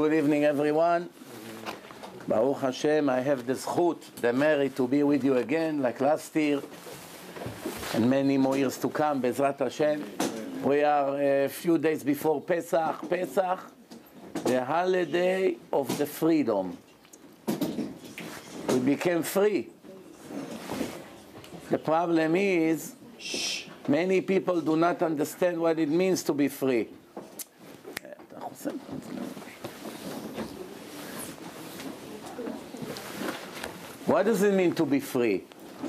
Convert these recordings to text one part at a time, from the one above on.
Good evening, everyone. Baruch Hashem, I have the zchut, the merit to be with you again, like last year, and many more years to come, Bezrat Hashem. We are a few days before Pesach. Pesach, the holiday of the freedom. We became free. The problem is, many people do not understand what it means to be free. What does it mean to be free?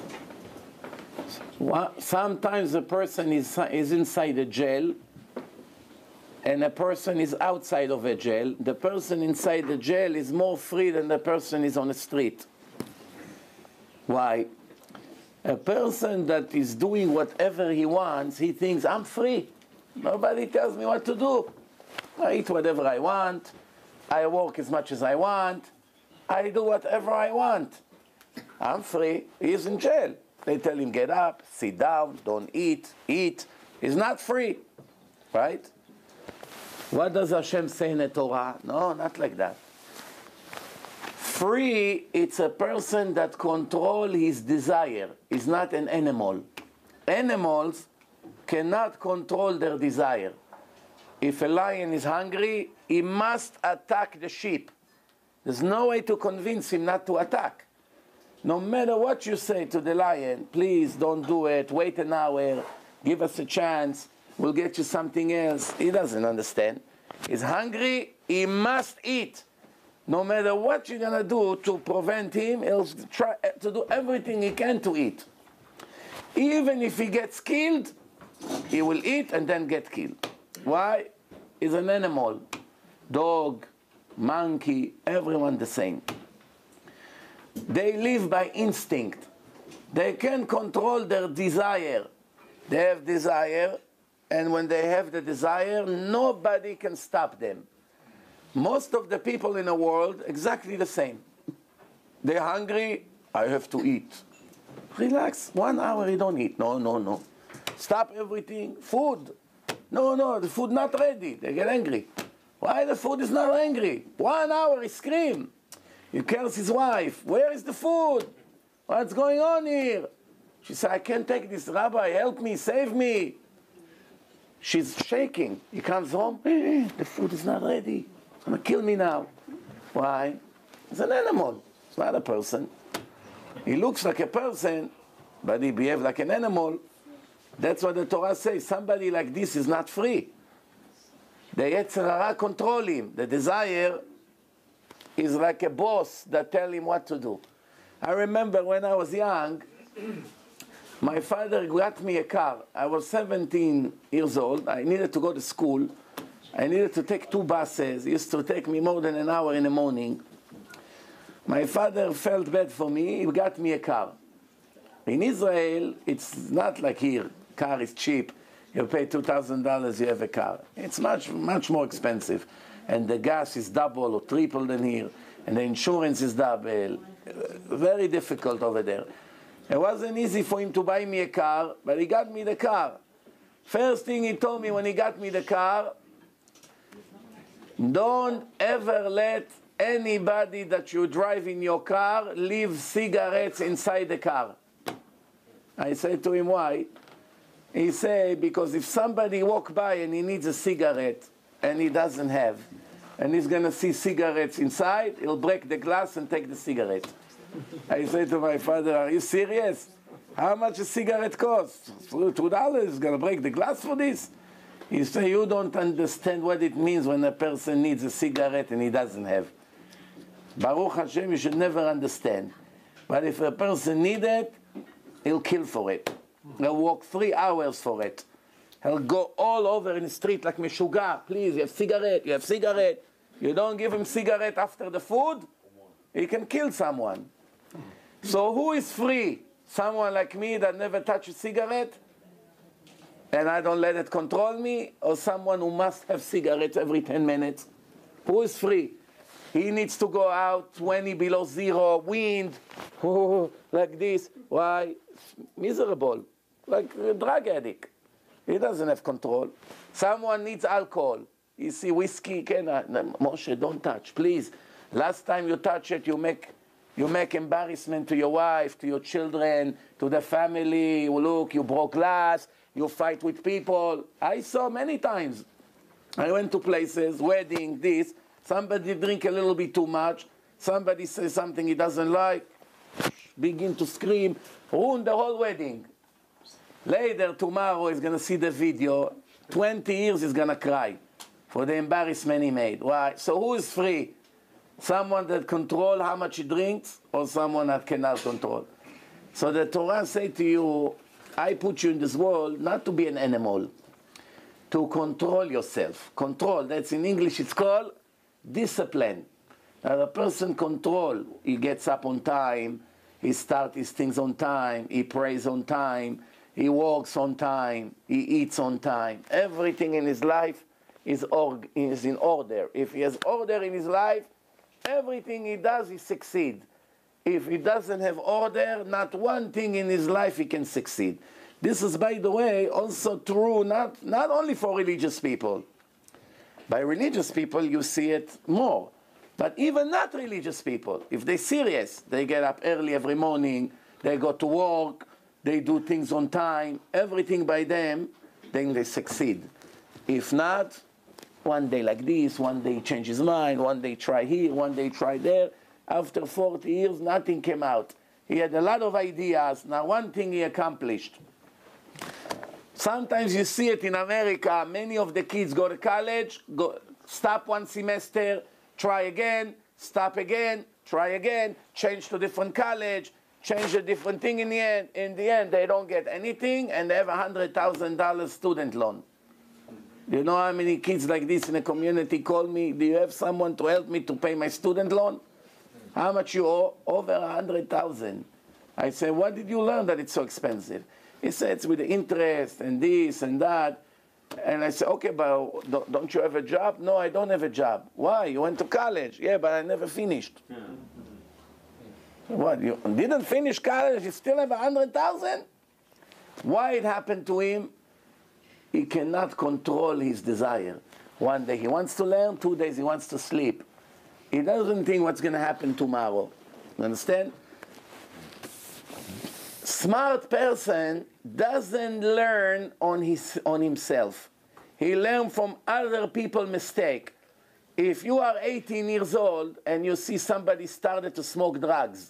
Sometimes a person is inside a jail and a person is outside of a jail. The person inside the jail is more free than the person is on the street. Why? A person that is doing whatever he wants, he thinks, I'm free. Nobody tells me what to do. I eat whatever I want. I work as much as I want. I do whatever I want. I'm free. He's in jail. They tell him, get up, sit down, don't eat, eat. He's not free. Right? What does Hashem say in the Torah? No, not like that. Free, it's a person that controls his desire. He's not an animal. Animals cannot control their desire. If a lion is hungry, he must attack the sheep. There's no way to convince him not to attack. No matter what you say to the lion, please don't do it, wait an hour, give us a chance, we'll get you something else. He doesn't understand. He's hungry, he must eat. No matter what you're going to do to prevent him, he'll try to do everything he can to eat. Even if he gets killed, he will eat and then get killed. Why? He's an animal. Dog, monkey, everyone the same. They live by instinct. They can control their desire. They have desire, and when they have the desire, nobody can stop them. Most of the people in the world, exactly the same. They're hungry, I have to eat. Relax, 1 hour you don't eat. No, no, no. Stop everything. Food. No, no, the food not ready. They get angry. Why the food is not angry? 1 hour he scream. He tells his wife, where is the food? What's going on here? She said, I can't take this, Rabbi, help me, save me. She's shaking. He comes home, the food is not ready. It's going to kill me now. Why? He's an animal. It's not a person. He looks like a person, but he behaves like an animal. That's what the Torah says. Somebody like this is not free. The Yetzer Hara control him. The desire is like a boss that tell him what to do. I remember when I was young, my father got me a car. I was 17 years old. I needed to go to school. I needed to take 2 buses. He used to take me more than an hour in the morning. My father felt bad for me. He got me a car. In Israel, it's not like here. Car is cheap. You pay $2,000, you have a car. It's much, much more expensive. And the gas is double or triple than here. And the insurance is double. Very difficult over there. It wasn't easy for him to buy me a car, but he got me the car. First thing he told me when he got me the car, don't ever let anybody that you drive in your car leave cigarettes inside the car. I said to him, why? He said, because if somebody walk by and he needs a cigarette and he doesn't have, and he's going to see cigarettes inside, he'll break the glass and take the cigarette. I said to my father, are you serious? How much a cigarette costs? $2, he's going to break the glass for this? He said, you don't understand what it means when a person needs a cigarette and he doesn't have. Baruch Hashem, you should never understand. But if a person needs it, he'll kill for it. He'll walk 3 hours for it. He'll go all over in the street like Meshuga. Please, you have cigarette, you have cigarette. You don't give him cigarette after the food, he can kill someone. So who is free? Someone like me that never touch a cigarette and I don't let it control me? Or someone who must have cigarettes every 10 minutes? Who is free? He needs to go out 20 below zero, wind, like this. Why? Miserable. Like a drug addict. He doesn't have control. Someone needs alcohol. You see whiskey, Moshe, don't touch, please. Last time you touch it, you make embarrassment to your wife, to your children, to the family. Look, you broke glass, you fight with people. I saw many times. I went to places, wedding, this. Somebody drink a little bit too much. Somebody says something he doesn't like. Begin to scream, ruin the whole wedding. Later, tomorrow, he's going to see the video. 20 years he's going to cry for the embarrassment he made. Why? So who is free? Someone that controls how much he drinks, or someone that cannot control? So the Torah say to you, I put you in this world not to be an animal, to control yourself. Control, that's in English, it's called discipline. Now the person control, he gets up on time, he starts his things on time, he prays on time, he walks on time, he eats on time. Everything in his life is in order. If he has order in his life, everything he does, he succeeds. If he doesn't have order, not one thing in his life he can succeed. This is, by the way, also true not only for religious people. By religious people, you see it more. But even not religious people, if they're serious, they get up early every morning, they go to work, they do things on time, everything by them, then they succeed. If not, one day like this, one day change his mind, one day try here, one day try there. After 40 years, nothing came out. He had a lot of ideas. Now, one thing he accomplished. Sometimes you see it in America. Many of the kids go to college, stop one semester, try again, stop again, try again, change to different college, change a different thing in the end. In the end, they don't get anything, and they have $100,000 student loan. You know how many kids like this in the community call me, do you have someone to help me to pay my student loan? How much you owe? Over 100,000. I say, what did you learn that it's so expensive? He said, it's with the interest and this and that. And I said, okay, but don't you have a job? No, I don't have a job. Why? You went to college. Yeah, but I never finished. Yeah. What, you didn't finish college? You still have 100,000? Why it happened to him? He cannot control his desire. One day he wants to learn, 2 days he wants to sleep. He doesn't think what's going to happen tomorrow. You understand? Smart person doesn't learn on himself. He learns from other people's mistake. If you are 18 years old and you see somebody started to smoke drugs,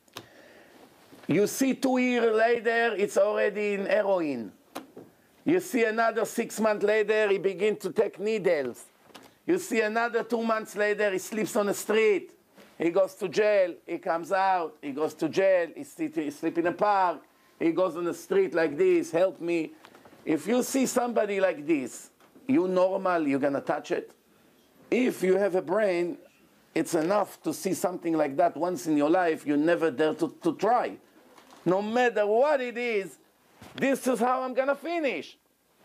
you see 2 years later it's already in heroin. You see another 6 months later he begins to take needles. You see another 2 months later he sleeps on the street. He goes to jail, he comes out, he goes to jail, he sleeps in a park, he goes on the street like this, help me. If you see somebody like this, you normal, you're going to touch it? If you have a brain, it's enough to see something like that once in your life, you never dare to try. No matter what it is, this is how I'm going to finish.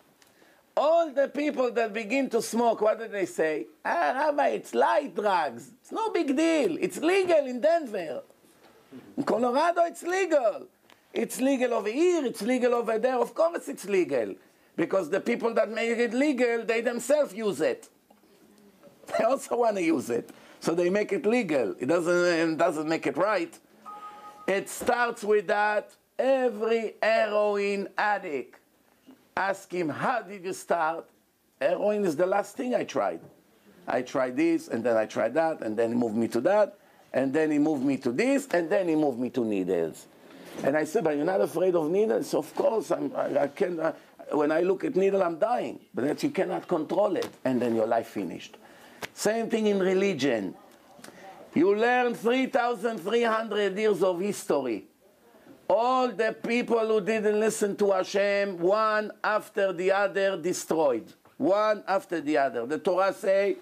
All the people that begin to smoke, what do they say? Rabbi, it's light drugs. It's no big deal. It's legal in Denver. In Colorado, it's legal. It's legal over here. It's legal over there. Of course it's legal. Because the people that make it legal, they themselves use it. They also want to use it. So they make it legal. It doesn't make it right. It starts with that. Every heroin addict, ask him, how did you start? Heroin is the last thing I tried. I tried this, and then I tried that, and then he moved me to that, and then he moved me to this, and then he moved me to needles. And I said, but you're not afraid of needles? Of course, I can. When I look at needle, I'm dying. But that you cannot control it, and then your life finished. Same thing in religion. You learn 3,300 years of history. All the people who didn't listen to Hashem, one after the other, destroyed. One after the other. The Torah say,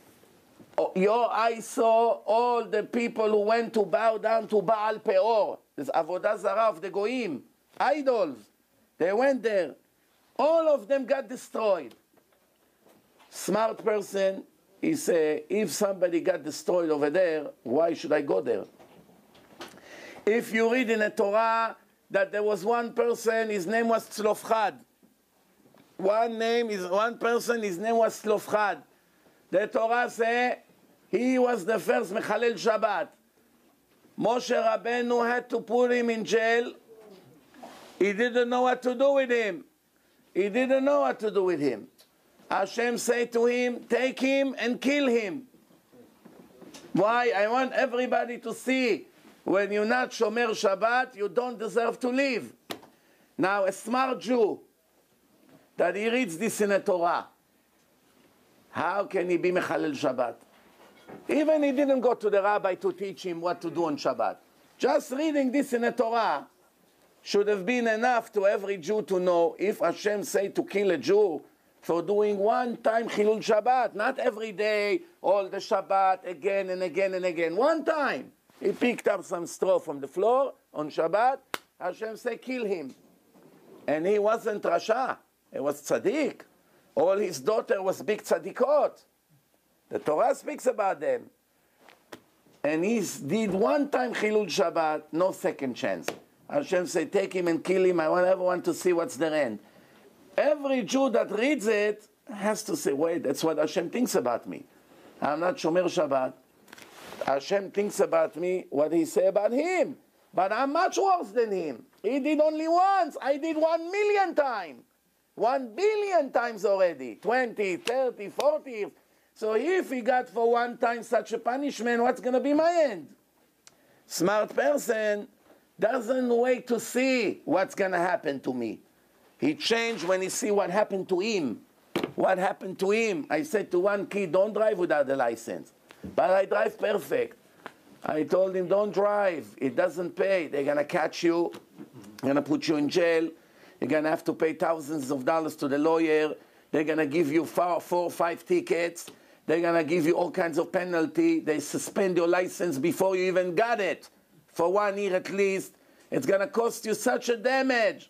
your eyes saw all the people who went to bow down to Baal Peor. This Avodah Zarah of the Goyim. Idols. They went there. All of them got destroyed. Smart person, he say, if somebody got destroyed over there, why should I go there? If you read in the Torah that there was one person, his name was Tzlofchad. One person, his name was Tzlofchad. The Torah says he was the first Mechalel Shabbat. Moshe Rabbeinu had to put him in jail. He didn't know what to do with him. He didn't know what to do with him. Hashem said to him, take him and kill him. Why? I want everybody to see, when you're not Shomer Shabbat, you don't deserve to live. Now, a smart Jew, that he reads this in the Torah, how can he be Mechalel Shabbat? Even he didn't go to the rabbi to teach him what to do on Shabbat. Just reading this in the Torah should have been enough to every Jew to know, if Hashem say to kill a Jew for doing one time Chilul Shabbat, not every day, all the Shabbat, again and again and again. One time, he picked up some straw from the floor on Shabbat, Hashem say kill him. And he wasn't Rasha, he was Tzaddik. All his daughter was big Tzaddikot. The Torah speaks about them. And he did one time Chilul Shabbat, no second chance. Hashem said, take him and kill him. I want everyone to see what's the end. Every Jew that reads it has to say, wait, that's what Hashem thinks about me. I'm not Shomer Shabbat. Hashem thinks about me what he say about him. But I'm much worse than him. He did only once. I did 1,000,000 times. 1,000,000,000 times already. 20, 30, 40. So if he got for one time such a punishment, what's going to be my end? Smart person doesn't wait to see what's going to happen to me. He changed when he see what happened to him. What happened to him? I said to one kid, don't drive without a license. But I drive perfect. I told him, don't drive. It doesn't pay. They're going to catch you. They're going to put you in jail. You're going to have to pay thousands of dollars to the lawyer. They're going to give you 4 or 5 tickets. They're going to give you all kinds of penalty. They suspend your license before you even got it. For 1 year at least. It's going to cost you such a damage.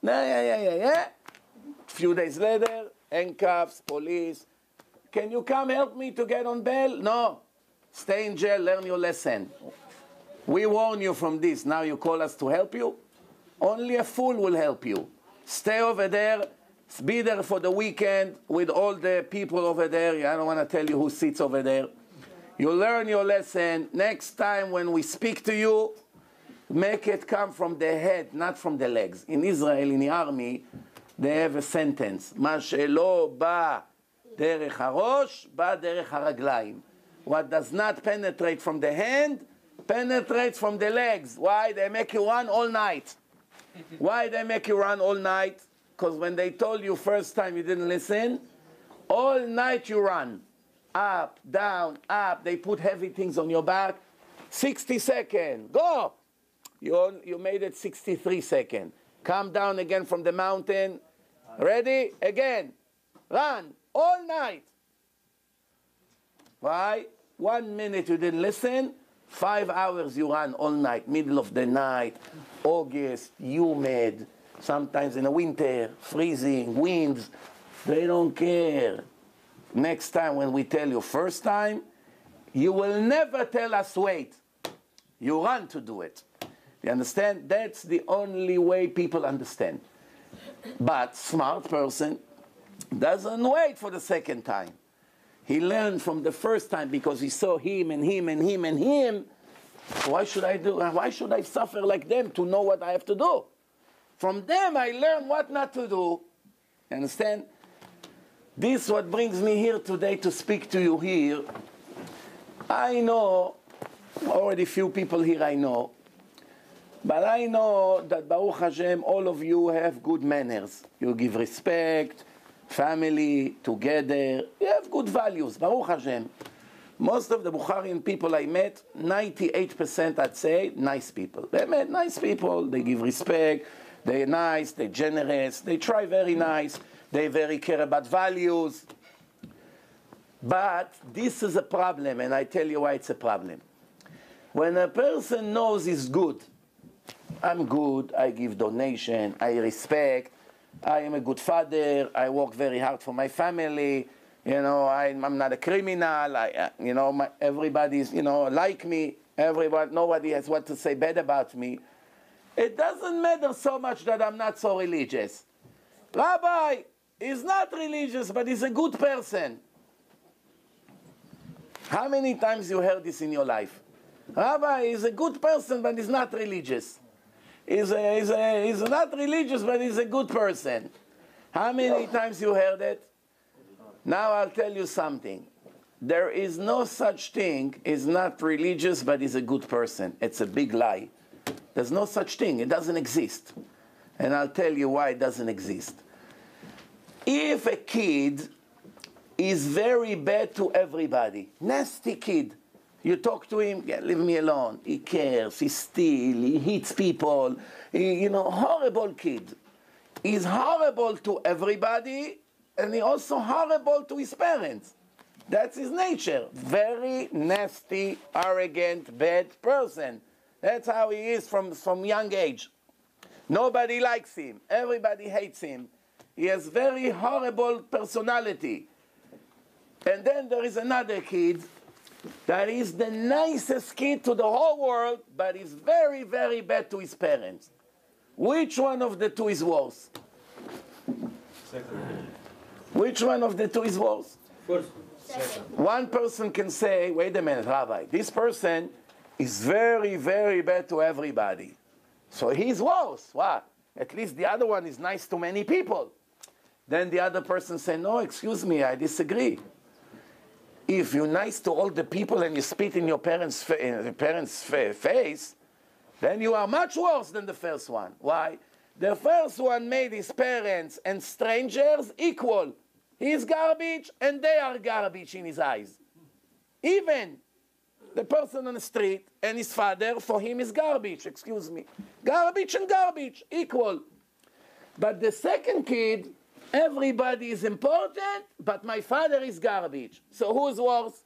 A few days later, handcuffs, police. Can you come help me to get on bail? No. Stay in jail, learn your lesson. We warn you from this. Now you call us to help you? Only a fool will help you. Stay over there. Be there for the weekend with all the people over there. I don't want to tell you who sits over there. You learn your lesson. Next time when we speak to you, make it come from the head, not from the legs. In Israel, in the army, they have a sentence. מה שלא בא דרך הראש, בא דרך הרגליים. What does not penetrate from the hand, penetrates from the legs. Why? They make you run all night. Why they make you run all night? Because when they told you first time you didn't listen, all night you run. Up, down, up. They put heavy things on your back. 60 seconds. Go! You made it 63 seconds. Come down again from the mountain. Ready? Again. Run. All night. Why? 1 minute you didn't listen. 5 hours you run all night. Middle of the night. August. Humid. Sometimes in the winter. Freezing. Winds. They don't care. Next time when we tell you first time, you will never tell us wait. You run to do it. You understand? That's the only way people understand. But smart person doesn't wait for the second time. He learned from the first time because he saw him and him and him and him. Why should I do? Why should I suffer like them to know what I have to do? From them I learn what not to do. You understand? This is what brings me here today to speak to you here. I know, already few people here I know, but I know that Baruch Hashem, all of you have good manners. You give respect, family, together. You have good values, Baruch Hashem. Most of the Bukharian people I met, 98% I'd say, nice people. They met nice people, they give respect, they're nice, they're generous, they try very nice, they very care about values. But this is a problem, and I tell you why it's a problem. When a person knows he's good, I'm good, I give donation, I respect, I am a good father, I work very hard for my family, you know, I'm not a criminal, everybody's, like me, nobody has what to say bad about me. It doesn't matter so much that I'm not so religious. Rabbi is not religious, but he's a good person. How many times you heard this in your life? Rabbi is a good person, but he's not religious. He's not religious, but he's a good person. How many times you heard it? Now I'll tell you something. There is no such thing. He's not religious, but he's a good person. It's a big lie. There's no such thing. It doesn't exist. And I'll tell you why it doesn't exist. If a kid is very bad to everybody, nasty kid, you talk to him, yeah, leave me alone. He cares, he steals, he hits people. Horrible kid. He's horrible to everybody, and he's also horrible to his parents. That's his nature. Very nasty, arrogant, bad person. That's how he is from young age. Nobody likes him. Everybody hates him. He has very horrible personality. And then there is another kid that is the nicest kid to the whole world, but is very, very bad to his parents. Which one of the two is worse? Second. Which one of the two is worse? First. One person can say, wait a minute, Rabbi, this person is very, very bad to everybody. So he's worse. What? At least the other one is nice to many people. Then the other person say, no, excuse me, I disagree. If you're nice to all the people and you spit in your parents' face, then you are much worse than the first one. Why? The first one made his parents and strangers equal. He's garbage and they are garbage in his eyes. Even the person on the street and his father, for him is garbage, excuse me. Garbage and garbage, equal. But the second kid, everybody is important, but my father is garbage. So who's worse?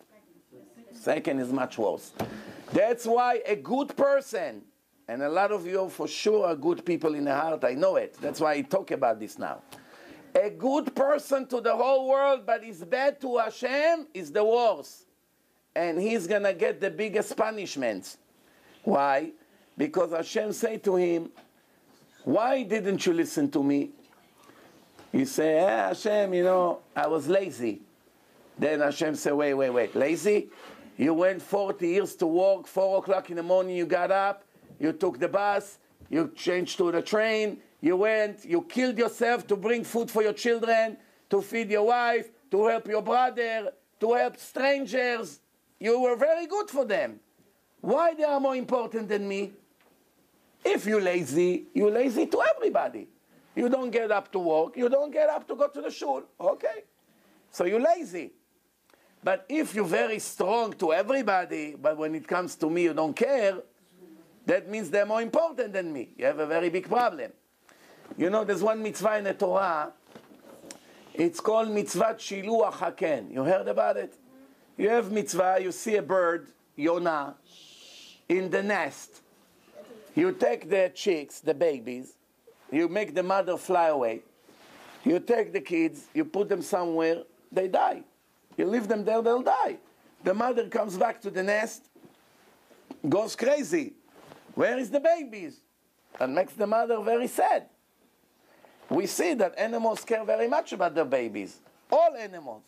Second is much worse. That's why a good person, and a lot of you for sure are good people in the heart, I know it. That's why I talk about this now. A good person to the whole world, but is bad to Hashem, is the worst. And he's going to get the biggest punishments. Why? Because Hashem say to him, why didn't you listen to me? You say, Hashem, I was lazy. Then Hashem say, wait, lazy? You went 40 years to work, 4 o'clock in the morning you got up, you took the bus, you changed to the train, you killed yourself to bring food for your children, to feed your wife, to help your brother, to help strangers. You were very good for them. Why they are more important than me? If you're lazy to everybody. You don't get up to work, you don't get up to go to the shul. Okay. So you're lazy. But if you're very strong to everybody, but when it comes to me you don't care, that means they're more important than me. You have a very big problem. There's one mitzvah in the Torah. It's called mitzvah shiluach haken. You heard about it? You have mitzvah, you see a bird, Yonah, in the nest. You take the chicks, the babies, you make the mother fly away. You take the kids, you put them somewhere, they die. You leave them there, they'll die. The mother comes back to the nest, goes crazy. Where is the babies? And makes the mother very sad. We see that animals care very much about their babies. All animals.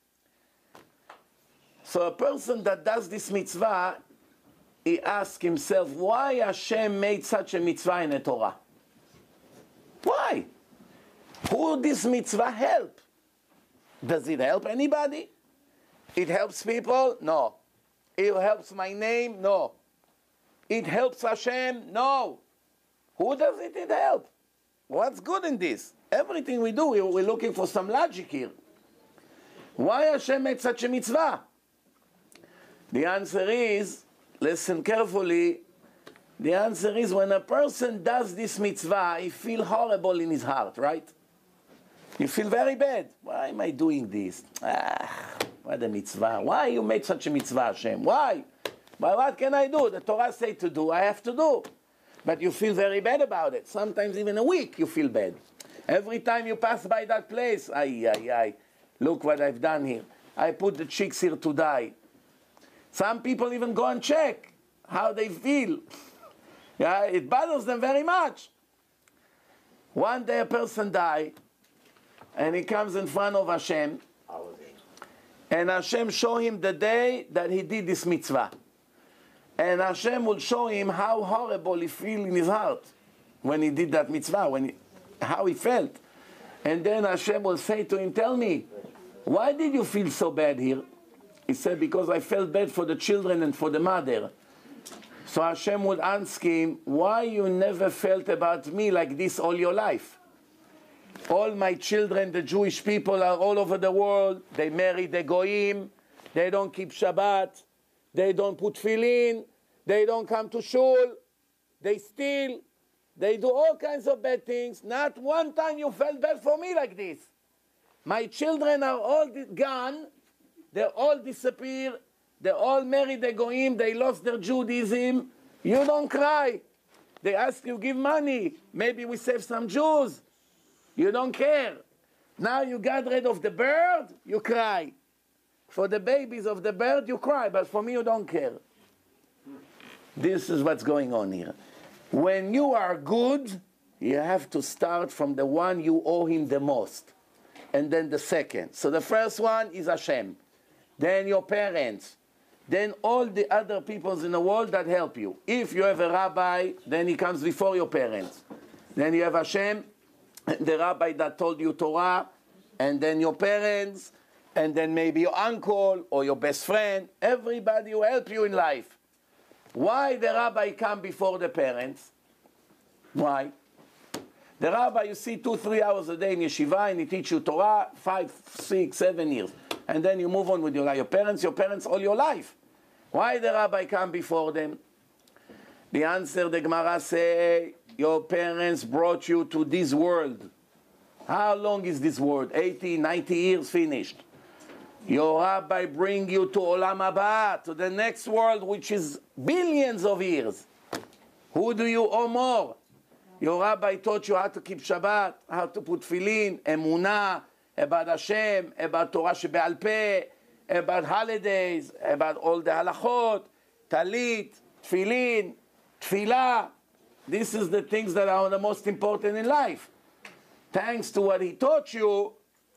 So a person that does this mitzvah, he asks himself, why Hashem made such a mitzvah in the Torah? Why? Who this mitzvah help? Does it help anybody? It helps people? No. It helps my name? No. It helps Hashem? No. Who does it help? What's good in this? Everything we do, we're looking for some logic here. Why Hashem made such a mitzvah? The answer is, listen carefully, the answer is when a person does this mitzvah, he feels horrible in his heart, right? You feel very bad. Why am I doing this? What a mitzvah. Why you made such a mitzvah, Hashem? Why? But what can I do? The Torah say to do, I have to do. But you feel very bad about it. Sometimes even a week you feel bad. Every time you pass by that place, look what I've done here. I put the chicks here to die. Some people even go and check how they feel. It bothers them very much. One day a person died, and he comes in front of Hashem, And Hashem show him the day that he did this mitzvah. And Hashem will show him how horrible he feel in his heart when he did that mitzvah, how he felt. And then Hashem will say to him, tell me, why did you feel so bad here? He said, because I felt bad for the children and for the mother. So Hashem would ask him, why you never felt about me like this all your life? All my children, the Jewish people, are all over the world. They marry the goyim. They don't keep Shabbat. They don't put tefillin. They don't come to shul. They steal. They do all kinds of bad things. Not one time you felt bad for me like this. My children are all gone. They all disappear. They all married the goyim. They lost their Judaism. You don't cry. They ask you, give money. Maybe we save some Jews. You don't care. Now you got rid of the bird, you cry. For the babies of the bird, you cry. But for me, you don't care. This is what's going on here. When you are good, you have to start from the one you owe him the most. And then the second. So the first one is Hashem. Then your parents. Then all the other peoples in the world that help you. If you have a rabbi, then he comes before your parents. Then you have Hashem, the rabbi that told you Torah, and then your parents, and then maybe your uncle or your best friend, everybody who help you in life. Why the rabbi come before the parents? Why? The rabbi you see 2-3 hours a day in yeshiva and he teach you Torah 5, 6, 7 years. And then you move on with your life. Your parents all your life. Why the rabbi come before them? The answer, the Gemara say, your parents brought you to this world. How long is this world? 80, 90 years finished. Your rabbi bring you to Olam Haba, to the next world, which is billions of years. Who do you owe more? Your rabbi taught you how to keep Shabbat, how to put tefillin, emunah, about Hashem, about Torah shebe'al peh, about holidays, about all the halachot, talit, tefillin, tefillah. This is the things that are the most important in life. Thanks to what he taught you,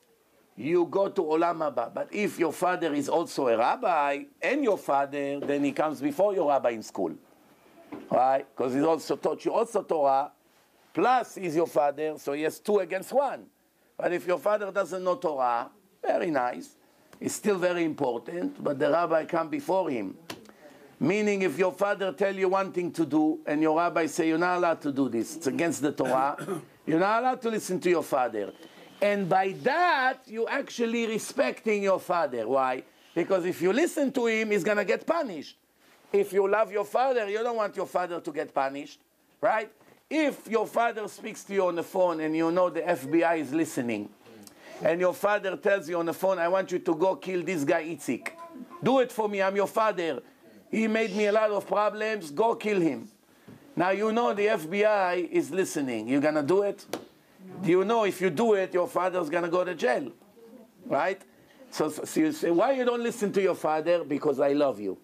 you go to Olam Haba. But if your father is also a rabbi, and your father, then he comes before your rabbi in school. Right? Because he also taught you also Torah, plus he's your father, so he has 2 against 1. But if your father doesn't know Torah, very nice. It's still very important, but the rabbi come before him. Meaning if your father tell you one thing to do, and your rabbi say you're not allowed to do this, it's against the Torah, you're not allowed to listen to your father. And by that, you're actually respecting your father. Why? Because if you listen to him, he's going to get punished. If you love your father, you don't want your father to get punished, right? If your father speaks to you on the phone and you know the FBI is listening, and your father tells you on the phone, I want you to go kill this guy Itzik. Do it for me, I'm your father. He made me a lot of problems, go kill him. Now you know the FBI is listening. You're going to do it? Do you know if you do it, your father's going to go to jail? Right? So you say, why you don't listen to your father? Because I love you.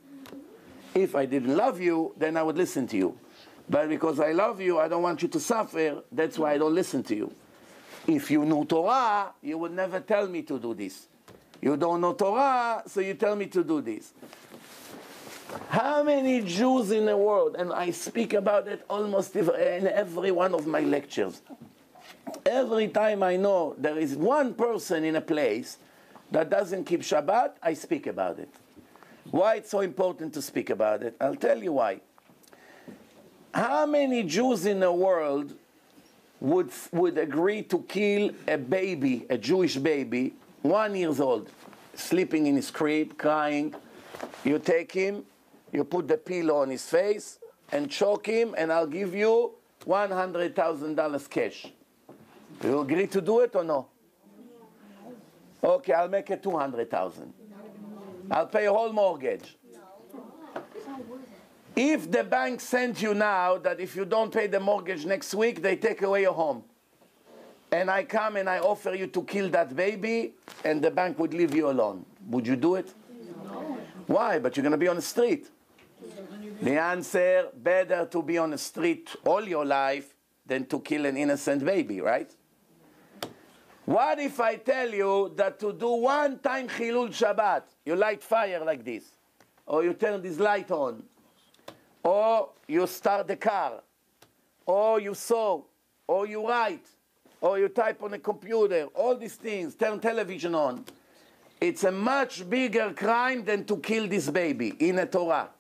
If I didn't love you, then I would listen to you. But because I love you, I don't want you to suffer. That's why I don't listen to you. If you knew Torah, you would never tell me to do this. You don't know Torah, so you tell me to do this. How many Jews in the world, and I speak about it almost in every one of my lectures. Every time I know there is one person in a place that doesn't keep Shabbat, I speak about it. Why it's so important to speak about it? I'll tell you why. How many Jews in the world would agree to kill a baby, a Jewish baby, 1 year old, sleeping in his crib, crying? You take him, you put the pillow on his face, and choke him, and I'll give you $100,000 cash. You agree to do it or no? Okay, I'll make it 200,000. I'll pay a whole mortgage. If the bank sent you now that if you don't pay the mortgage next week, they take away your home. And I come and I offer you to kill that baby, and the bank would leave you alone. Would you do it? No. Why? But you're going to be on the street. The answer, better to be on the street all your life than to kill an innocent baby, right? What if I tell you that to do one time Chilul Shabbat, you light fire like this, or you turn this light on, or you start the car, or you sew, or you write, or you type on a computer, all these things, turn television on. It's a much bigger crime than to kill this baby in a Torah.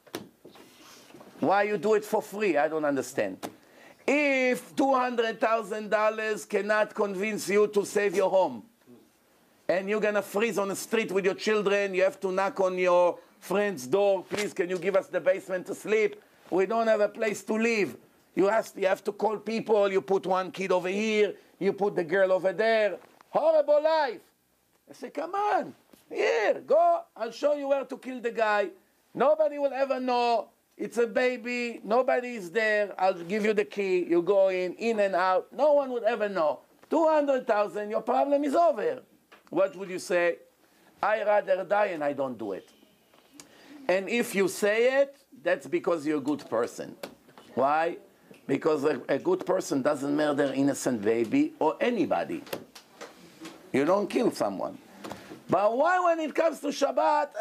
Why you do it for free? I don't understand. If $200,000 cannot convince you to save your home, and you're going to freeze on the street with your children, you have to knock on your friend's door, please, can you give us the basement to sleep? We don't have a place to live. You have to call people, you put one kid over here, you put the girl over there. Horrible life. I say, come on, here, go, I'll show you where to kill the guy. Nobody will ever know. It's a baby, nobody is there, I'll give you the key, you go in and out, no one would ever know. 200,000, your problem is over. What would you say? I rather die and I don't do it. And if you say it, that's because you're a good person. Why? Because a good person doesn't murder innocent baby or anybody. You don't kill someone. But why when it comes to Shabbat,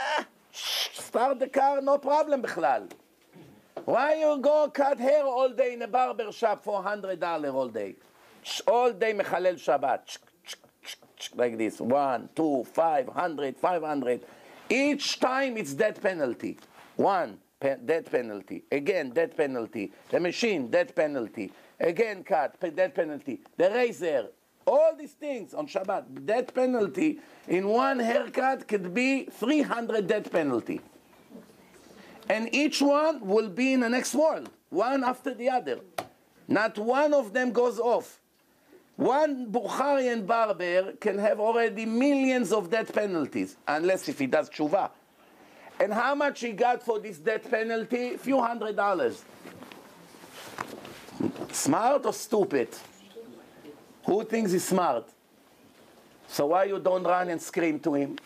start the car, no problem bichlal. Why you go cut hair all day in a barber shop for $100 all day? All day mechalel Shabbat. Like this, 1, 2, 500, 500. Each time it's death penalty. One, death penalty. Again, death penalty. The machine, death penalty. Again, cut, death penalty. The razor. All these things on Shabbat, death penalty in one haircut could be 300 death penalty. And each one will be in the next world, one after the other. Not one of them goes off. One Bukharian barber can have already millions of death penalties, unless if he does tshuva. And how much he got for this death penalty? A few $100. Smart or stupid? Who thinks he's smart? So why you don't run and scream to him?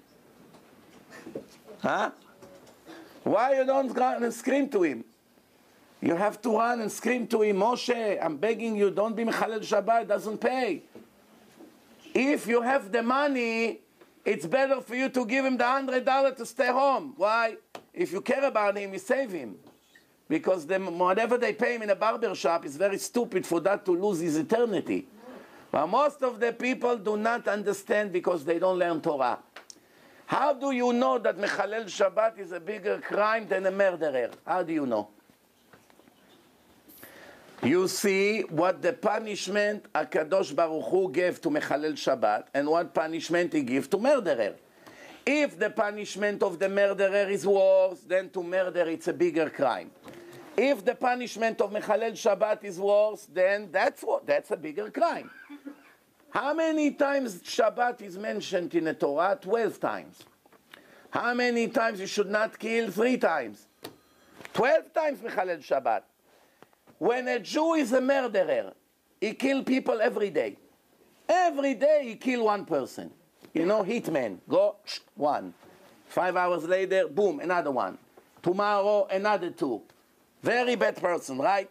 Huh? Why you don't run and scream to him? You have to run and scream to him, Moshe, I'm begging you, don't be mechalel Shabbat, it doesn't pay. If you have the money, it's better for you to give him the $100 to stay home. Why? If you care about him, you save him. Because whatever they pay him in a barber shop is very stupid for that to lose his eternity. But most of the people do not understand because they don't learn Torah. How do you know that mechalel Shabbat is a bigger crime than a murderer? How do you know? You see what the punishment HaKadosh Baruch Hu gave to mechalel Shabbat and what punishment he gave to murderer. If the punishment of the murderer is worse, then to murder it's a bigger crime. If the punishment of mechalel Shabbat is worse, then that's a bigger crime. How many times Shabbat is mentioned in the Torah? 12 times. How many times you should not kill? 3 times. 12 times mechalel Shabbat. When a Jew is a murderer, he kills people every day. Every day he kills one person. You know, hitman, go, one. 5 hours later, boom, another one. Tomorrow, another 2. Very bad person, right?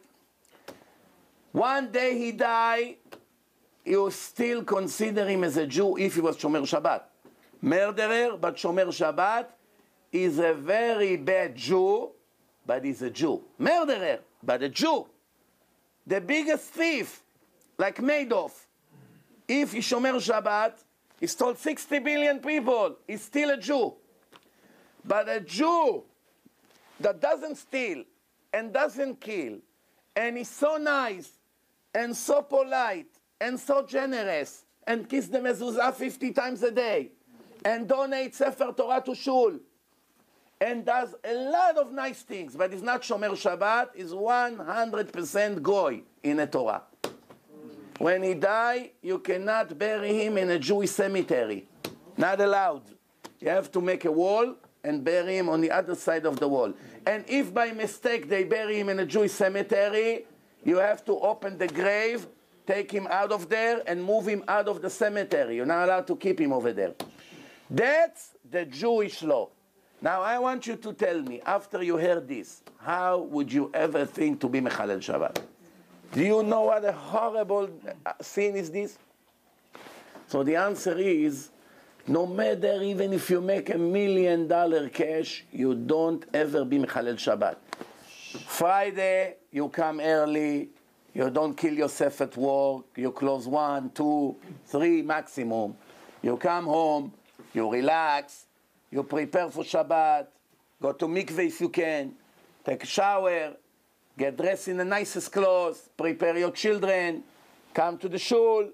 One day he die, you still consider him as a Jew if he was Shomer Shabbat. Murderer, but Shomer Shabbat is a very bad Jew, but he's a Jew. Murderer, but a Jew. The biggest thief, like Madoff, if he Shomer Shabbat, he stole 60 billion people, he's still a Jew. But a Jew that doesn't steal and doesn't kill, and is so nice and so polite and so generous, and kiss the mezuzah 50 times a day, and donate Sefer Torah to Schule, and does a lot of nice things, but is not Shomer Shabbat, is 100% goy in a Torah. When he die, you cannot bury him in a Jewish cemetery. Not allowed. You have to make a wall and bury him on the other side of the wall. And if by mistake they bury him in a Jewish cemetery, you have to open the grave, take him out of there, and move him out of the cemetery. You're not allowed to keep him over there. That's the Jewish law. Now I want you to tell me, after you heard this, how would you ever think to be mechalel Shabbat? Do you know what a horrible sin is this? So the answer is, no matter even if you make $1 million cash, you don't ever be Mechalel Shabbat. Friday, you come early, you don't kill yourself at work, you close 1, 2, 3 maximum. You come home, you relax, you prepare for Shabbat, go to mikveh if you can, take a shower, get dressed in the nicest clothes, prepare your children, come to the shul,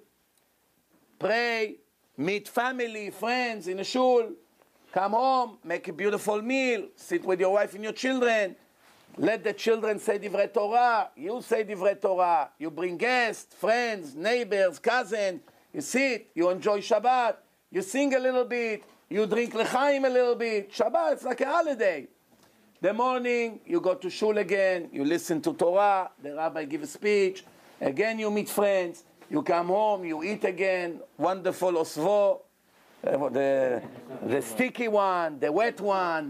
pray, meet family, friends in the shul, come home, make a beautiful meal, sit with your wife and your children, let the children say Divrei Torah, you say Divrei Torah, you bring guests, friends, neighbors, cousins, you sit, you enjoy Shabbat, you sing a little bit, you drink l'chaim a little bit. Shabbat, it's like a holiday. The morning, you go to shul again, you listen to Torah, the rabbi gives a speech, again you meet friends, you come home, you eat again, wonderful osvo, the sticky one, the wet one,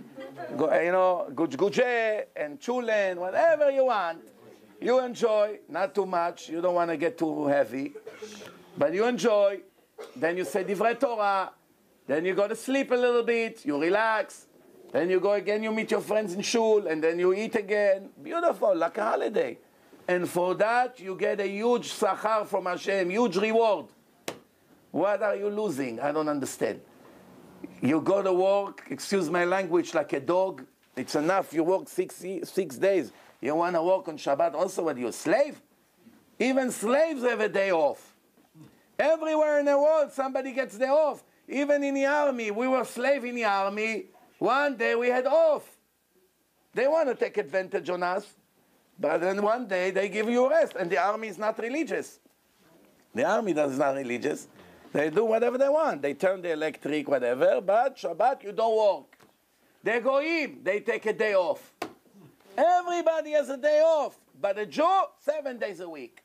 gujguje and chulen, whatever you want. You enjoy, not too much, you don't want to get too heavy, but you enjoy. Then you say Divrei Torah, then you go to sleep a little bit, you relax, then you go again, you meet your friends in shul, and then you eat again. Beautiful, like a holiday. And for that, you get a huge sachar from Hashem, huge reward. What are you losing? I don't understand. You go to work, excuse my language, like a dog. It's enough, you work 6 days. You want to work on Shabbat also, what, you a slave? Even slaves have a day off. Everywhere in the world, somebody gets day off. Even in the army, we were slaves in the army. One day we had off. They want to take advantage on us. But then one day they give you a rest. And the army is not religious. The army is not religious. They do whatever they want. They turn the electric, whatever. But Shabbat, you don't work. They go in. They take a day off. Everybody has a day off. But a Jew, 7 days a week.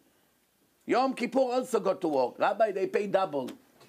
Yom Kippur also got to work. Rabbi, they pay double.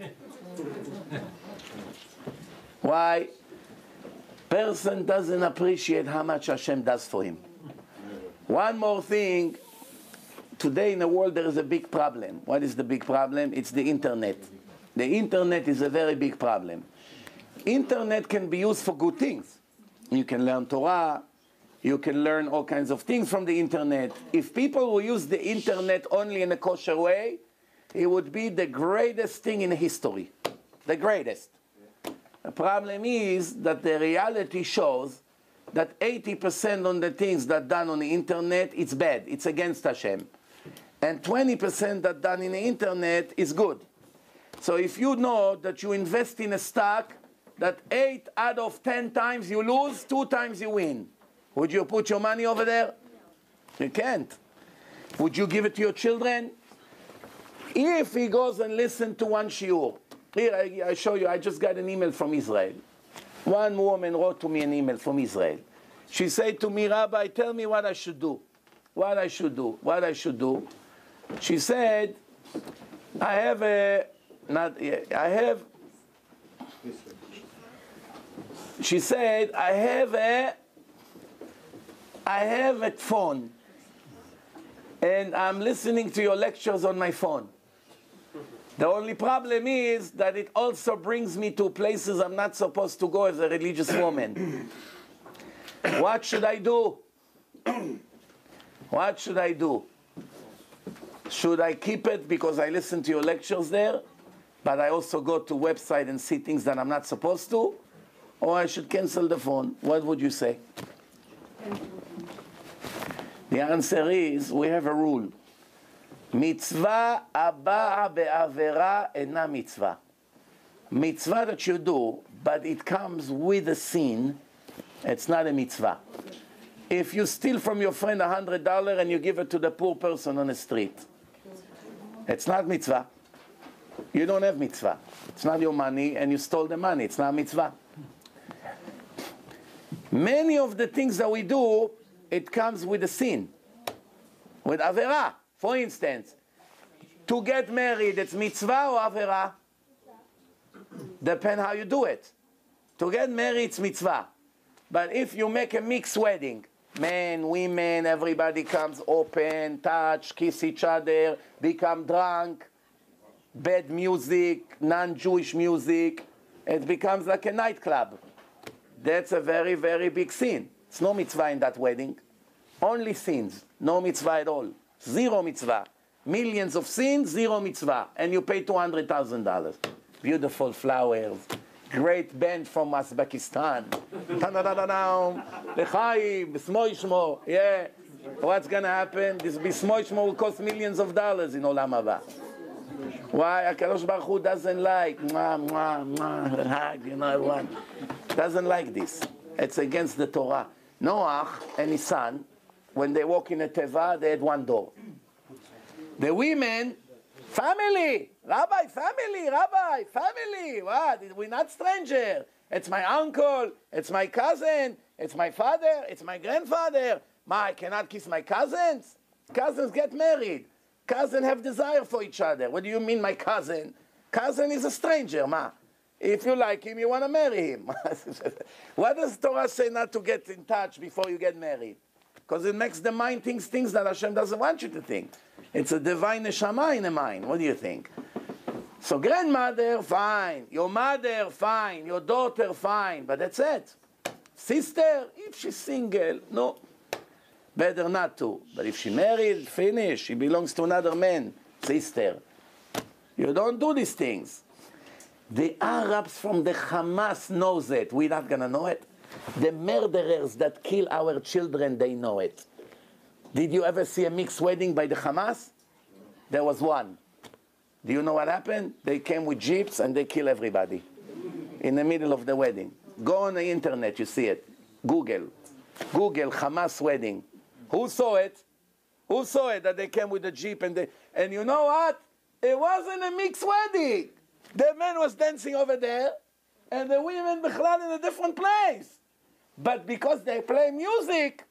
Why? Person doesn't appreciate how much Hashem does for him. One more thing. Today in the world there is a big problem. What is the big problem? It's the internet. The internet is a very big problem. Internet can be used for good things. You can learn Torah. You can learn all kinds of things from the internet. If people will use the internet only in a kosher way, it would be the greatest thing in history. The greatest. The problem is that the reality shows that 80% on the things that done on the internet, it's bad. It's against Hashem. And 20% that done in the internet is good. So if you know that you invest in a stock, that 8 out of 10 times you lose, 2 times you win. Would you put your money over there? You can't. Would you give it to your children? If he goes and listens to one shiur. Here, I show you, I just got an email from Israel. One woman wrote to me an email from Israel. She said to me, Rabbi, tell me what I should do. What I should do. What I should do. She said, she said, I have a phone, and I'm listening to your lectures on my phone. The only problem is that it also brings me to places I'm not supposed to go as a religious woman. What should I do? What should I do? Should I keep it because I listen to your lectures there, but I also go to website and see things that I'm not supposed to? Or I should cancel the phone? What would you say? The answer is, we have a rule. Mitzvah הבאה בעבירה אינה mitzvah. Mitzvah that you do, but it comes with a sin, it's not a mitzvah. If you steal from your friend $100 and you give it to the poor person on the street, it's not mitzvah. You don't have mitzvah. It's not your money and you stole the money. It's not mitzvah. Many of the things that we do, it comes with a sin, with avera. For instance, to get married, it's mitzvah or avera? Depends how you do it. To get married, it's mitzvah. But if you make a mixed wedding, men, women, everybody comes open, touch, kiss each other, become drunk, bad music, non-Jewish music. It becomes like a nightclub. That's a very, very big sin. It's no mitzvah in that wedding. Only sins. No mitzvah at all. Zero mitzvah. Millions of sins, zero mitzvah. And you pay $200,000. Beautiful flowers. Great band from Uzbekistan. L'chaim, b'smo yishmo. Yeah. What's going to happen? This b'smo yishmo will cost millions of dollars in Olam Haba. Why? HaKadosh Baruch Hu doesn't like, you know what? Doesn't like this. It's against the Torah. Noach and his son, when they walk in a teva, they had one door. The women, family, Rabbi, family, Rabbi, family. What? We're not stranger. It's my uncle, it's my cousin, it's my father, it's my grandfather. I cannot kiss my cousins? Cousins get married. Cousins have desire for each other. What do you mean, my cousin? Cousin is a stranger, If you like him, you want to marry him. What does Torah say not to get in touch before you get married? Because it makes the mind think things that Hashem doesn't want you to think. It's a divine neshama in the mind. What do you think? So grandmother, fine. Your mother, fine. Your daughter, fine. But that's it. Sister, if she's single, no. Better not to. But if she married, finish. She belongs to another man. Sister. You don't do these things. The Arabs from the Hamas knows it. We're not going to know it. The murderers that kill our children, they know it. Did you ever see a mixed wedding by the Hamas? There was one. Do you know what happened? They came with jeeps and they kill everybody in the middle of the wedding. Go on the internet, you see it. Google Hamas wedding. Who saw it? Who saw it that they came with a jeep and you know what? It wasn't a mixed wedding. The man was dancing over there and the women in a different place. But because they play music,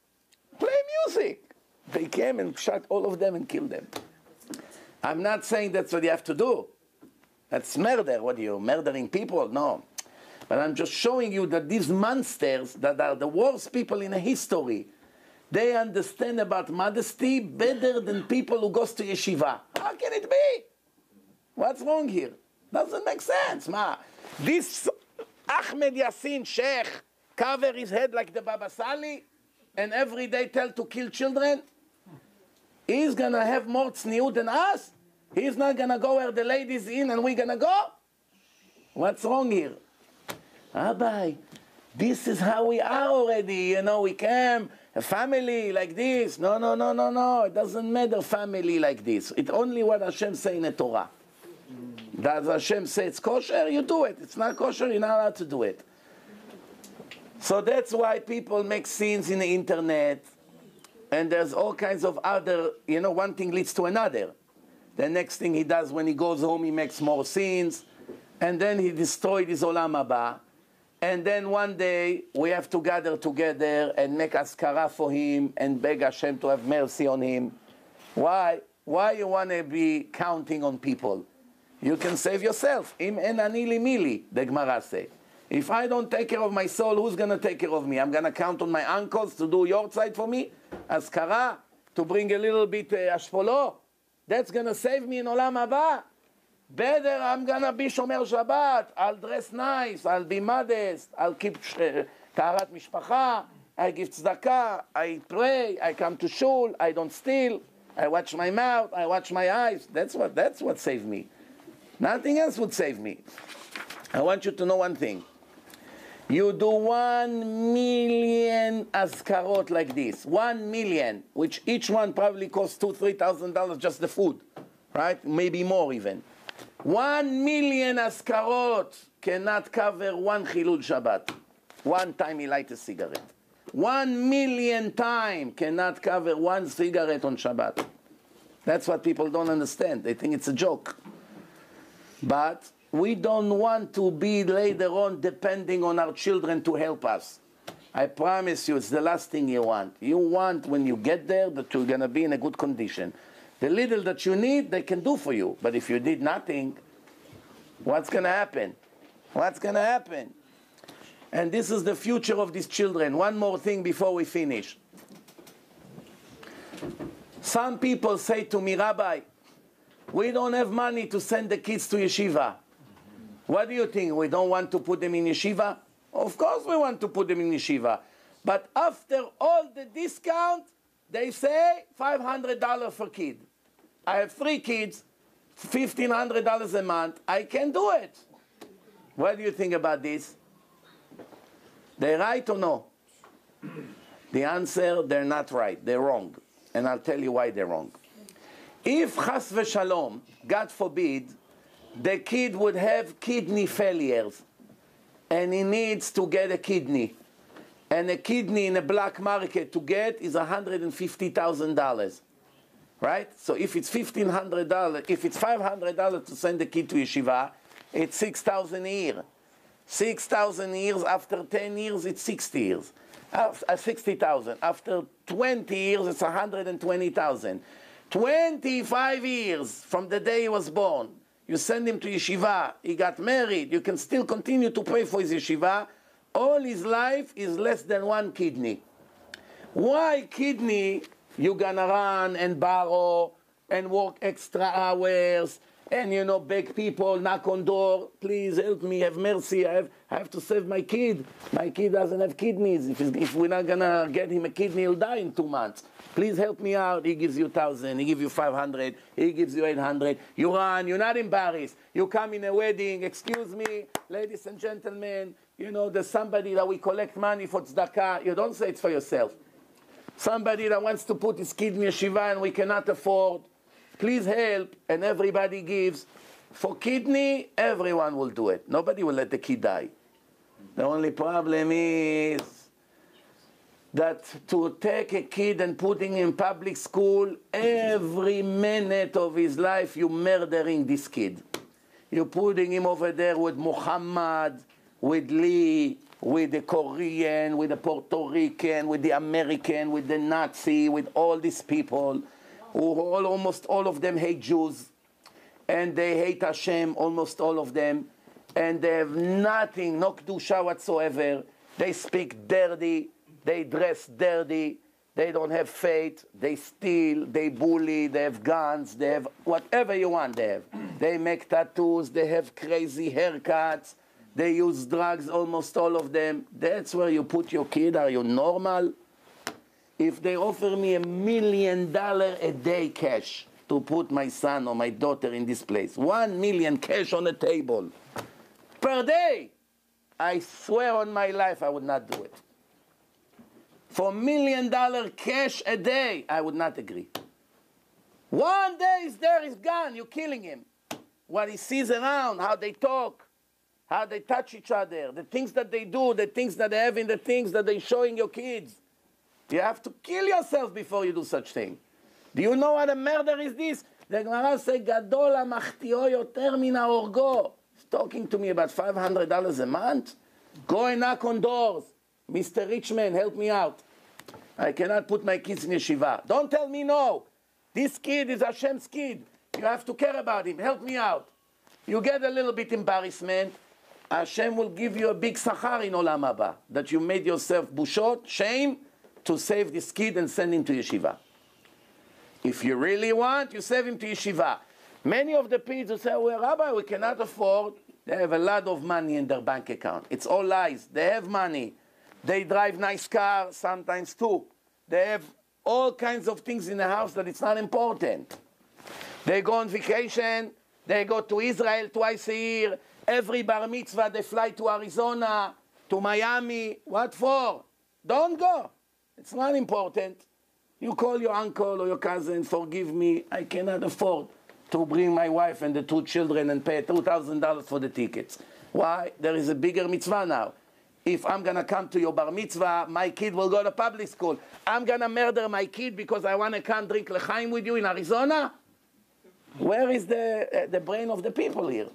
they came and shot all of them and killed them. I'm not saying that's what you have to do. That's murder. What are you, murdering people? No. But I'm just showing you that these monsters that are the worst people in history, they understand about modesty better than people who goes to yeshiva. How can it be? What's wrong here? Doesn't make sense. This Ahmed Yassin Sheikh cover his head like the Baba Sali and every day tell to kill children. He's going to have more tzniut than us. He's not going to go where the ladies in and we're going to go. What's wrong here? Rabbi, this is how we are already. You know, we came, a family like this. No. It doesn't matter family like this. It's only what Hashem say in the Torah. Does Hashem say it's kosher? You do it. It's not kosher, you're not allowed to do it. So that's why people make sins in the internet. And there's all kinds of other, one thing leads to another. The next thing he does when he goes home, he makes more sins. And then he destroyed his Olam Haba. And then one day, we have to gather together and make askara for him and beg Hashem to have mercy on him. Why? Why you want to be counting on people? You can save yourself. Im en ani li mili, the Gemara say. If I don't take care of my soul, who's going to take care of me? I'm going to count on my uncles to do your side for me? Askara? To bring a little bit ashpolo? That's going to save me in Olam Haba? Better I'm going to be Shomer Shabbat. I'll dress nice. I'll be modest. I'll keep Taharat Mishpacha. I give tzedakah. I pray. I come to shul. I don't steal. I watch my mouth. I watch my eyes. That's what saved me. Nothing else would save me. I want you to know one thing. You do 1 million askarot like this. 1 million, which each one probably costs $2,000-3,000 just the food. Right? Maybe more even. 1 million askarot cannot cover one Chilul Shabbat. One time he light a cigarette. 1 million times cannot cover one cigarette on Shabbat. That's what people don't understand. They think it's a joke. But we don't want to be later on depending on our children to help us. I promise you, it's the last thing you want. You want, when you get there, that you're going to be in a good condition. The little that you need, they can do for you. But if you did nothing, what's going to happen? What's going to happen? And this is the future of these children. One more thing before we finish. Some people say to me, Rabbi, we don't have money to send the kids to yeshiva. What do you think? We don't want to put them in yeshiva? Of course we want to put them in yeshiva. But after all the discount, they say $500 for kid. I have 3 kids, $1,500 a month. I can do it. What do you think about this? They're right or no? The answer, they're not right. They're wrong. And I'll tell you why they're wrong. If chas v'shalom, God forbid, the kid would have kidney failures, and he needs to get a kidney, and a kidney in a black market to get is $150,000, right? So if it's $1,500, if it's $500 to send the kid to yeshiva, it's $6,000 a year. 6,000 years, after 10 years, it's 60 years. 60,000. After 20 years, it's 120,000. 25 years from the day he was born. You send him to yeshiva, he got married, you can still continue to pay for his yeshiva. All his life is less than 1 kidney. Why kidney? You gonna run and borrow and work extra hours and, you know, beg people, knock on door, please help me, have mercy, I have to save my kid. My kid doesn't have kidneys. If we're not gonna get him a kidney, he'll die in 2 months. Please help me out. He gives you 1,000, he gives you 500, he gives you 800. You run, you're not embarrassed. You come in a wedding, excuse me, ladies and gentlemen, you know, there's somebody that we collect money for tzedakah. You don't say it's for yourself. Somebody that wants to put his kid in yeshiva and we cannot afford. Please help, and everybody gives. For kidney, everyone will do it. Nobody will let the kid die. The only problem is that to take a kid and putting him in public school, every minute of his life you're murdering this kid. You're putting him over there with Muhammad, with Lee, with the Korean, with the Puerto Rican, with the American, with the Nazi, with all these people who almost all of them hate Jews, and they hate Hashem, almost all of them, and they have nothing, no kedusha whatsoever. They speak dirty, they dress dirty, they don't have faith, they steal, they bully, they have guns, they have whatever you want they have. They make tattoos, they have crazy haircuts, they use drugs, almost all of them. That's where you put your kid. Are you normal? If they offer me $1 million a day cash to put my son or my daughter in this place, 1 million cash on the table per day, I swear on my life I would not do it. For $1 million cash a day, I would not agree. 1 day is there, he's gone, you're killing him. What he sees around, how they talk, how they touch each other, the things that they do, the things that they have in the things that they're showing your kids. You have to kill yourself before you do such thing. Do you know what a murder is this? The Gemara says, Gadol ha'machtio yoter min ha'orgo. He's talking to me about $500 a month? Go and knock on doors. Mr. Richman, help me out. I cannot put my kids in yeshiva. Don't tell me no. This kid is Hashem's kid. You have to care about him. Help me out. You get a little bit embarrassment. Hashem will give you a big sachar in Olam Haba. That you made yourself bushot, shame, to save this kid and send him to yeshiva. If you really want, you save him to yeshiva. Many of the people say, well, Rabbi, we cannot afford. They have a lot of money in their bank account. It's all lies. They have money. They drive nice cars, sometimes 2. They have all kinds of things in the house that it's not important. They go on vacation. They go to Israel twice a year. Every bar mitzvah, they fly to Arizona, to Miami. What for? Don't go. It's not important. You call your uncle or your cousin, forgive me, I cannot afford to bring my wife and the 2 children and pay $2,000 for the tickets. Why? There is a bigger mitzvah now. If I'm going to come to your bar mitzvah, my kid will go to public school. I'm going to murder my kid because I want to come drink l'chaim with you in Arizona? Where is the brain of the people here?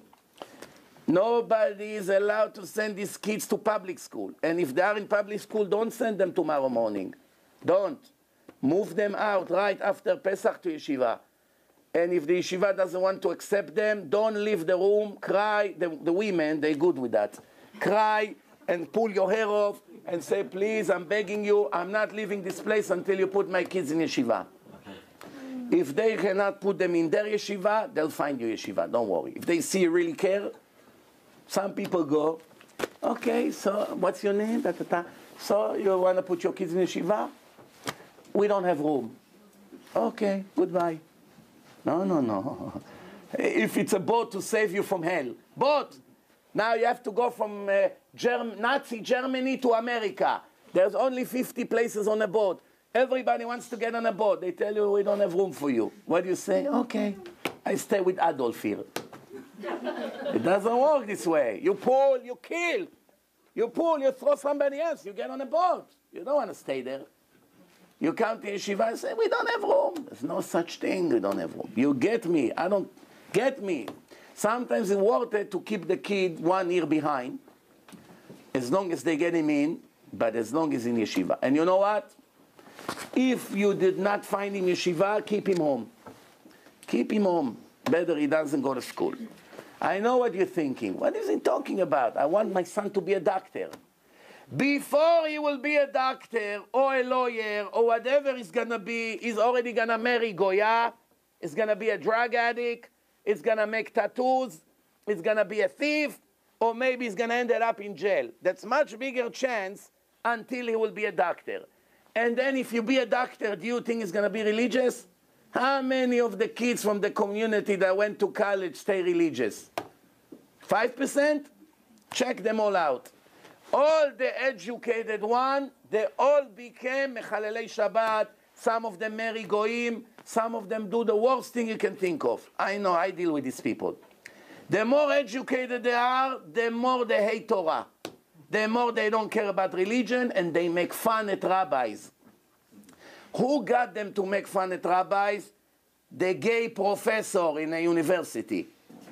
Nobody is allowed to send these kids to public school. And if they are in public school, don't send them tomorrow morning. Don't. Move them out right after Pesach to yeshiva. And if the yeshiva doesn't want to accept them, don't leave the room, cry. The women, they're good with that. Cry and pull your hair off and say, please, I'm begging you, I'm not leaving this place until you put my kids in yeshiva. If they cannot put them in their yeshiva, they'll find you yeshiva, don't worry. If they see you really care, some people go, okay, so what's your name? Da, da, da. So you want to put your kids in yeshiva? We don't have room. Okay, goodbye. No. If it's a boat to save you from hell. Boat! Now you have to go from Nazi Germany to America. There's only 50 places on a boat. Everybody wants to get on a boat. They tell you we don't have room for you. What do you say? Okay, I stay with Adolf here. It doesn't work this way. You pull, you kill. You pull, you throw somebody else. You get on a boat. You don't want to stay there. You come to yeshiva and say, we don't have room. There's no such thing, we don't have room. You get me. I don't get me. Sometimes it's worth it to keep the kid 1 year behind, as long as they get him in, but as long as in yeshiva. And you know what? If you did not find him yeshiva, keep him home. Keep him home. Better he doesn't go to school. I know what you're thinking. What is he talking about? I want my son to be a doctor. Before he will be a doctor or a lawyer or whatever he's going to be, he's already going to marry Goya. He's going to be a drug addict. He's going to make tattoos. He's going to be a thief. Or maybe he's going to end up in jail. That's much bigger chance until he will be a doctor. And then if you be a doctor, do you think he's going to be religious? How many of the kids from the community that went to college stay religious? 5%? Check them all out. All the educated ones, they all became Mechalelei Shabbat. Some of them marry Goyim. Some of them do the worst thing you can think of. I know, I deal with these people. The more educated they are, the more they hate Torah. The more they don't care about religion, and they make fun at rabbis. Who got them to make fun at rabbis? The gay professor in a university.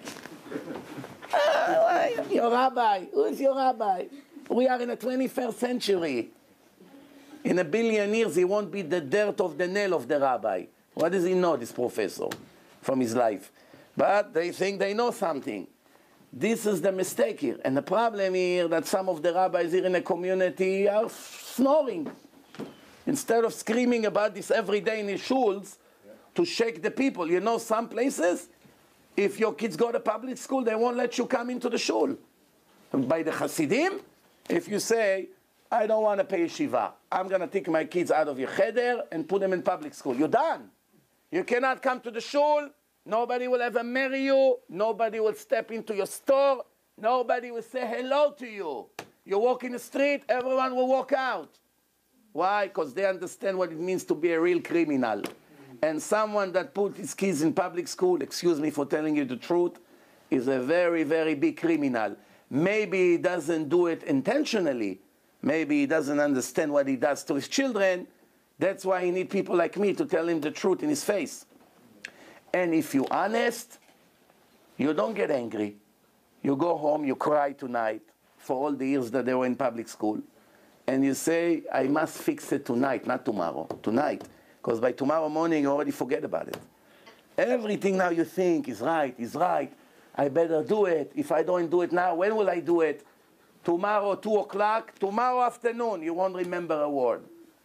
Your rabbi. Who's your rabbi? We are in the 21st century. In 1 billion years, he won't be the dirt of the nail of the rabbi. What does he know, this professor, from his life? But they think they know something. This is the mistake here. And the problem here that some of the rabbis here in the community are snoring. Instead of screaming about this every day in his shuls to shake the people. You know, some places, if your kids go to public school, they won't let you come into the shul. By the Hasidim, if you say, I don't want to pay yeshiva, I'm going to take my kids out of your cheder and put them in public school. You're done. You cannot come to the shul. Nobody will ever marry you. Nobody will step into your store. Nobody will say hello to you. You walk in the street, everyone will walk out. Why? Because they understand what it means to be a real criminal. And someone that put his kids in public school, excuse me for telling you the truth, is a very, very big criminal. Maybe he doesn't do it intentionally. Maybe he doesn't understand what he does to his children. That's why he needs people like me to tell him the truth in his face. And if you're honest, you don't get angry. You go home, you cry tonight for all the years that they were in public school. And you say, I must fix it tonight, not tomorrow. Tonight. Because by tomorrow morning, you already forget about it. Everything now you think is right, is right. I better do it. If I don't do it now, when will I do it? Tomorrow, 2 o'clock, tomorrow afternoon, you won't remember a word.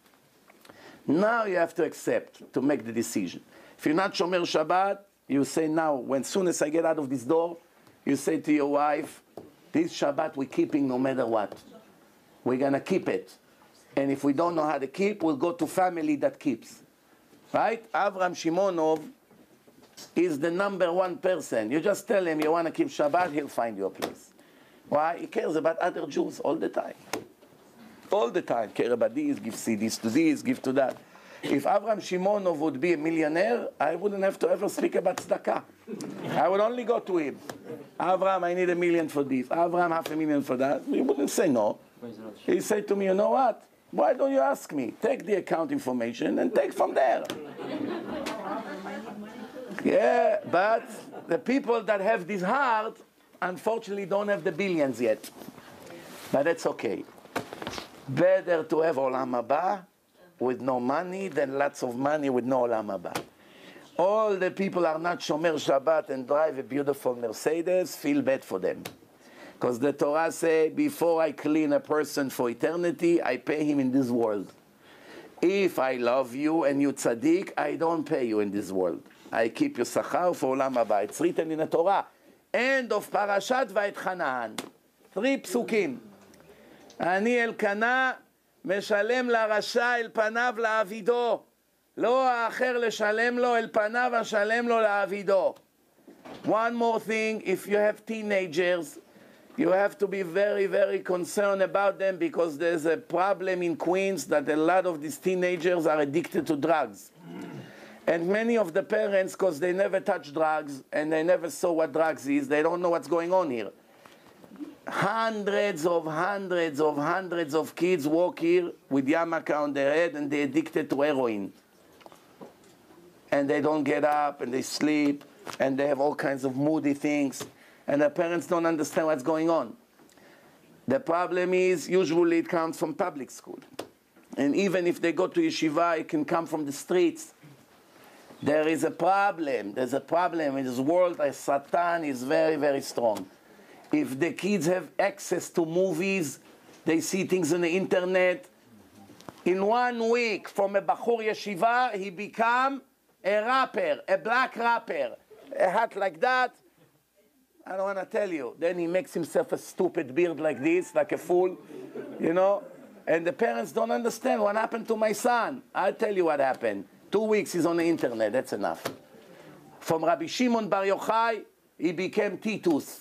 Now you have to accept, to make the decision. If you're not Shomer Shabbat, you say now, when soon as I get out of this door, you say to your wife, this Shabbat we're keeping no matter what. We're going to keep it. And if we don't know how to keep, we'll go to family that keeps. Right? Avram Shimonov is the #1 person. You just tell him you want to keep Shabbat, he'll find you a place. Why? He cares about other Jews all the time. All the time. Care about this, give this to this, give to that. If Avram Shimonov would be a millionaire, I wouldn't have to ever speak about tzedakah. I would only go to him. Avram, I need $1 million for this. Avram, $500,000 for that. He wouldn't say no. He said to me, you know what? Why don't you ask me? Take the account information and take from there. Yeah, but the people that have this heart, unfortunately, don't have the billions yet. But that's okay. Better to have Olam Haba with no money than lots of money with no Olam Haba. All the people are not Shomer Shabbat and drive a beautiful Mercedes, feel bad for them. Because the Torah says, before I clean a person for eternity, I pay him in this world. If I love you and you tzaddik, I don't pay you in this world. I keep your sachar for olam haba. It's written in the Torah. End of Parashat Vayetchanan. 3 psukim. אני אלקנה משלם לרשע אל פניו לעבידו. לא האחר לשלם לו אל פניו אשלם לו לעבידו. One more thing, if you have teenagers, you have to be very, very concerned about them because there's a problem in Queens that a lot of these teenagers are addicted to drugs. And many of the parents, because they never touch drugs and they never saw what drugs is, they don't know what's going on here. Hundreds of kids walk here with yarmulke on their head and they're addicted to heroin. And they don't get up and they sleep and they have all kinds of moody things. And the parents don't understand what's going on. The problem is, usually it comes from public school. And even if they go to yeshiva, it can come from the streets. There is a problem. There's a problem in this world. Satan is very, very strong. If the kids have access to movies, they see things on the internet. In 1 week, from a Bachur Yeshiva, he become a rapper, a black rapper. A hat like that. I don't want to tell you. Then he makes himself a stupid beard like this, like a fool, you know. And the parents don't understand what happened to my son. I'll tell you what happened. 2 weeks he's on the internet, that's enough. From Rabbi Shimon Bar Yochai, he became Titus.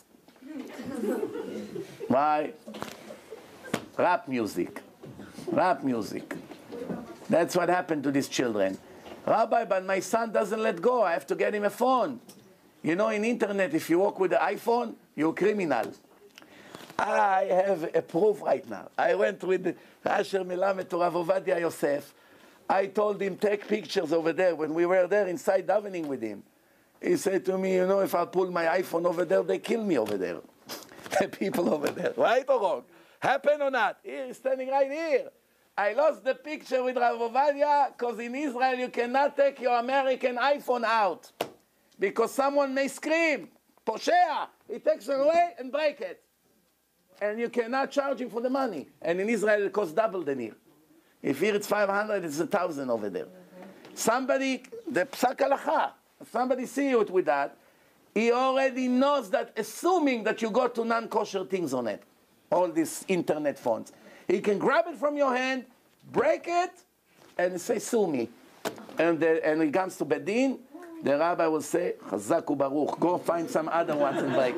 Why? Rap music. Rap music. That's what happened to these children. Rabbi, but my son doesn't let go. I have to get him a phone. You know, in internet, if you walk with the iPhone, you're a criminal. I have a proof right now. I went with Asher Melamed to Rav Ovadia Yosef. I told him, take pictures over there. When we were there inside davening with him, he said to me, you know, if I pull my iPhone over there, they kill me over there. The people over there. Right or wrong? Happen or not? Here, he's standing right here. I lost the picture with Rav Ovadia because in Israel you cannot take your American iPhone out. Because someone may scream, Poshea, he takes it away and break it. And you cannot charge him for the money. And in Israel it costs double than here. If here it's 500, it's 1,000 over there. Somebody, the psak halacha, somebody see you with that, he already knows that, assuming that you go to non-kosher things on it, all these internet phones. He can grab it from your hand, break it, and say, sue me. And he comes to Bedin, the rabbi will say, Chazak u'baruch, go find some other ones and break.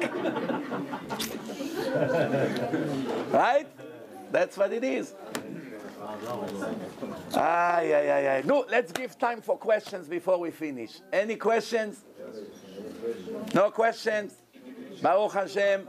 Right? That's what it is. No, let's give time for questions before we finish. Any questions? No questions? Baruch Hashem.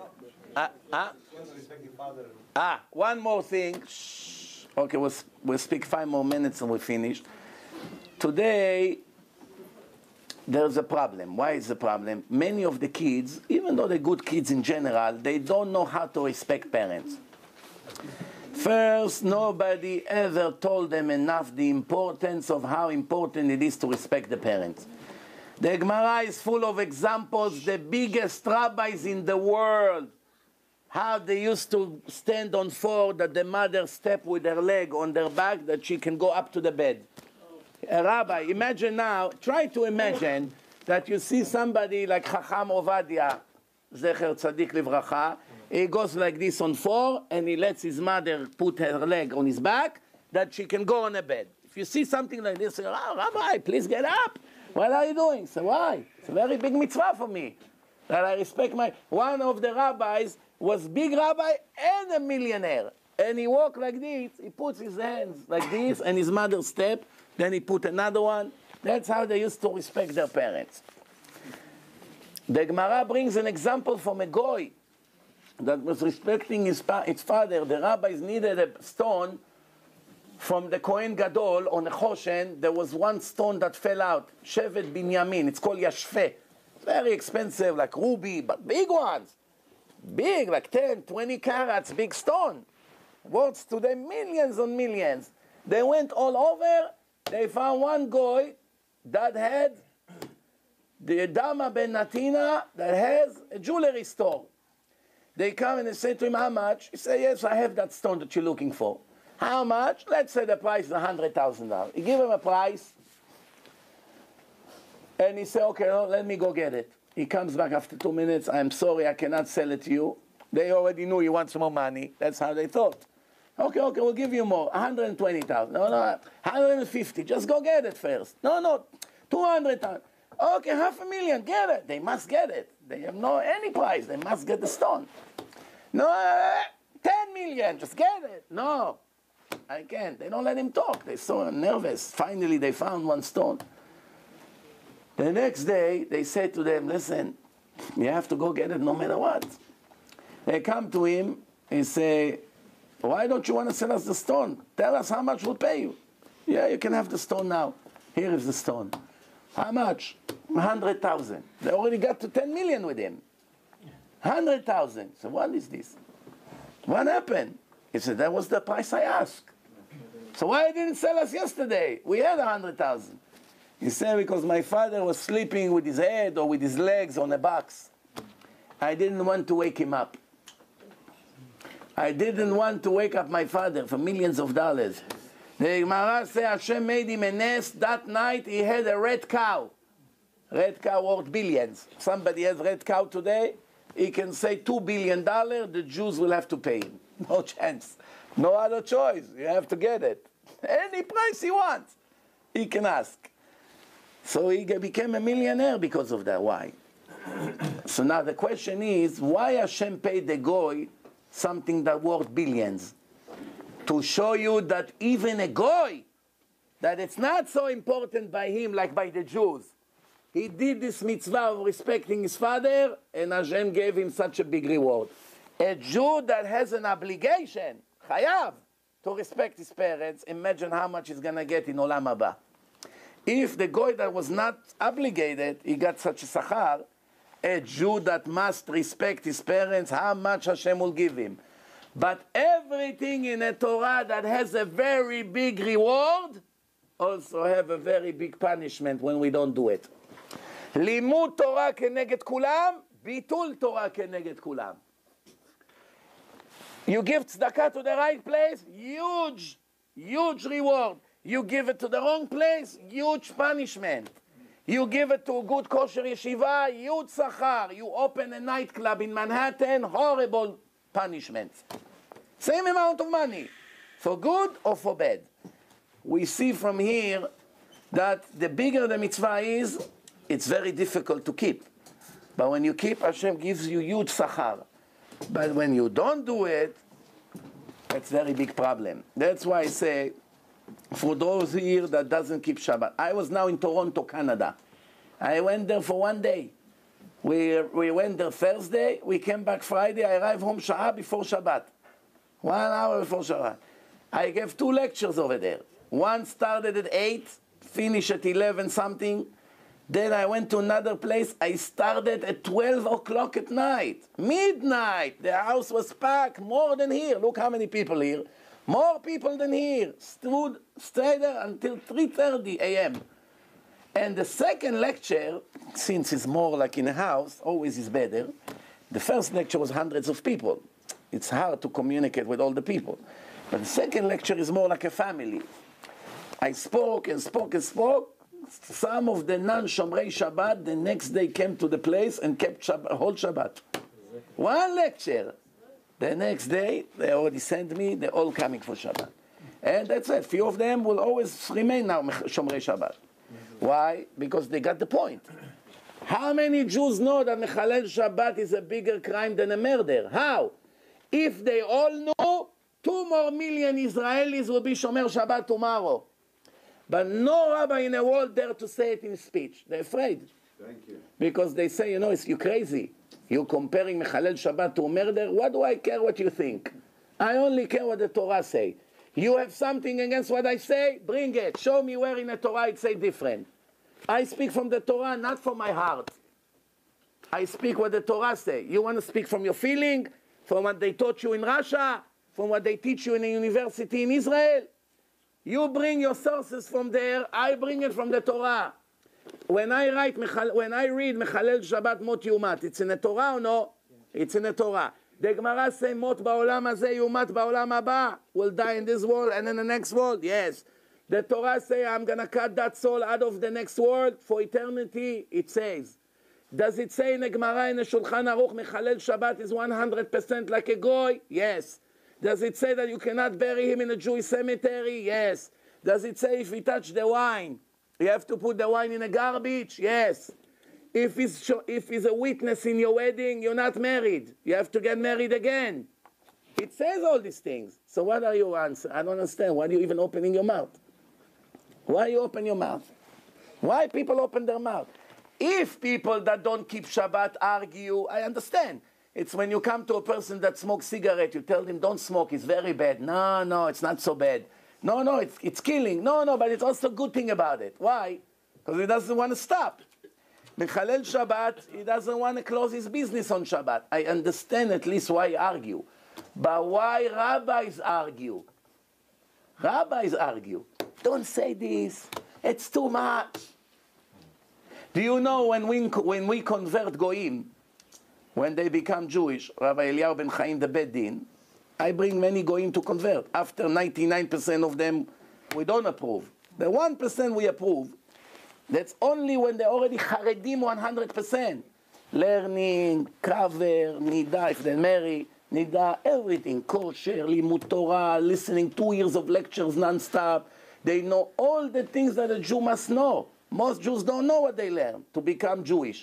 One more thing. Shh. Okay, we'll speak 5 more minutes and we'll finish. Today, there's a problem. Why is the problem? Many of the kids, even though they're good kids in general, they don't know how to respect parents. First, nobody ever told them enough the importance of how important it is to respect the parents. The Gemara is full of examples, the biggest rabbis in the world, how they used to stand on 4 that the mother step with her leg on their back that she can go up to the bed. A rabbi, imagine now, try to imagine that you see somebody like Chacham Ovadia, Zecher Tzadik Livracha, he goes like this on 4 and he lets his mother put her leg on his back that she can go on a bed. If you see something like this, say, oh, Rabbi, please get up. What are you doing? Say, why? It's a very big mitzvah for me. That I respect my... One of the rabbis was big rabbi and a millionaire. And he walked like this. He puts his hands like this and his mother step. Then he put another one. That's how they used to respect their parents. The Gemara brings an example from a goy that was respecting his father. The rabbis needed a stone from the Kohen Gadol on a Choshen. There was one stone that fell out. Shevet Binyamin. It's called Yashfeh. Very expensive, like ruby, but big ones. Big, like 10, 20 carats, big stone. Worth to them millions and millions. They went all over. They found one goy that had the Dama Ben Natina that has a jewelry store. They come and they say to him, how much? He says, yes, I have that stone that you're looking for. How much? Let's say the price is $100,000. You give him a price, and he says, okay, no, let me go get it. He comes back after 2 minutes. I'm sorry, I cannot sell it to you. They already knew he wants more money. That's how they thought. Okay, we'll give you more. 120,000. No, 150. Just go get it first. No, 200,000. Okay, $500,000. Get it. They must get it. They have no any price. They must get the stone. No, 10 million. Just get it. No, I can't. They don't let him talk. They're so nervous. Finally, they found one stone. The next day, they said to them, listen, you have to go get it no matter what. They come to him and say, why don't you want to sell us the stone? Tell us how much we'll pay you. Yeah, you can have the stone now. Here is the stone. How much? 100,000. They already got to 10 million with him. 100,000. So what is this? What happened? He said, that was the price I asked. So why didn't sell us yesterday? We had 100,000. He said, because my father was sleeping with his head or with his legs on a box. I didn't want to wake him up. I didn't want to wake up my father for millions of dollars. The Gemara says Hashem made him a nest. That night he had a red cow. Red cow worth billions. Somebody has red cow today, he can say $2 billion, the Jews will have to pay him. No chance. No other choice. You have to get it. Any price he wants, he can ask. So he became a millionaire because of that. Why? So now the question is, why Hashem paid the Goy something that worth billions? To show you that even a Goy, that it's not so important by him like by the Jews. He did this mitzvah of respecting his father, and Hashem gave him such a big reward. A Jew that has an obligation, chayav, to respect his parents, imagine how much he's going to get in Olam Haba. If the Goy that was not obligated, he got such a sachar, a Jew that must respect his parents, how much Hashem will give him. But everything in a Torah that has a very big reward also have a very big punishment when we don't do it. Limud Torah keneged kulam, bitul Torah keneged kulam. You give tzedakah to the right place, huge reward. You give it to the wrong place, huge punishment. You give it to a good kosher yeshiva, huge sachar. You open a nightclub in Manhattan, horrible punishment. Same amount of money, for good or for bad. We see from here that the bigger the mitzvah is, it's very difficult to keep. But when you keep, Hashem gives you huge sachar. But when you don't do it, it's a very big problem. That's why I say, for those here that doesn't keep Shabbat. I was now in Toronto, Canada. I went there for 1 day. We went there Thursday, we came back Friday, I arrived home Sha'ah before Shabbat. 1 hour before Shabbat. I gave 2 lectures over there. One started at 8, finished at 11 something. Then I went to another place, I started at 12 o'clock at night. Midnight, the house was packed, more than here. Look how many people here. More people than here. Stayed there until 3:30 a.m. And the second lecture, since it's more like in a house, always is better. The first lecture was hundreds of people. It's hard to communicate with all the people. But the second lecture is more like a family. I spoke and spoke and spoke. Some of the non-Shomrei Shabbat the next day came to the place and kept whole Shabbat. 1 lecture. The next day, they already sent me, they're all coming for Shabbat. And that's it. Few of them will always remain now Shomrei Shabbat. Why? Because they got the point. How many Jews know that Mechalel Shabbat is a bigger crime than a murder? How? If they all know, 2 more million Israelis will be Shomer Shabbat tomorrow. But no rabbi in the world dare to say it in his speech. They're afraid. Thank you. Because they say, you know, you're crazy. You're comparing Mechalel Shabbat to murder. What do I care what you think? I only care what the Torah say. You have something against what I say? Bring it. Show me where in the Torah it say different. I speak from the Torah, not from my heart. I speak what the Torah say. You want to speak from your feeling? From what they taught you in Russia? From what they teach you in a university in Israel? You bring your sources from there. I bring it from the Torah. When I read Mechalel Shabbat Mot Yumat, it's in the Torah or no? It's in the Torah. The Gemara say, mot ba'olam hazeh yumat ba'olam haba. Will die in this world and in the next world. Yes. The Torah say, I'm going to cut that soul out of the next world for eternity. It says. Does it say in the Gemara in the Shulchan Aruch, Mechalel Shabbat is 100% like a goy? Yes. Does it say that you cannot bury him in a Jewish cemetery? Yes. Does it say if he touched the wine, you have to put the wine in a garbage? Yes. If he's a witness in your wedding, you're not married. You have to get married again. It says all these things. So what are you answering? I don't understand. Why are you even opening your mouth? Why you open your mouth? Why people open their mouth? If people that don't keep Shabbat argue, I understand. It's when you come to a person that smokes cigarette, you tell him, don't smoke, it's very bad. No, it's not so bad. No, it's killing. No, but it's also a good thing about it. Why? Because he doesn't want to stop. Mechalel Shabbat, he doesn't want to close his business on Shabbat. I understand at least why he argue. But why rabbis argue? Rabbis argue. Don't say this. It's too much. Do you know when we convert Goyim, when they become Jewish, Rabbi Eliyahu ben Chaim the Beit Din, I bring many Goyim to convert. After 99% of them, we don't approve. The 1% we approve, that's only when they're already Charedim 100%. Learning, cover, Nida, if they marry, Nida, everything, kosher, limud Torah, listening 2 years of lectures non-stop. They know all the things that a Jew must know. Most Jews don't know what they learn to become Jewish.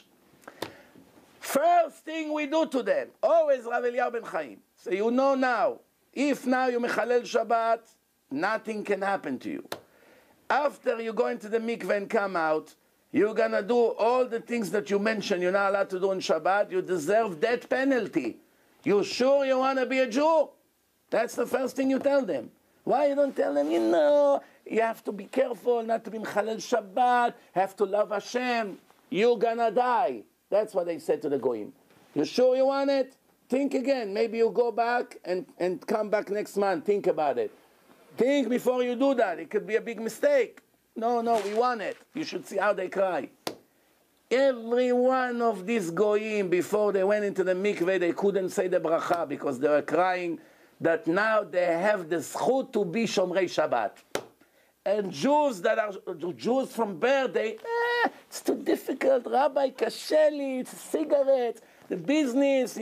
First thing we do to them, always Rabbi Eliyahu ben Chaim. So you know now, if now you mechalel Shabbat, nothing can happen to you. After you go into the mikveh and come out, you're going to do all the things that you mentioned you're not allowed to do on Shabbat. You deserve death penalty. You sure you want to be a Jew? That's the first thing you tell them. Why you don't tell them, you have to be careful not to be mechalel Shabbat, have to love Hashem, you're going to die. That's what they said to the Goyim. You sure you want it? Think again. Maybe you go back and come back next month. Think about it. Think before you do that. It could be a big mistake. No, we want it. You should see how they cry. Every one of these Goyim, before they went into the mikveh, they couldn't say the bracha because they were crying that now they have the zchut to be Shomrei Shabbat. And Jews that are Jews from birth, it's too difficult. Rabbi, kasheli, it's cigarettes, the business,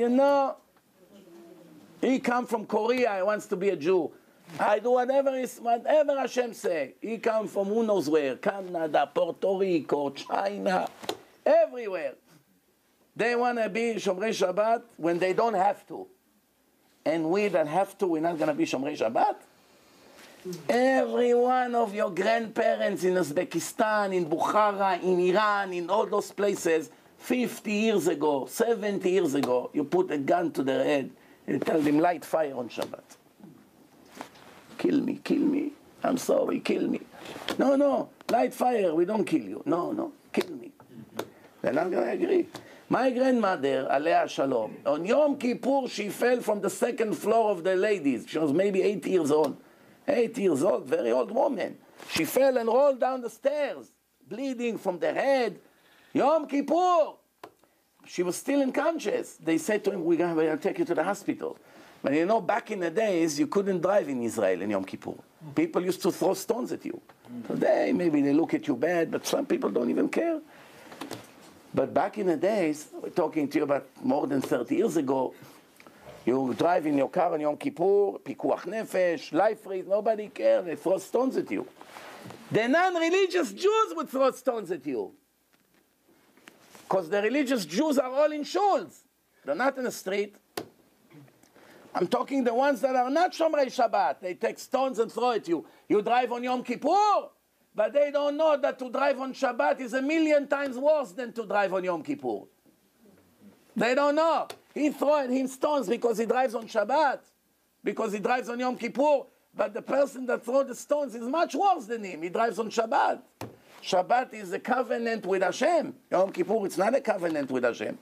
He come from Korea, he wants to be a Jew. I do whatever Hashem say. He come from who knows where, Canada, Puerto Rico, China, everywhere. They want to be Shomrei Shabbat when they don't have to. And we that have to, we're not going to be Shomrei Shabbat? Every one of your grandparents in Uzbekistan, in Bukhara, in Iran, in all those places, 50 years ago, 70 years ago, you put a gun to their head and tell them, light fire on Shabbat. Kill me. I'm sorry, kill me. No, light fire, we don't kill you. No, kill me. They're not going to agree. My grandmother, Alea Shalom, on Yom Kippur, she fell from the second floor of the ladies. She was maybe 8 years old. 8 years old, very old woman. She fell and rolled down the stairs, bleeding from the head. Yom Kippur. She was still unconscious. They said to him, we're going to take you to the hospital. But back in the days, you couldn't drive in Israel in Yom Kippur. People used to throw stones at you. Today, maybe they look at you bad, but some people don't even care. But back in the days, we're talking to you about more than 30 years ago, you drive in your car on Yom Kippur, pikuach nefesh, life race, nobody cares, they throw stones at you. The non-religious Jews would throw stones at you. Because the religious Jews are all in shuls. They're not in the street. I'm talking the ones that are not Shomrei Shabbat. They take stones and throw at you. You drive on Yom Kippur, but they don't know that to drive on Shabbat is 1,000,000 times worse than to drive on Yom Kippur. They don't know. He throw at him stones because he drives on Shabbat, because he drives on Yom Kippur, but the person that throws the stones is much worse than him. He drives on Shabbat. Shabbat is a covenant with Hashem. Yom Kippur, it's not a covenant with Hashem.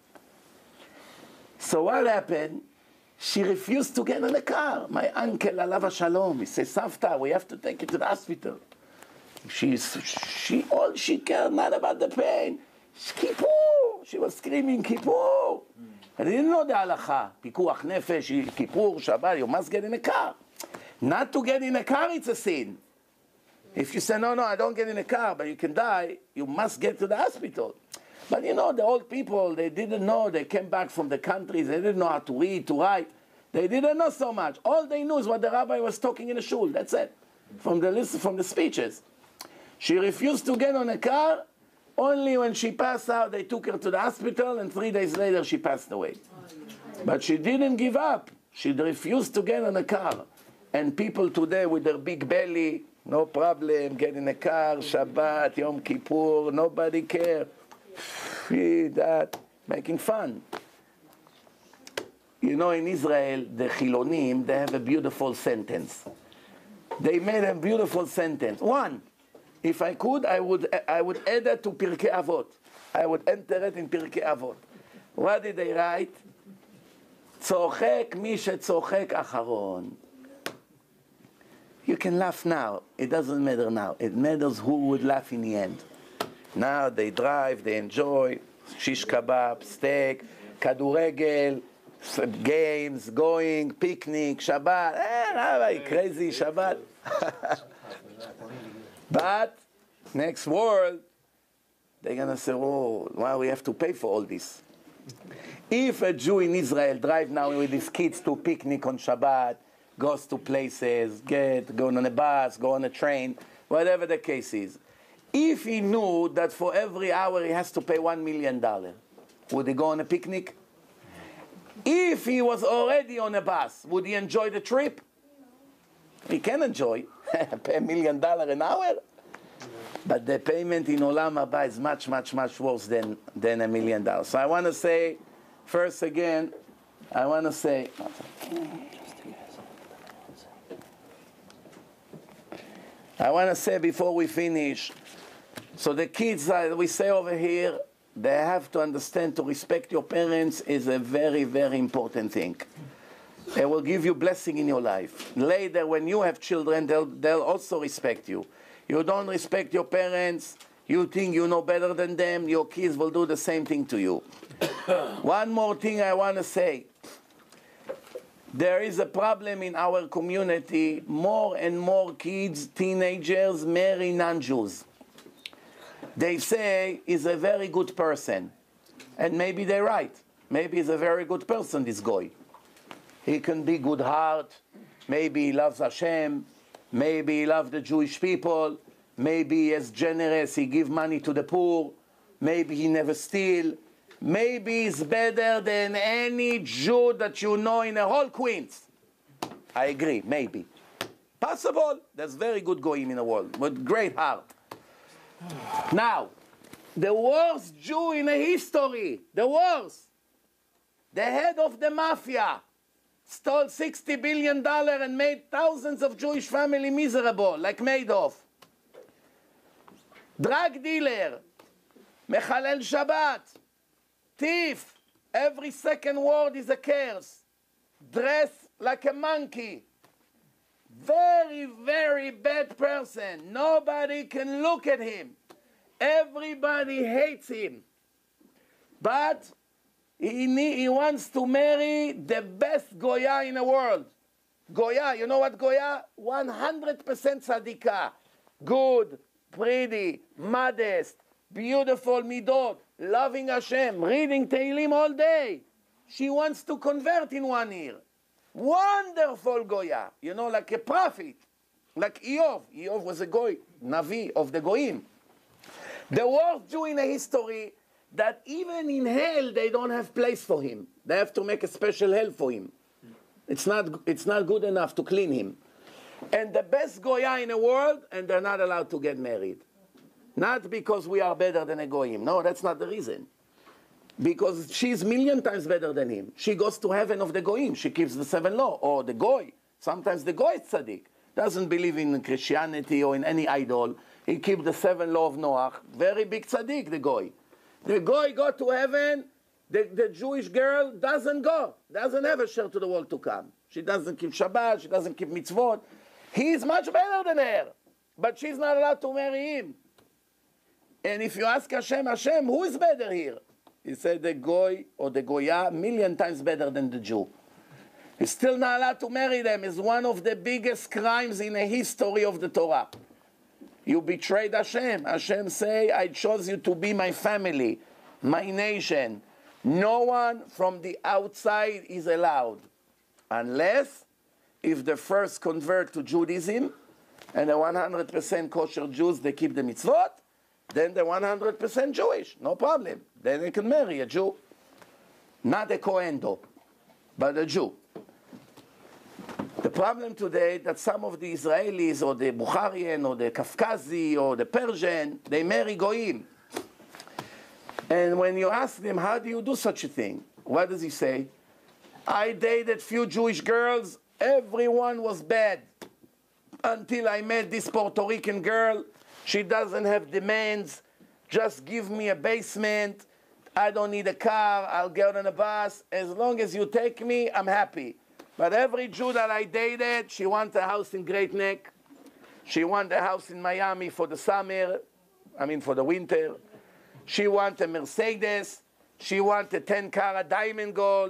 So what happened? She refused to get in the car. My uncle, Alav Shalom, he says, Savta, we have to take you to the hospital. All she cared, not about the pain. Kippur. She was screaming, Kippur. And they didn't know the halacha. Pikuach nefesh, kippur, Shabbat, you must get in a car. Not to get in a car, it's a sin. If you say, no, I don't get in a car, but you can die, you must get to the hospital. But you know, the old people, they didn't know. They came back from the countries. They didn't know how to read, to write. They didn't know so much. All they knew is what the rabbi was talking in the shul. That's it. From the speeches. She refused to get on a car. Only when she passed out, they took her to the hospital, and 3 days later, she passed away. But she didn't give up. She refused to get on a car. And people today with their big belly, no problem, get in a car, Shabbat, Yom Kippur, nobody care. That, making fun. You know, in Israel, the Chilonim, they have a beautiful sentence. They made a beautiful sentence. One, if I could, I would add it to Pirkei Avot. I would enter it in Pirkei Avot. What did they write? צוחק מי שצוחק אחרון. You can laugh now. It doesn't matter now. It matters who would laugh in the end. Now they drive, they enjoy, shish kebab, steak, kaduregel, games, going, picnic, Shabbat. Crazy Shabbat. But next world, they're going to say, oh, why we have to pay for all this? If a Jew in Israel drive now with his kids to picnic on Shabbat, goes to places, going on a bus, go on a train, whatever the case is. If he knew that for every hour he has to pay $1 million, would he go on a picnic? If he was already on a bus, would he enjoy the trip? He can enjoy. Pay $1 million an hour? But the payment in Olam Haba is much, much, much worse than $1 million. So I want to say, first again, I want to say before we finish, so the kids, we say over here, they have to understand to respect your parents is a very, very important thing. It will give you blessing in your life. Later, when you have children, they'll also respect you. You don't respect your parents, you think you know better than them, your kids will do the same thing to you. One more thing I want to say. There is a problem in our community. More and more kids, teenagers, marry non-Jews. They say he's a very good person. And maybe they're right. Maybe he's a very good person, this guy. He can be good heart. Maybe he loves Hashem. Maybe he loves the Jewish people. Maybe he is generous. He gives money to the poor. Maybe he never steals. Maybe he's better than any Jew that you know in the whole Queens. I agree, maybe. Possible. There's very good goyim in the world, with great heart. Now, the worst Jew in the history, the worst, the head of the mafia, stole $60 billion and made thousands of Jewish families miserable, like Madoff. Drug dealer, Mechalel Shabbat, thief, every second word is a curse, dress like a monkey. Very, very bad person. Nobody can look at him. Everybody hates him. But he wants to marry the best Goya in the world. Goya, you know what Goya? 100% tzadikah. Good, pretty, modest, beautiful midot, loving Hashem, reading Tehillim all day. She wants to convert in 1 year. Wonderful Goya, you know, like a prophet, like Eov. Eov was a Goy, Navi of the Goyim. The worst Jew in the history that even in hell they don't have place for him. They have to make a special hell for him. It's not good enough to clean him. And the best Goya in the world, and they're not allowed to get married. Not because we are better than a Goyim. No, that's not the reason. Because she's 1,000,000 times better than him. She goes to heaven of the Goyim. She keeps the 7 law. Or the Goy. Sometimes the Goy is tzaddik. Doesn't believe in Christianity or in any idol. He keeps the 7 law of Noah. Very big tzaddik, the Goy. The Goy go to heaven. The Jewish girl doesn't go. Doesn't have a share to the world to come. She doesn't keep Shabbat. She doesn't keep mitzvot. He's much better than her. But she's not allowed to marry him. And if you ask Hashem, Hashem, who is better here? He said the goy or the goya 1,000,000 times better than the Jew. He's still not allowed to marry them. It's one of the biggest crimes in the history of the Torah. You betrayed Hashem. Hashem say, I chose you to be my family, my nation. No one from the outside is allowed. Unless if the first convert to Judaism, and the 100% kosher Jews, they keep the mitzvot, then they're 100% Jewish. No problem. Then they can marry a Jew. Not a Kohen though, but a Jew. The problem today that some of the Israelis or the Bukharian or the Kafkazi or the Persian, they marry Goyim. And when you ask them, how do you do such a thing? What does he say? I dated few Jewish girls, everyone was bad. Until I met this Puerto Rican girl, she doesn't have demands, just give me a basement, I don't need a car, I'll get on a bus, as long as you take me, I'm happy. But every Jew that I dated, she wants a house in Great Neck. She wants a house in Miami for the summer, for the winter. She wants a Mercedes. She wants a 10-carat diamond gold.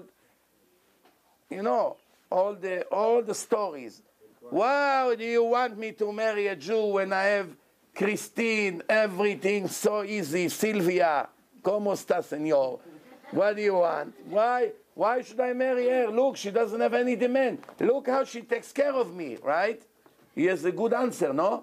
You know, all the stories. Wow, do you want me to marry a Jew when I have Christine, everything so easy, Sylvia, ¿cómo está, señor? What do you want? Why should I marry her? Look, she doesn't have any demand. Look how she takes care of me, right? He has a good answer, no?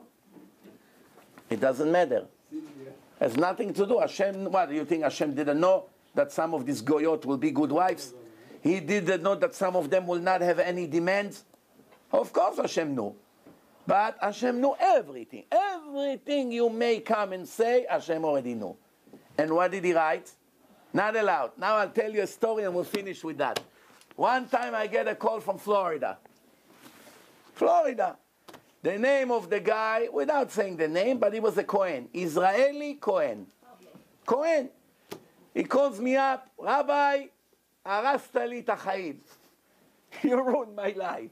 It doesn't matter. It has nothing to do. Hashem, what, do you think Hashem didn't know that some of these goyot will be good wives? He didn't know that some of them will not have any demands? Of course Hashem knew. But Hashem knew everything. Everything you may come and say, Hashem already knew. And what did he write? Not allowed. Now I'll tell you a story and we'll finish with that. One time I get a call from Florida. Florida. The name of the guy, without saying the name, but he was a Kohen. Israeli Kohen. Kohen. He calls me up, Rabbi, arasta li ta chaim. You ruined my life.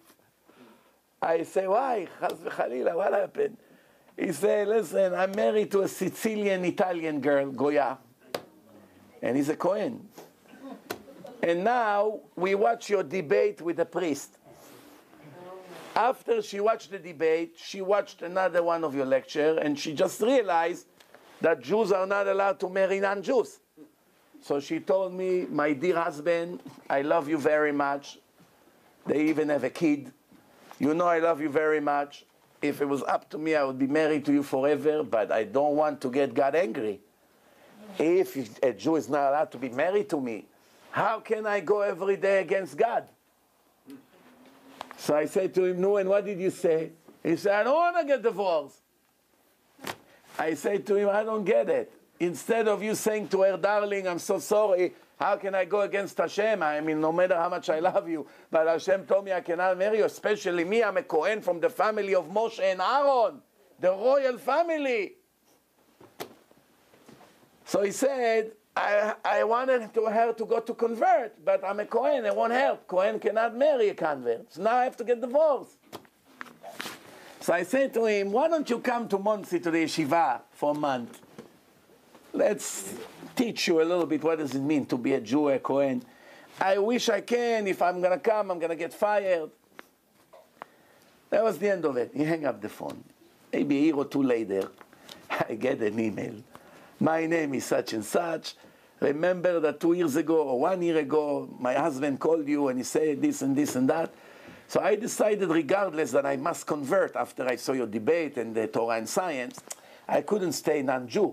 I say, why? Chas v'chalila, what happened? He said, listen, I'm married to a Sicilian Italian girl, Goya. And he's a Kohen. And now we watch your debate with the priest. After she watched the debate, she watched another one of your lecture, and she just realized that Jews are not allowed to marry non-Jews. So she told me, my dear husband, I love you very much. They even have a kid. You know I love you very much. If it was up to me, I would be married to you forever, but I don't want to get God angry. If a Jew is not allowed to be married to me, how can I go every day against God? So I said to him, no, and what did you say? He said, I don't want to get divorced. I said to him, I don't get it. Instead of you saying to her, darling, I'm so sorry, how can I go against Hashem? No matter how much I love you, but Hashem told me I cannot marry you, especially me, I'm a Kohen from the family of Moshe and Aaron, the royal family. So he said, I wanted her to go to convert, but I'm a Kohen, it won't help. Kohen cannot marry a convert. So now I have to get divorced. So I said to him, why don't you come to Monsey to the yeshiva for a month? Let's teach you a little bit what does it mean to be a Jew, a Kohen. I wish I can. If I'm going to come, I'm going to get fired. That was the end of it. He hung up the phone. Maybe a year or two later, I get an email. My name is such and such. Remember that 2 years ago or 1 year ago, my husband called you and he said this and this and that. So I decided, regardless, that I must convert after I saw your debate and the Torah and science. I couldn't stay non-Jew.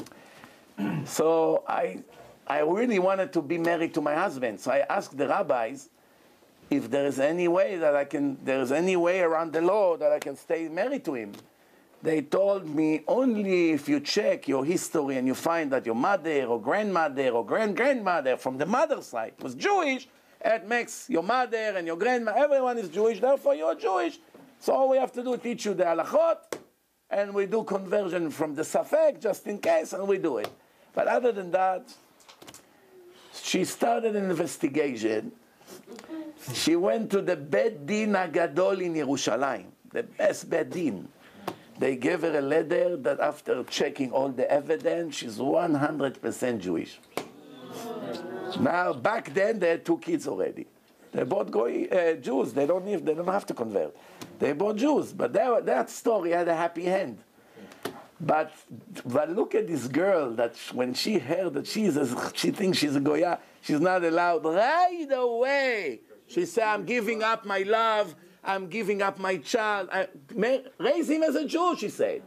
So I really wanted to be married to my husband. So I asked the rabbis if there is any way around the law that I can stay married to him. They told me only if you check your history and you find that your mother or grandmother or grandmother from the mother's side was Jewish, it makes your mother and your grandma, everyone is Jewish, therefore you're Jewish. So all we have to do is teach you the halachot, and we do conversion from the safek just in case, and we do it. But other than that, she started an investigation. She went to the Bet Din Agadol in Yerushalayim, the best Bet Din. They gave her a letter that after checking all the evidence, she's 100% Jewish. Now, back then, they had 2 kids already. They both Jews. They don't have to convert. They both Jews. But that story had a happy end. But look at this girl that when she heard that she thinks she's a Goya, she's not allowed. Right away, she said, I'm giving up my love. I'm giving up my child. Raise him as a Jew, she said.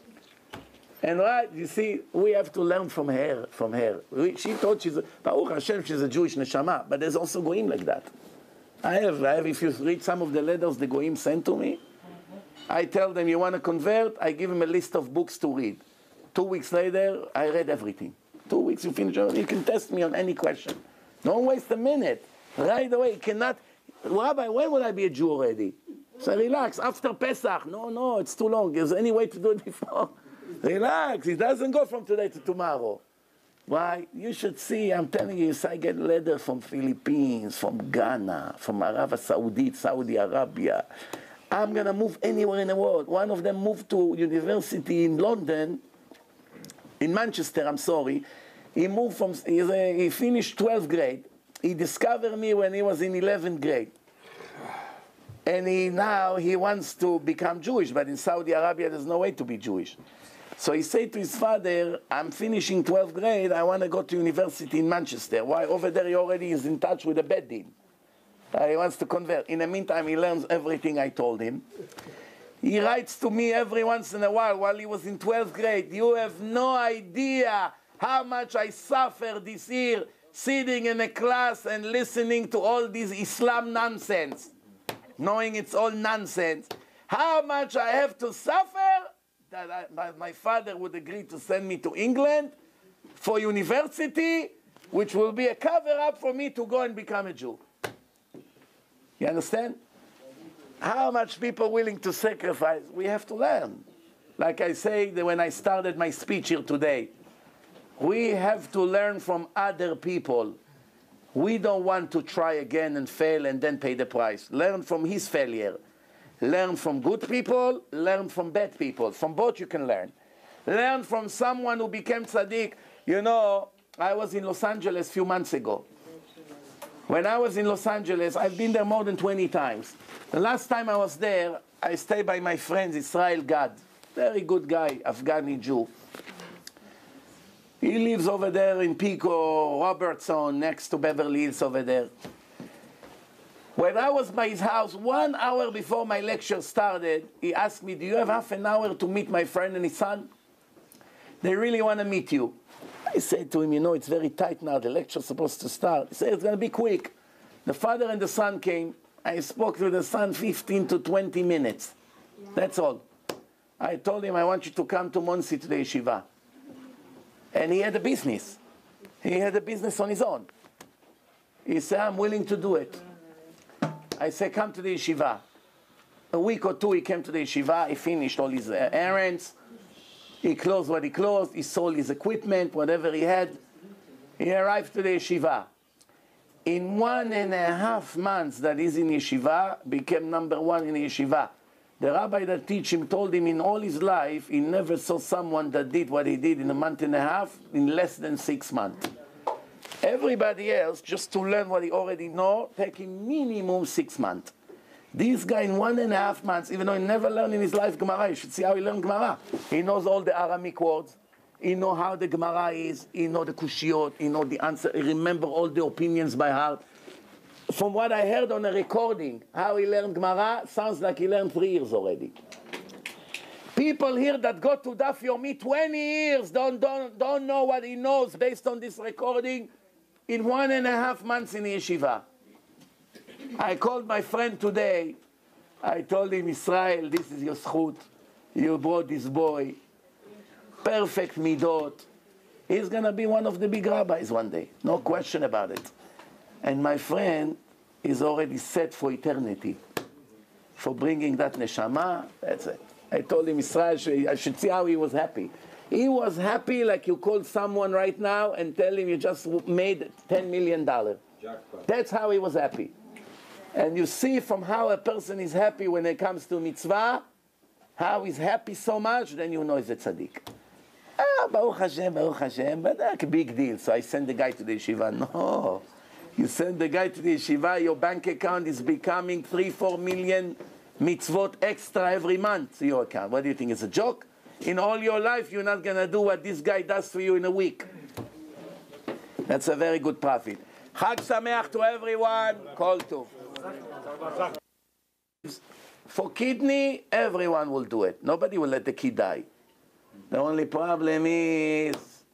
And right, you see, we have to learn from her. She thought Baruch Hashem, she's a Jewish neshama, but there's also goyim like that. I have, if you read some of the letters the goyim sent to me, I tell them, you want to convert? I give them a list of books to read. 2 weeks later, I read everything. 2 weeks, you finish, you can test me on any question. Don't waste a minute. Right away, you cannot, Rabbi, when will I be a Jew already? So relax, after Pesach. No, it's too long. Is there any way to do it before? Relax, it doesn't go from today to tomorrow. Why? You should see, I'm telling you, I get letters from Philippines, from Ghana, from Arab Saudi, Saudi Arabia. I'm going to move anywhere in the world. One of them moved to university in London, in Manchester, I'm sorry. He moved from, he finished 12th grade. He discovered me when he was in 11th grade. And now he wants to become Jewish, but in Saudi Arabia there's no way to be Jewish. So he said to his father, I'm finishing 12th grade, I want to go to university in Manchester. Why? Over there he already is in touch with the Beit Din. He wants to convert. In the meantime, he learns everything I told him. He writes to me every once in a while he was in 12th grade. You have no idea how much I suffered this year sitting in a class and listening to all this Islam nonsense, knowing it's all nonsense. How much I have to suffer that my father would agree to send me to England for university, which will be a cover-up for me to go and become a Jew. You understand? How much people willing to sacrifice? We have to learn. Like I say when I started my speech here today, we have to learn from other people. We don't want to try again and fail and then pay the price. Learn from his failure. Learn from good people, learn from bad people. From both you can learn. Learn from someone who became tzaddik. You know, I was in Los Angeles a few months ago. When I was in Los Angeles, I've been there more than 20 times. The last time I was there, I stayed by my friend Israel Gad. Very good guy, Afghani Jew. He lives over there in Pico, Robertson, next to Beverly Hills over there. When I was by his house, 1 hour before my lecture started, he asked me, do you have half an hour to meet my friend and his son? They really want to meet you. I said to him, you know, it's very tight now. The lecture's supposed to start. He said, it's going to be quick. The father and the son came. I spoke to the son 15 to 20 minutes. That's all. I told him, I want you to come to Monsey to the yeshiva. And he had a business. He had a business on his own. He said, I'm willing to do it. I said, come to the yeshiva. A week or two, he came to the yeshiva. He finished all his errands. He closed what he closed. He sold his equipment, whatever he had. He arrived to the yeshiva. In 1.5 months that he's in yeshiva, became #1 in the yeshiva. The rabbi that teach him told him in all his life, he never saw someone that did what he did in 1.5 months in less than 6 months. Everybody else, just to learn what he already know, take him minimum 6 months. This guy in 1.5 months, even though he never learned in his life Gemara, you should see how he learned Gemara. He knows all the Aramic words. He knows how the Gemara is. He knows the Kushiyot. He knows the answer. He remembers all the opinions by heart. From what I heard on a recording, how he learned Gemara, sounds like he learned 3 years already. People here that go to Daf Yomi 20 years don't know what he knows based on this recording in 1.5 months in the yeshiva. I called my friend today. I told him, Israel, this is your schut. You brought this boy. Perfect midot. He's going to be one of the big rabbis one day. No question about it. And my friend is already set for eternity. For bringing that neshama, that's it. I told him, Israel, I should see how he was happy. He was happy like you call someone right now and tell him you just made $10 million. Jackpot. That's how he was happy. And you see from how a person is happy when it comes to mitzvah, how he's happy so much, then you know he's a tzaddik. Baruch Hashem, but that's a big deal. So I send the guy to the yeshiva. No. You send the guy to the yeshiva, your bank account is becoming 3-4 million mitzvot extra every month to your account. What do you think? It's a joke? In all your life, you're not going to do what this guy does for you in a week. That's a very good profit. Chag Sameach to everyone. Kol Tov. For kidney, everyone will do it. Nobody will let the kid die. The only problem is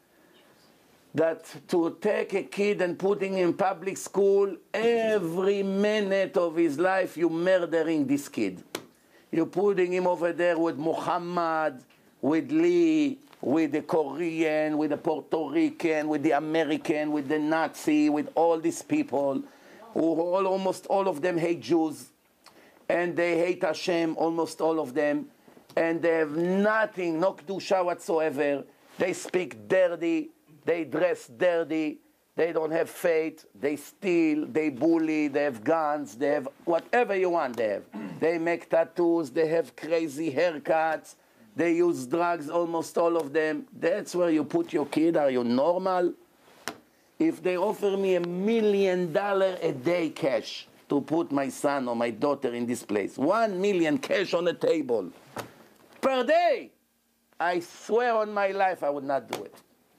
that to take a kid and put him in public school, every minute of his life, you're murdering this kid. You're putting him over there with Muhammad, with Lee, with the Korean, with the Puerto Rican, with the American, with the Nazi, with all these people, who almost all of them hate Jews, and they hate Hashem, almost all of them, and they have nothing, no kedusha whatsoever. They speak dirty, they dress dirty, they don't have faith, they steal, they bully, they have guns, they have whatever you want they have. They make tattoos, they have crazy haircuts, they use drugs, almost all of them. That's where you put your kid. Are you normal? If they offer me $1 million a day cash to put my son or my daughter in this place, 1 million cash on the table per day, I swear on my life I would not do it.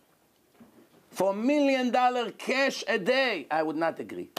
For $1 million cash a day, I would not agree.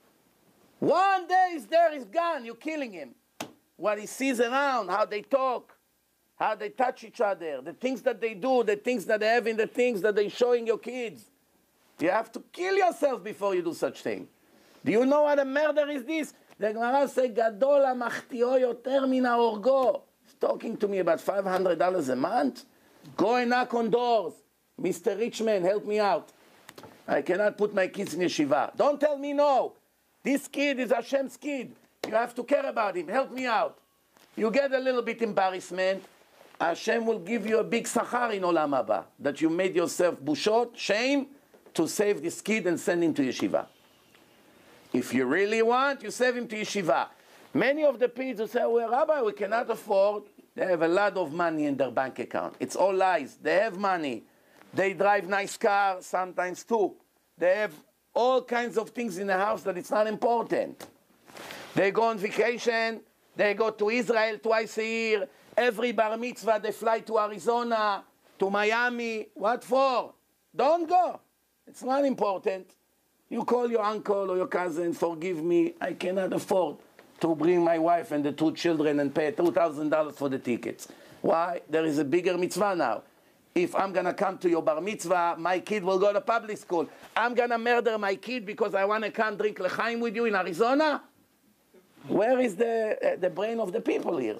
One day he's there, he's gone, you're killing him. What he sees around, how they talk, how they touch each other, the things that they do, the things that they have in the things that they're showing your kids. You have to kill yourself before you do such thing. Do you know what a murder is this? The Gemara says, Gadol hamachtio yoter min haorgo. He's talking to me about $500 a month. Go and knock on doors. Mr. Richman, help me out. I cannot put my kids in yeshiva. Don't tell me no. This kid is Hashem's kid. You have to care about him. Help me out. You get a little bit embarrassment. Hashem will give you a big sachar in Olam Haba, that you made yourself bushot, shame, to save this kid and send him to yeshiva. If you really want, you save him to yeshiva. Many of the people say, well, Rabbi, we cannot afford. They have a lot of money in their bank account. It's all lies. They have money. They drive nice cars, sometimes two. They have all kinds of things in the house that it's not important. They go on vacation. They go to Israel twice a year. Every bar mitzvah, they fly to Arizona, to Miami. What for? Don't go. It's not important. You call your uncle or your cousin, forgive me, I cannot afford to bring my wife and the 2 children and pay $2,000 for the tickets. Why? There is a bigger mitzvah now. If I'm going to come to your bar mitzvah, my kid will go to public school. I'm going to murder my kid because I want to come drink l'chaim with you in Arizona? Where is the brain of the people here?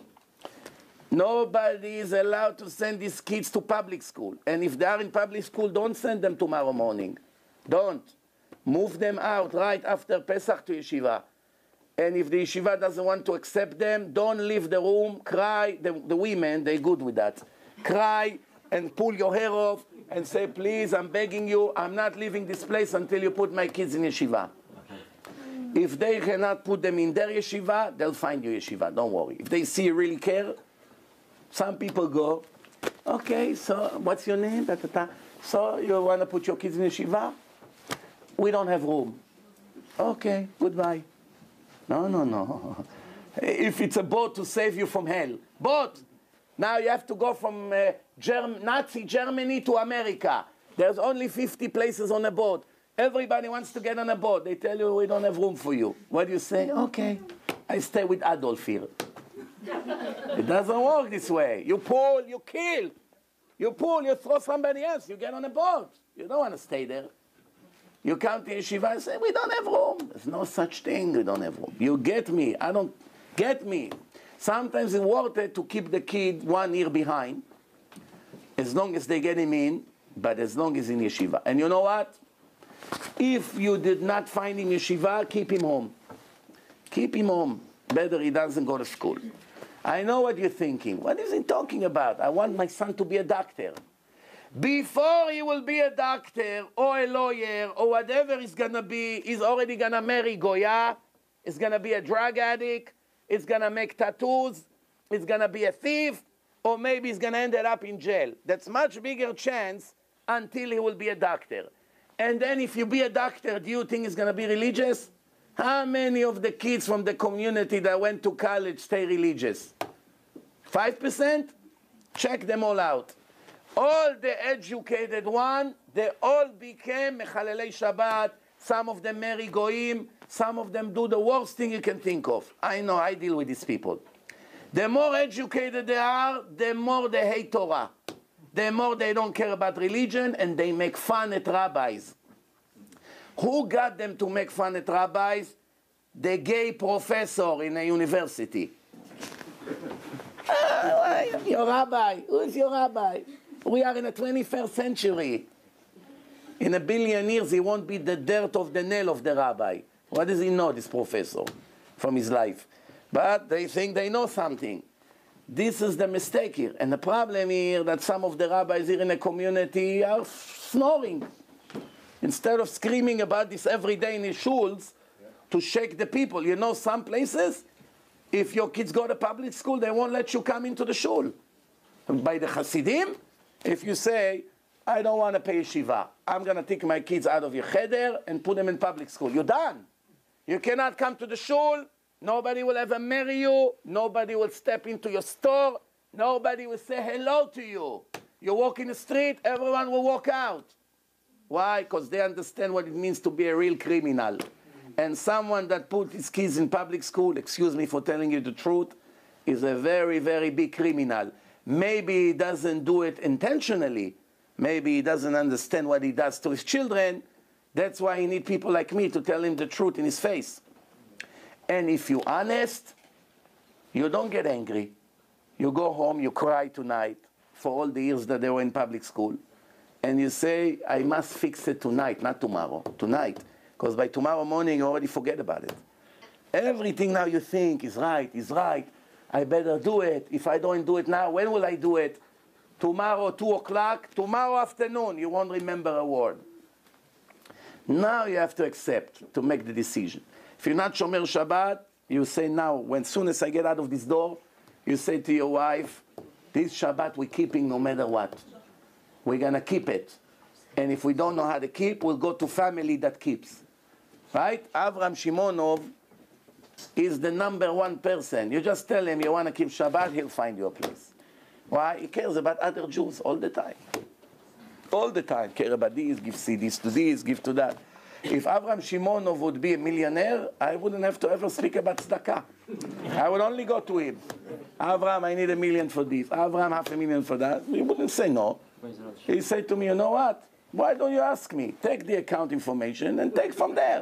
Nobody is allowed to send these kids to public school. And if they are in public school, don't send them tomorrow morning. Don't. Move them out right after Pesach to yeshiva. And if the yeshiva doesn't want to accept them, don't leave the room, cry. The women, they're good with that. Cry and pull your hair off and say, please, I'm begging you, I'm not leaving this place until you put my kids in yeshiva. If they cannot put them in their yeshiva, they'll find you yeshiva, don't worry. If they see you really care, some people go, okay, so what's your name? Da, da, da. So you want to put your kids in yeshiva? We don't have room. Okay, goodbye. No. If it's a boat to save you from hell. Boat! Now you have to go from Nazi Germany to America. There's only 50 places on a boat. Everybody wants to get on a boat. They tell you we don't have room for you. What do you say? Okay, I stay with Adolf here. It doesn't work this way. You pull, you kill. You pull, you throw somebody else. You get on a boat. You don't want to stay there. You come to yeshiva and say, we don't have room. There's no such thing, we don't have room. You get me. I don't get me. Sometimes it's worth it to keep the kid 1 year behind, as long as they get him in, but as long as in yeshiva. And you know what? If you did not find him yeshiva, keep him home. Keep him home. Better he doesn't go to school. I know what you're thinking. What is he talking about? I want my son to be a doctor. Before he will be a doctor or a lawyer or whatever he's going to be, he's already going to marry Goya. He's going to be a drug addict. He's going to make tattoos. He's going to be a thief. or maybe he's going to end up in jail. That's much bigger chance until he will be a doctor. And then if you be a doctor, do you think he's going to be religious? How many of the kids from the community that went to college stay religious? 5%? Check them all out. All the educated ones, they all became Mechalelei Shabbat. Some of them marry goyim. Some of them do the worst thing you can think of. I know, I deal with these people. The more educated they are, the more they hate Torah. The more they don't care about religion, and they make fun at rabbis. Who got them to make fun at rabbis? The gay professor in a university. Your rabbi. Who's your rabbi? We are in the 21st century. In a billion years, he won't be the dirt of the nail of the rabbi. What does he know, this professor, from his life? But they think they know something. This is the mistake here. And the problem here that some of the rabbis here in the community are snoring. Instead of screaming about this every day in his shuls to shake the people. You know, some places, if your kids go to public school, they won't let you come into the shul. By the Hasidim, if you say, I don't want to pay yeshiva, I'm going to take my kids out of your cheder and put them in public school. You're done. You cannot come to the shul. Nobody will ever marry you. Nobody will step into your store. Nobody will say hello to you. You walk in the street, everyone will walk out. Why? Because they understand what it means to be a real criminal. And someone that put his kids in public school, excuse me for telling you the truth, is a very, very big criminal. Maybe he doesn't do it intentionally. Maybe he doesn't understand what he does to his children. That's why he needs people like me to tell him the truth in his face. And if you're honest, you don't get angry. You go home, you cry tonight for all the years that they were in public school. And you say, I must fix it tonight, not tomorrow, tonight. Because by tomorrow morning, you already forget about it. Everything now you think is right, I better do it. If I don't do it now, when will I do it? Tomorrow, 2 o'clock, tomorrow afternoon, you won't remember a word. Now you have to accept, to make the decision. If you're not Shomer Shabbat, you say now, when soon as I get out of this door, you say to your wife, this Shabbat we're keeping no matter what. We're going to keep it. And if we don't know how to keep, we'll go to family that keeps. Right? Avram Shimonov is the #1 person. You just tell him you want to keep Shabbat, he'll find you a place. Why? He cares about other Jews all the time. All the time. Care about this, give CDs to this, give to that. If Avram Shimonov would be a millionaire, I wouldn't have to ever speak about tzedakah. I would only go to him. Avram, I need $1 million for this. Avram, $500,000 for that. He wouldn't say no. He said to me, you know what? Why don't you ask me? Take the account information and take from there.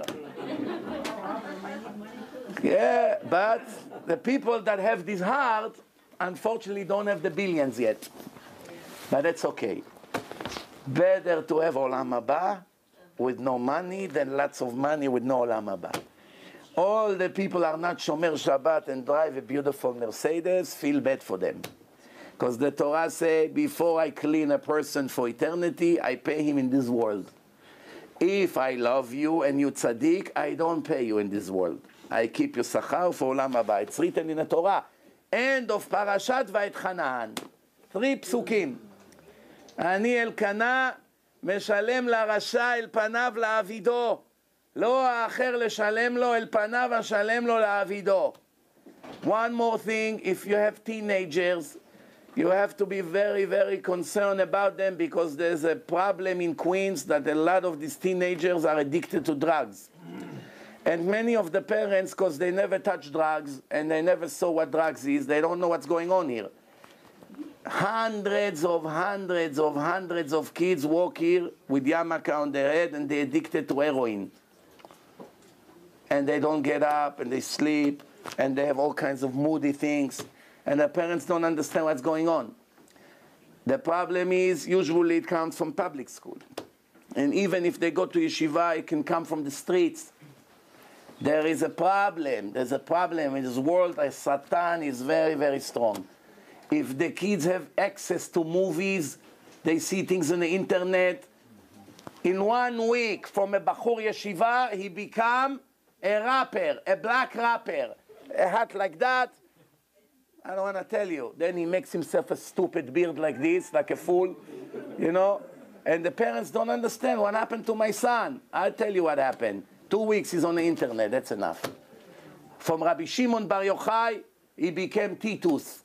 Yeah, but the people that have this heart, unfortunately, don't have the billions yet. But that's okay. Better to have Olam Haba with no money than lots of money with no Olam Haba. All the people are not Shomer Shabbat and drive a beautiful Mercedes, feel bad for them. Because the Torah says, before I clean a person for eternity, I pay him in this world. If I love you and you tzaddik, I don't pay you in this world. I keep your sachar for Olam Haba. It's written in the Torah. End of Parashat Vayetchanan. 3 psukim. אני אלקנה משלם לרשע אל פניו לעבידו. לא האחר לשלם לו אל פניו אשלם לו לעבידו. One more thing, if you have teenagers, you have to be very, very concerned about them because there's a problem in Queens that a lot of these teenagers are addicted to drugs. And many of the parents, because they never touch drugs and they never saw what drugs is, they don't know what's going on here. Hundreds of kids walk here with yarmulke on their head and they're addicted to heroin. And they don't get up and they sleep and they have all kinds of moody things and the parents don't understand what's going on. The problem is usually it comes from public school. And even if they go to yeshiva, it can come from the streets. There is a problem. There's a problem in this world. Satan is very, very strong. If the kids have access to movies, they see things on the internet. In 1 week, from a Bachur Yeshiva, he become a rapper, a black rapper. A hat like that, I don't want to tell you. Then he makes himself a stupid beard like this, like a fool, you know. And the parents don't understand what happened to my son. I'll tell you what happened. 2 weeks he's on the internet, that's enough. From Rabbi Shimon Bar Yochai, he became Titus.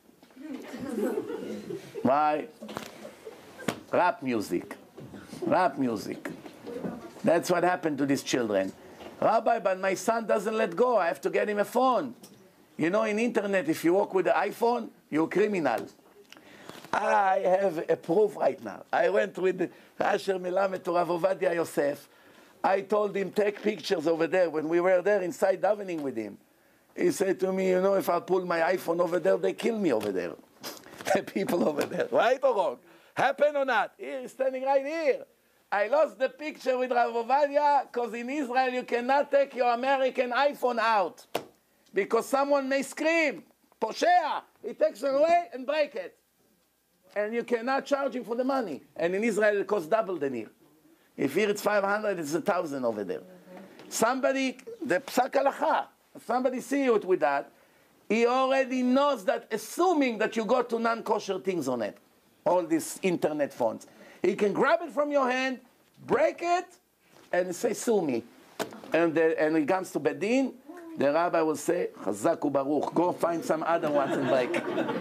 Why? Rap music. Rap music. That's what happened to these children. Rabbi, but my son doesn't let go. I have to get him a phone. You know, in internet, if you walk with the iPhone, you're a criminal. I have a proof right now. I went with Asher Melamed to Rav Ovadia Yosef. I told him, take pictures over there. When we were there inside davening with him, he said to me, you know, if I pull my iPhone over there, they kill me over there. The people over there. Right or wrong? Happen or not? Here, he's standing right here. I lost the picture with Rav Ovadia because in Israel you cannot take your American iPhone out because someone may scream, Poshea, he takes it away and break it. And you cannot charge him for the money. And in Israel it costs double than here. If here it's 500, it's 1,000 over there. Somebody, the psak halacha, somebody see you with that, he already knows that, assuming that you go to non-kosher things on it, all these internet phones. He can grab it from your hand, break it, and say, sue me. And he comes to Bedin, the rabbi will say, Chazak u'baruch, go find some other ones and break.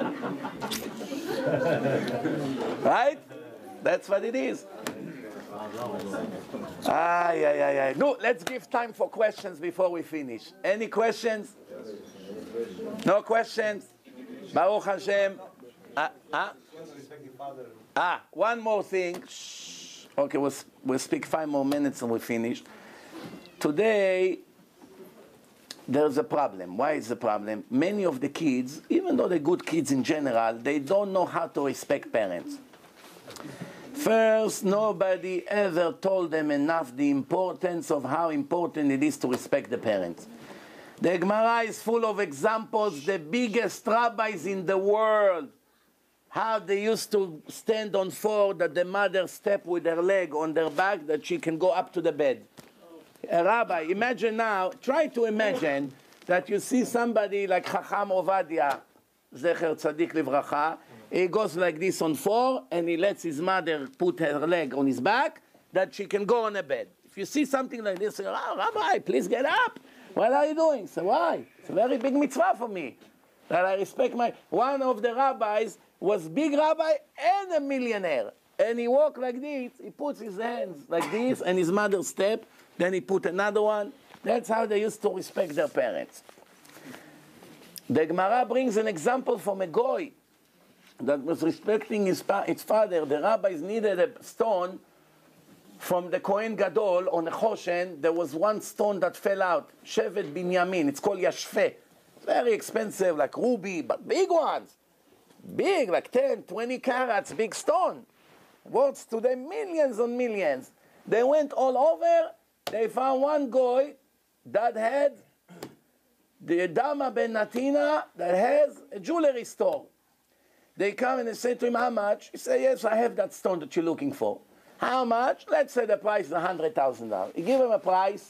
Right? That's what it is. No, let's give time for questions before we finish. Any questions? No questions? Baruch Hashem. One more thing. Shh. Okay, we'll speak 5 more minutes and we'll finish. Today, there's a problem. Why is the problem? Many of the kids, even though they're good kids in general, they don't know how to respect parents. First, nobody ever told them enough the importance of how important it is to respect the parents. The Gemara is full of examples, the biggest rabbis in the world, how they used to stand on 4 that the mother step with her leg on their back that she can go up to the bed. A rabbi, imagine now, try to imagine that you see somebody like Chacham Ovadia, Zecher Tzadik Livracha, he goes like this on 4 and he lets his mother put her leg on his back that she can go on a bed. If you see something like this, say, oh, Rabbi, please get up. What are you doing? Say, why? It's a very big mitzvah for me. That I respect my... One of the rabbis was big rabbi and a millionaire. And he walked like this. He puts his hands like this and his mother step. Then he put another one. That's how they used to respect their parents. The Gemara brings an example from a goy that was respecting his father. The rabbis needed a stone from the Kohen Gadol on a Choshen. There was one stone that fell out. Shevet Binyamin. It's called Yashfeh. Very expensive, like ruby, but big ones. Big, like 10, 20 carats, big stone. Worth to them millions and millions. They went all over. They found one goy that had the Dama Ben Natina that has a jewelry store. They come and they say to him, how much? He said, yes, I have that stone that you're looking for. How much? Let's say the price is $100,000. He give him a price.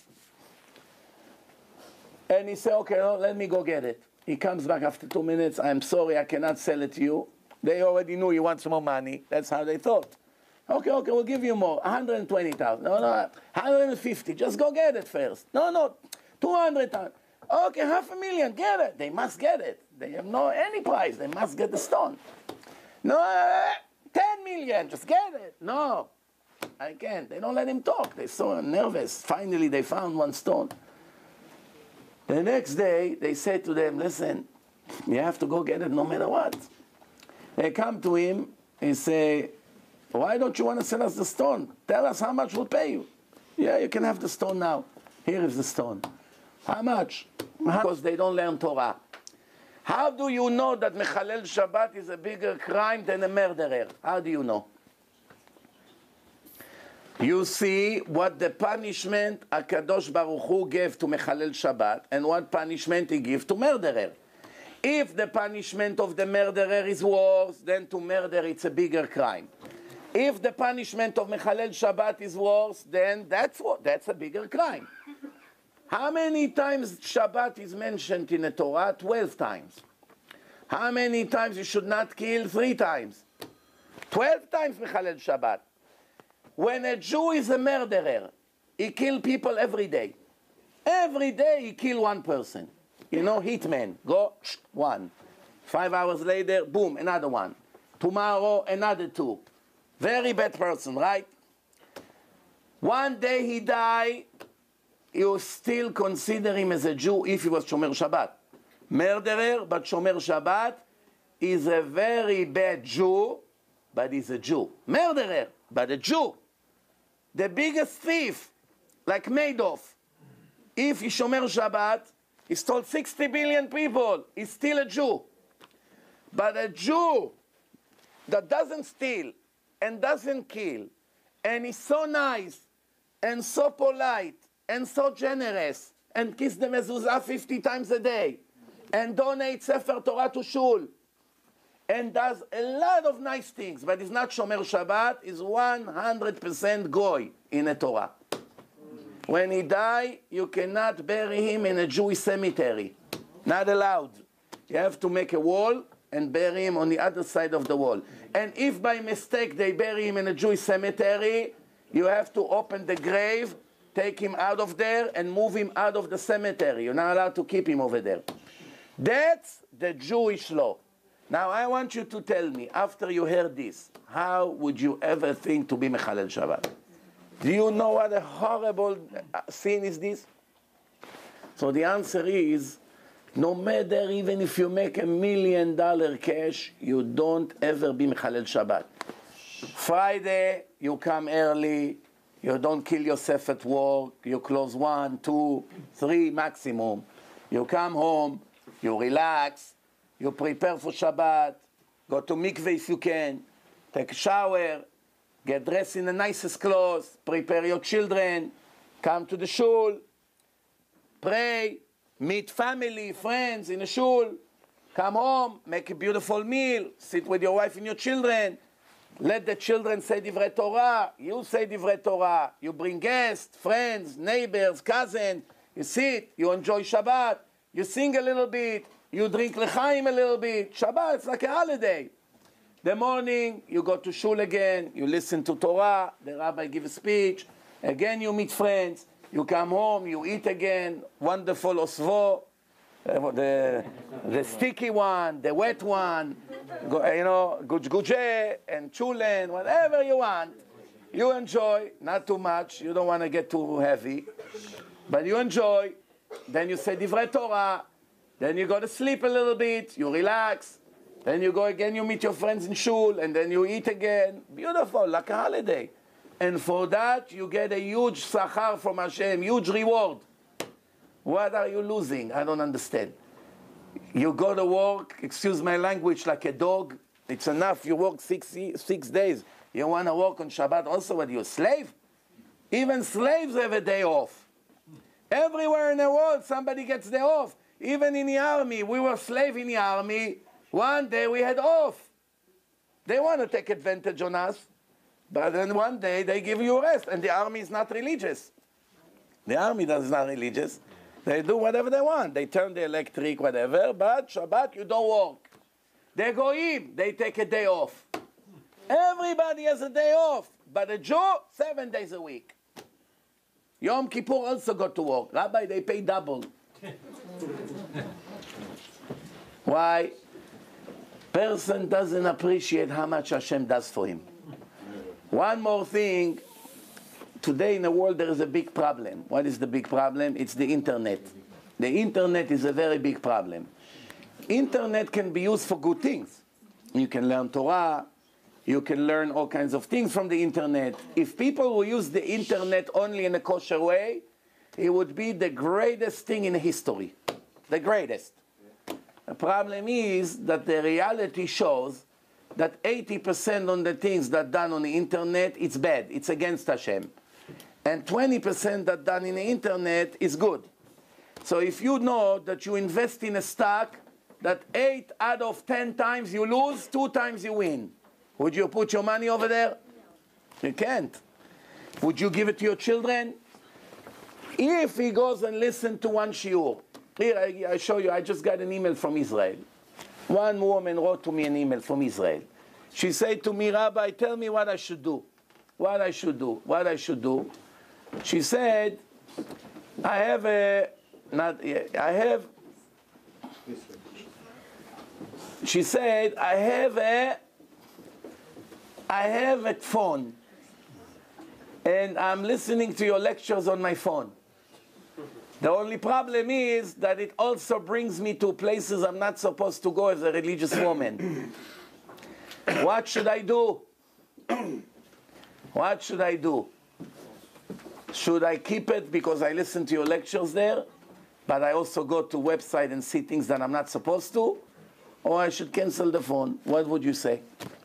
And he said, okay, no, let me go get it. He comes back after 2 minutes. I'm sorry, I cannot sell it to you. They already knew he wants more money. That's how they thought. Okay, we'll give you more. 120,000. No, 150. Just go get it first. No, 200,000. Okay, $500,000. Get it. They must get it. They have no any price. They must get the stone. No, 10 million. Just get it. No, I can't. They don't let him talk. They're so nervous. Finally, they found one stone. The next day, they said to them, listen, you have to go get it no matter what. They come to him and say, why don't you want to sell us the stone? Tell us how much we'll pay you. Yeah, you can have the stone now. Here is the stone. How much? Because they don't learn Torah. How do you know that Mechalel Shabbat is a bigger crime than a murderer? How do you know? You see what the punishment HaKadosh Baruch Hu gave to Mechalel Shabbat and what punishment he gave to murderer. If the punishment of the murderer is worse, then to murder it's a bigger crime. If the punishment of Mechalel Shabbat is worse, then that's a bigger crime. How many times Shabbat is mentioned in the Torah? 12 times. How many times you should not kill? 3 times. 12 times Mechalel Shabbat. When a Jew is a murderer, he kills people every day. Every day he kills one person. You know, hitman. Go, one. 5 hours later, boom, another one. Tomorrow, another 2. Very bad person, right? One day he die, you still consider him as a Jew if he was Shomer Shabbat. Murderer, but Shomer Shabbat is a very bad Jew, but he's a Jew. Murderer, but a Jew. The biggest thief, like Madoff, if he Shomer Shabbat, he stole 60 billion people, he's still a Jew. But a Jew that doesn't steal and doesn't kill, and is so nice and so polite and so generous, and kiss the mezuzah 50 times a day, and donate Sefer Torah to Schule, and does a lot of nice things, but is not Shomer Shabbat, is 100% goy in a Torah. When he die, you cannot bury him in a Jewish cemetery. Not allowed. You have to make a wall and bury him on the other side of the wall. And if by mistake they bury him in a Jewish cemetery, you have to open the grave, take him out of there, and move him out of the cemetery. You're not allowed to keep him over there. That's the Jewish law. Now I want you to tell me, after you heard this, how would you ever think to be Mechalel Shabbat? Do you know what a horrible sin is this? So the answer is, no matter even if you make $1 million cash, you don't ever be Mechalel Shabbat. Friday, you come early, you don't kill yourself at work, you close 1, 2, 3 maximum. You come home, you relax, you prepare for Shabbat, go to mikveh if you can, take a shower, get dressed in the nicest clothes, prepare your children, come to the shul, pray, meet family, friends in the shul, come home, make a beautiful meal, sit with your wife and your children, let the children say Divrei Torah, you say Divrei Torah, you bring guests, friends, neighbors, cousins, you sit, you enjoy Shabbat, you sing a little bit, you drink l'chaim a little bit. Shabbat, it's like a holiday. The morning, you go to shul again, you listen to Torah, the rabbi gives a speech, again you meet friends, you come home, you eat again, wonderful osvo, the sticky one, the wet one, you know, gujguje and chulen, whatever you want. You enjoy, not too much, you don't want to get too heavy, but you enjoy, then you say Divrei Torah, then you go to sleep a little bit, you relax, then you go again, you meet your friends in shul, and then you eat again. Beautiful, like a holiday. And for that, you get a huge sachar from Hashem, huge reward. What are you losing? I don't understand. You go to work, excuse my language, like a dog. It's enough, you work 6 days. You want to work on Shabbat also, what, you a slave? Even slaves have a day off. Everywhere in the world, somebody gets day off. Even in the army, we were slaves in the army. One day we had off. They want to take advantage on us. But then one day they give you a rest. And the army is not religious. The army is not religious. They do whatever they want. They turn the electric, whatever. But Shabbat, you don't work. They go in. They take a day off. Everybody has a day off. But a Jew, 7 days a week. Yom Kippur also got to work. Rabbi, they pay double. Why? Person doesn't appreciate how much Hashem does for him. One more thing. Today in the world there is a big problem. What is the big problem? It's the internet. The internet is a very big problem. Internet can be used for good things. You can learn Torah. You can learn all kinds of things from the internet. If people will use the internet only in a kosher way, it would be the greatest thing in history. The greatest. The problem is that the reality shows that 80% on the things that done on the internet, it's bad. It's against Hashem. And 20% that done in the internet is good. So if you know that you invest in a stock, that 8 out of 10 times you lose, 2 times you win. Would you put your money over there? You can't. Would you give it to your children? If he goes and listens to one shiur. Here, I show you, I just got an email from Israel. One woman wrote to me an email from Israel. She said to me, Rabbi, tell me what I should do. What I should do. What I should do. She said, I have a phone, and I'm listening to your lectures on my phone. The only problem is that it also brings me to places I'm not supposed to go as a religious woman. What should I do? What should I do? Should I keep it because I listen to your lectures there, but I also go to website and see things that I'm not supposed to? Or I should cancel the phone? What would you say?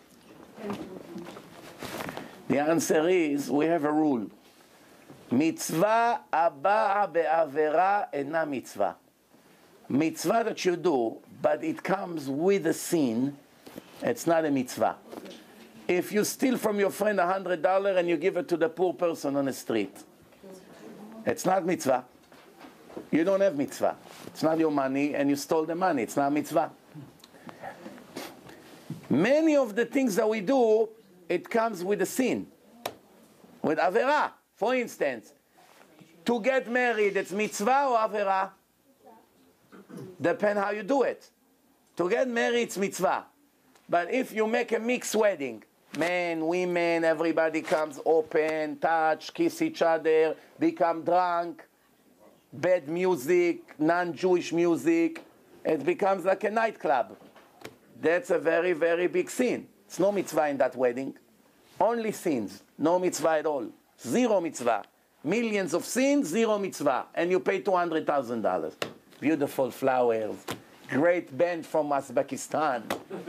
The answer is, we have a rule. Mitzvah הבאה בעבירה אינה mitzvah. Mitzvah that you do, but it comes with a sin, it's not a mitzvah. If you steal from your friend $100 and you give it to the poor person on the street, it's not mitzvah. You don't have mitzvah. It's not your money and you stole the money. It's not mitzvah. Many of the things that we do, it comes with a sin, with avera. For instance, to get married, it's mitzvah or avera? Depends how you do it. To get married, it's mitzvah. But if you make a mixed wedding, men, women, everybody comes open, touch, kiss each other, become drunk, bad music, non-Jewish music, it becomes like a nightclub. That's a very, very big sin. It's no mitzvah in that wedding. Only sins. No mitzvah at all. Zero mitzvah. Millions of sins, zero mitzvah. And you pay $200,000. Beautiful flowers. Great band from Uzbekistan.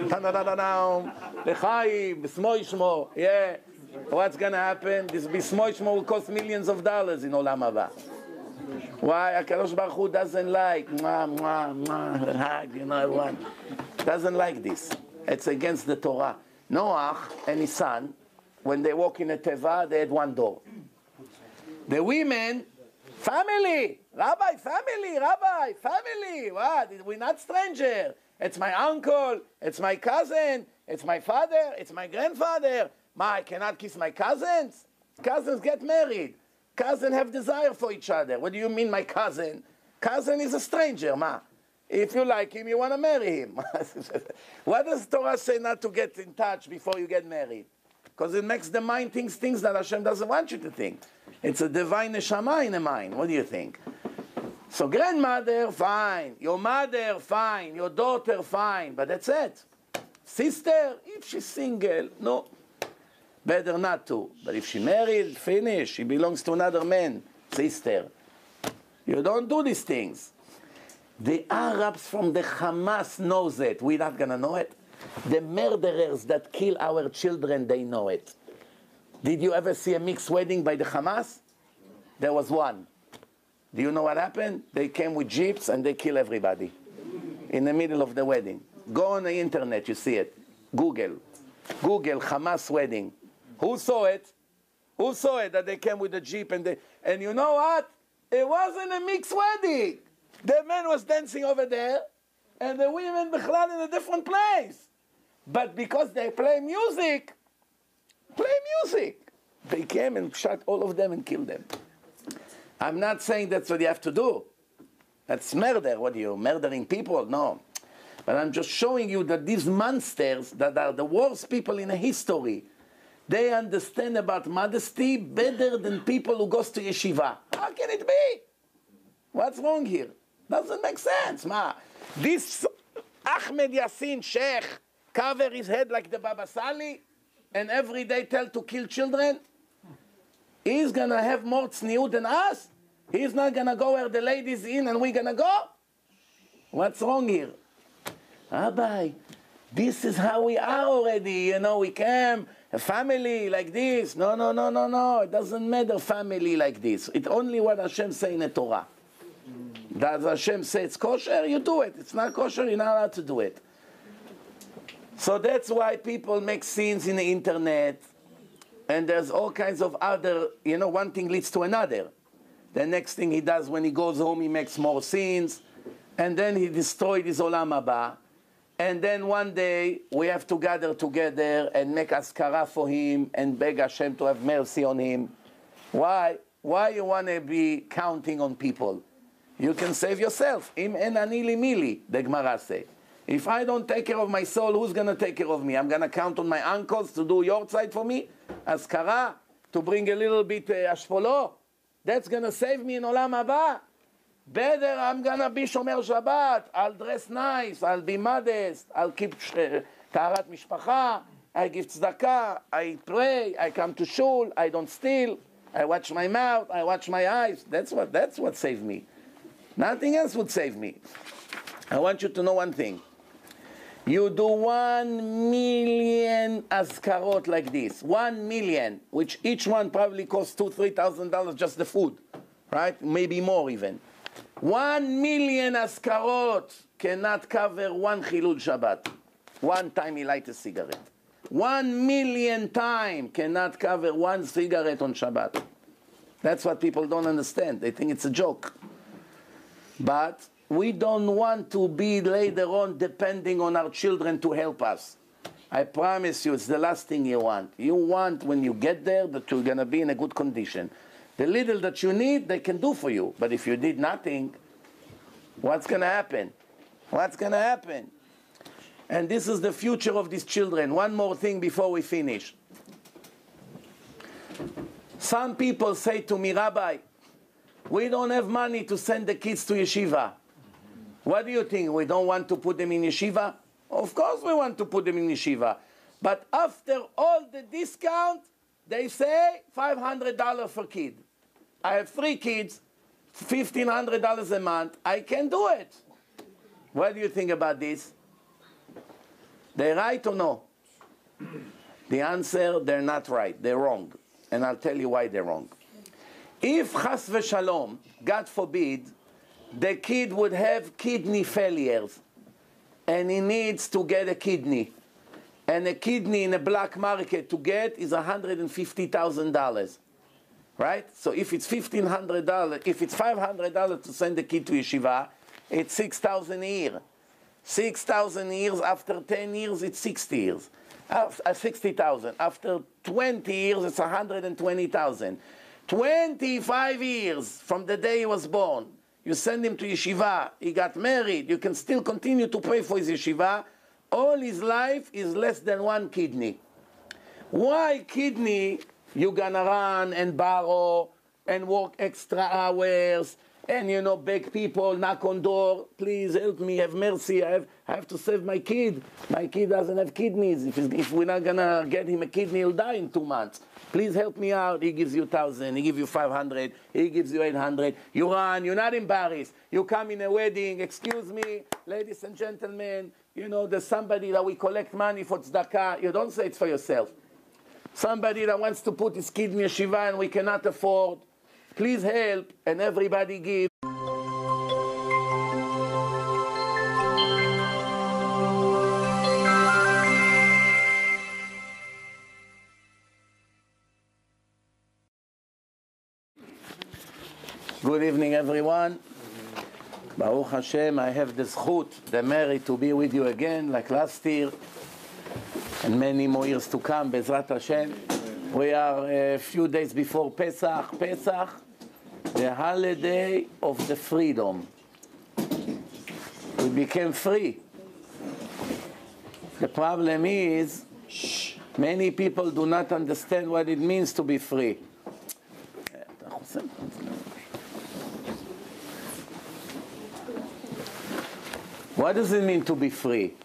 L'chaim, b'smo yishmo. Yeah. What's going to happen? This b'smo yishmo will cost millions of dollars in Olam Haba. Why? HaKadosh Baruch Hu doesn't like, you know what? Doesn't like this. It's against the Torah. Noach and his son, when they walk in a teva, they had one door. The women, family, Rabbi, family, Rabbi, family. What? We're not stranger. It's my uncle, it's my cousin, it's my father, it's my grandfather. I cannot kiss my cousins? Cousins get married. Cousins have desire for each other. What do you mean, my cousin? Cousin is a stranger, If you like him, you want to marry him. What does Torah say not to get in touch before you get married? Because it makes the mind think things that Hashem doesn't want you to think. It's a divine neshama in the mind. What do you think? So grandmother, fine. Your mother, fine. Your daughter, fine. But that's it. Sister, if she's single, no. Better not to. But if she married, finish. She belongs to another man. Sister. You don't do these things. The Arabs from the Hamas knows it. We're not going to know it. The murderers that kill our children, they know it. Did you ever see a mixed wedding by the Hamas? There was one. Do you know what happened? They came with jeeps and they kill everybody in the middle of the wedding. Go on the internet, you see it. Google Hamas wedding. Who saw it? Who saw it that they came with a jeep and you know what? It wasn't a mixed wedding. The man was dancing over there and the women in a different place. But because they play music, they came and shot all of them and killed them. I'm not saying that's what you have to do. That's murder. What are you, murdering people? No. But I'm just showing you that these monsters that are the worst people in history, they understand about modesty better than people who goes to yeshiva. How can it be? What's wrong here? Doesn't make sense. This Ahmed Yassin Sheikh cover his head like the Baba Sali and every day tell to kill children? He's going to have more tzniut than us? He's not going to go where the ladies in and we're going to go? What's wrong here? Rabbi, this is how we are already. You know, we came, a family like this. No. It doesn't matter family like this. It's only what Hashem say in the Torah. Does Hashem say it's kosher? You do it. It's not kosher, you're not allowed to do it. So that's why people make sins in the internet. And there's all kinds of other, one thing leads to another. The next thing he does when he goes home, he makes more sins. And then he destroyed his olam haba. And then one day we have to gather together and make askara for him and beg Hashem to have mercy on him. Why? Why you want to be counting on people? You can save yourself. Im en ani li mili, the Gemara say. If I don't take care of my soul, who's going to take care of me? I'm going to count on my uncles to do your side for me? Askara? To bring a little bit ashpolo? That's going to save me in Olam Haba? Better I'm going to be Shomer Shabbat. I'll dress nice. I'll be modest. I'll keep Taharat Mishpacha. I give tzedakah. I pray. I come to shul. I don't steal. I watch my mouth. I watch my eyes. That's what saved me. Nothing else would save me. I want you to know one thing. You do 1 million askarot like this. 1 million, which each one probably costs $2,000-3,000 just the food. Right? Maybe more even. 1 million askarot cannot cover one Chilul Shabbat. One time he light a cigarette. 1 million times cannot cover one cigarette on Shabbat. That's what people don't understand. They think it's a joke. But we don't want to be later on depending on our children to help us. I promise you, it's the last thing you want. You want, when you get there, that you're going to be in a good condition. The little that you need, they can do for you. But if you did nothing, what's going to happen? What's going to happen? And this is the future of these children. One more thing before we finish. Some people say to me, Rabbi, we don't have money to send the kids to yeshiva. What do you think? We don't want to put them in yeshiva? Of course we want to put them in yeshiva. But after all the discount, they say $500 for kid. I have 3 kids, $1,500 a month. I can do it. What do you think about this? They're right or no? The answer, they're not right. They're wrong. And I'll tell you why they're wrong. If chas v'shalom, God forbid, the kid would have kidney failures, and he needs to get a kidney, and a kidney in a black market to get is $150,000, right? So if it's $1,500, if it's $500 to send the kid to yeshiva, it's $6,000 a year. 6,000 years, after 10 years, it's 60 years. 60,000. After 20 years, it's 120,000. 25 years from the day he was born. You send him to yeshiva, he got married, you can still continue to pay for his yeshiva. All his life is less than 1 kidney. Why kidney? You're gonna run and borrow and work extra hours and, you know, beg people, knock on door, please help me, have mercy, I have to save my kid. My kid doesn't have kidneys. If we're not gonna get him a kidney, he'll die in 2 months. Please help me out. He gives you 1,000, he gives you 500, he gives you 800. You run, you're not embarrassed. You come in a wedding, excuse me, ladies and gentlemen, you know, there's somebody that we collect money for tzedakah. You don't say it's for yourself. Somebody that wants to put his kid in yeshiva and we cannot afford. Please help, and everybody give. Good evening, everyone. Baruch Hashem, I have the zchut, the merit to be with you again, like last year, and many more years to come, Bezrat Hashem. We are a few days before Pesach. Pesach, the holiday of the freedom. We became free. The problem is, many people do not understand what it means to be free. What does it mean to be free?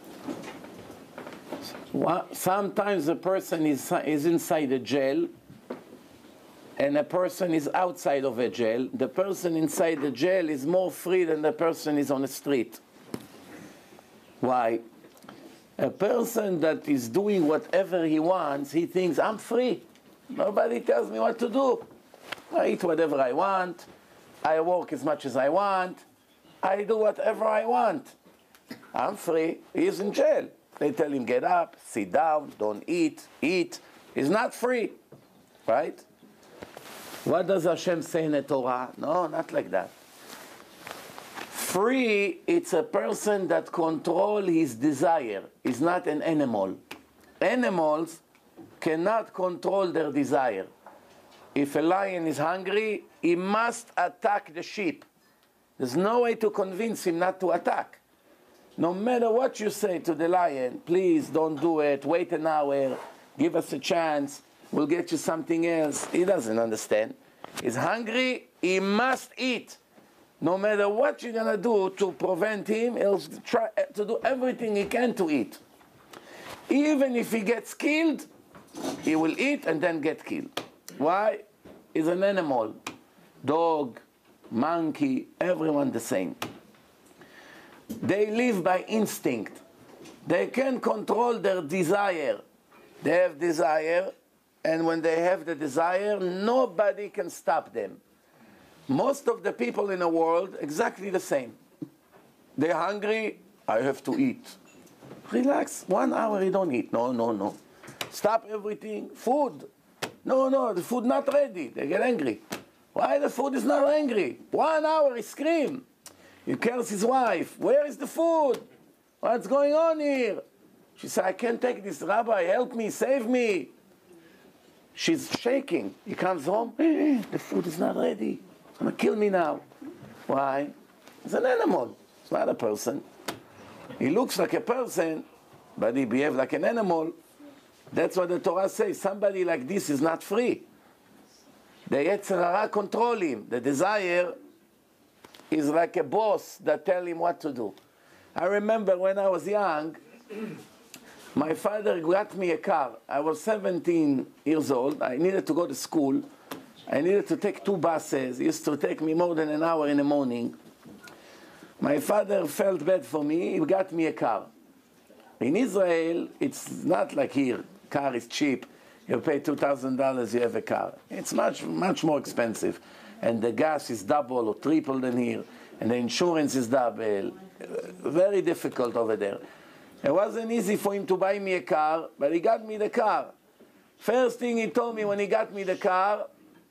Sometimes a person is inside a jail, and a person is outside of a jail. The person inside the jail is more free than the person is on the street. Why? A person that is doing whatever he wants, he thinks, I'm free. Nobody tells me what to do. I eat whatever I want. I work as much as I want. I do whatever I want. I'm free. He's in jail. They tell him, get up, sit down, don't eat, eat. He's not free, right? What does Hashem say in the Torah? No, not like that. Free, it's a person that controls his desire. Is not an animal. Animals cannot control their desire. If a lion is hungry, he must attack the sheep. There's no way to convince him not to attack. No matter what you say to the lion, please don't do it, wait an hour, give us a chance, we'll get you something else. He doesn't understand. He's hungry, he must eat. No matter what you're going to do to prevent him, he'll try to do everything he can to eat. Even if he gets killed, he will eat and then get killed. Why? He's an animal. Dog, monkey, everyone the same. They live by instinct. They can control their desire. They have desire, and when they have the desire, nobody can stop them. Most of the people in the world, exactly the same. They're hungry, I have to eat. Relax, 1 hour you don't eat. No, no, no. Stop everything. Food. No, no, the food not ready. They get angry. Why the food is not angry? 1 hour he scream. He tells his wife, where is the food? What's going on here? She said, I can't take this, Rabbi, help me, save me. She's shaking. He comes home, the food is not ready. It's going to kill me now. Why? It's an animal. It's not a person. He looks like a person, but he behaves like an animal. That's what the Torah says. Somebody like this is not free. The Yetzer Hara control him. The desire is like a boss that tell him what to do. I remember when I was young, my father got me a car. I was 17 years old. I needed to go to school. I needed to take 2 buses. It used to take me more than an hour in the morning. My father felt bad for me. He got me a car. In Israel, it's not like here. Car is cheap. You pay $2,000, you have a car. It's much, much more expensive. And the gas is double or triple than here. And the insurance is double. Very difficult over there. It wasn't easy for him to buy me a car, but he got me the car. First thing he told me when he got me the car,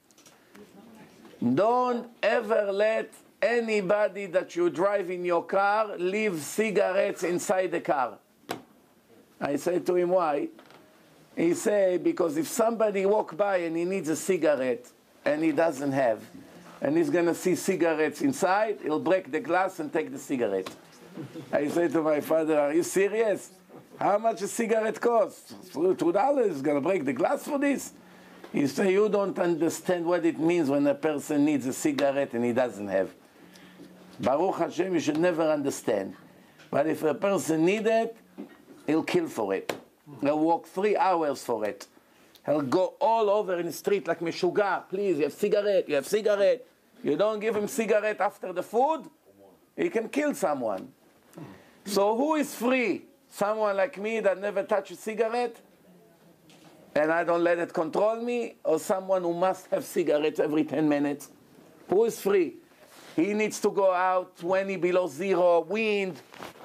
don't ever let anybody that you drive in your car leave cigarettes inside the car. I said to him, why? He said, because if somebody walk by and he needs a cigarette and he doesn't have, and he's going to see cigarettes inside, he'll break the glass and take the cigarette. I said to my father, are you serious? How much a cigarette costs? $2? He's going to break the glass for this? He said, you don't understand what it means when a person needs a cigarette and he doesn't have. Baruch Hashem, you should never understand. But if a person needs it, he'll kill for it. He'll walk 3 hours for it. He'll go all over in the street like Meshuga. Please, you have cigarette, you have cigarette. You don't give him cigarette after the food, he can kill someone. So who is free? Someone like me that never touch a cigarette and I don't let it control me? Or someone who must have cigarettes every 10 minutes? Who is free? He needs to go out 20 below zero, wind,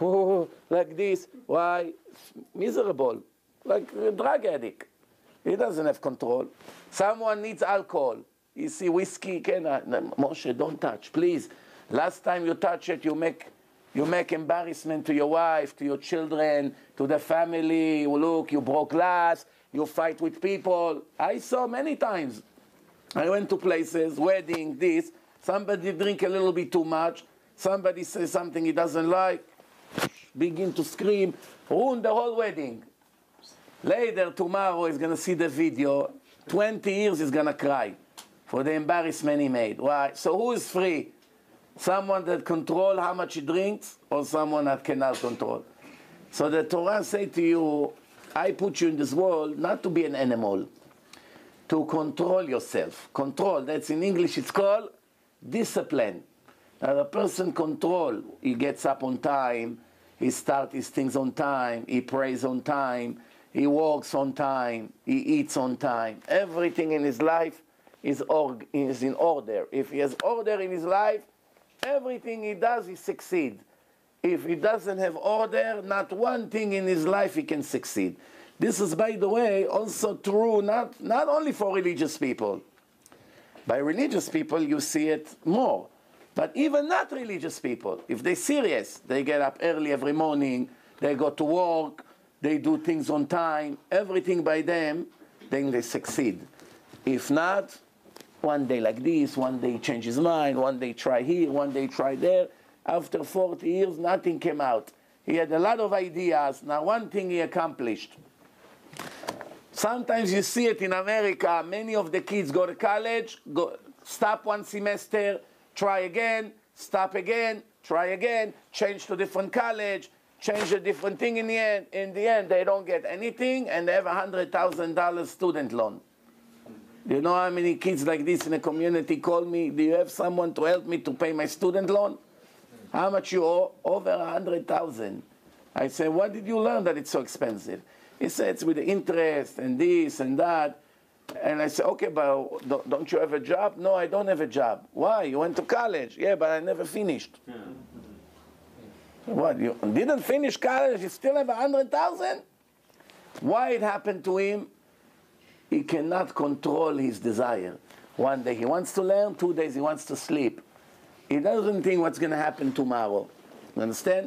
like this. Why? Miserable. Like a drug addict. He doesn't have control. Someone needs alcohol. You see whiskey, Moshe, don't touch, please. Last time you touch it, you make embarrassment to your wife, to your children, to the family. Look, you broke glass, you fight with people. I saw many times. I went to places, wedding, this. Somebody drink a little bit too much. Somebody says something he doesn't like. Begin to scream, ruin the whole wedding. Later, tomorrow, he's going to see the video. 20 years he's going to cry for the embarrassment he made. Why? So who is free? Someone that controls how much he drinks or someone that cannot control? So the Torah say to you, I put you in this world not to be an animal, to control yourself. Control, that's in English, it's called discipline. Now a person control, he gets up on time, he starts his things on time, he prays on time, he walks on time, he eats on time. Everything in his life is in order. If he has order in his life, everything he does, he succeeds. If he doesn't have order, not one thing in his life he can succeed. This is, by the way, also true not only for religious people. By religious people, you see it more. But even not religious people, if they're serious, they get up early every morning, they go to work, they do things on time, everything by them, then they succeed. If not, one day like this, one day change his mind, one day try here, one day try there. After 40 years, nothing came out. He had a lot of ideas. Now, one thing he accomplished. Sometimes you see it in America. Many of the kids go to college, stop one semester, try again, stop again, try again, change to different college, change a different thing in the end. In the end, they don't get anything, and they have a $100,000 student loan. You know how many kids like this in the community call me, do you have someone to help me to pay my student loan? How much you owe? Over 100,000. I say, what did you learn that it's so expensive? He said, it's with the interest and this and that. And I said, okay, but don't you have a job? No, I don't have a job. Why? You went to college. Yeah, but I never finished. What, you didn't finish college? You still have 100,000? Why it happened to him? He cannot control his desire. One day he wants to learn, 2 days he wants to sleep. He doesn't think what's going to happen tomorrow. You understand?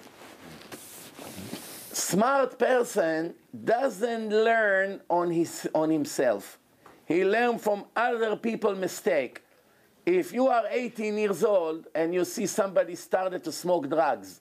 Smart person doesn't learn on himself. He learns from other people's mistake. If you are 18 years old and you see somebody started to smoke drugs,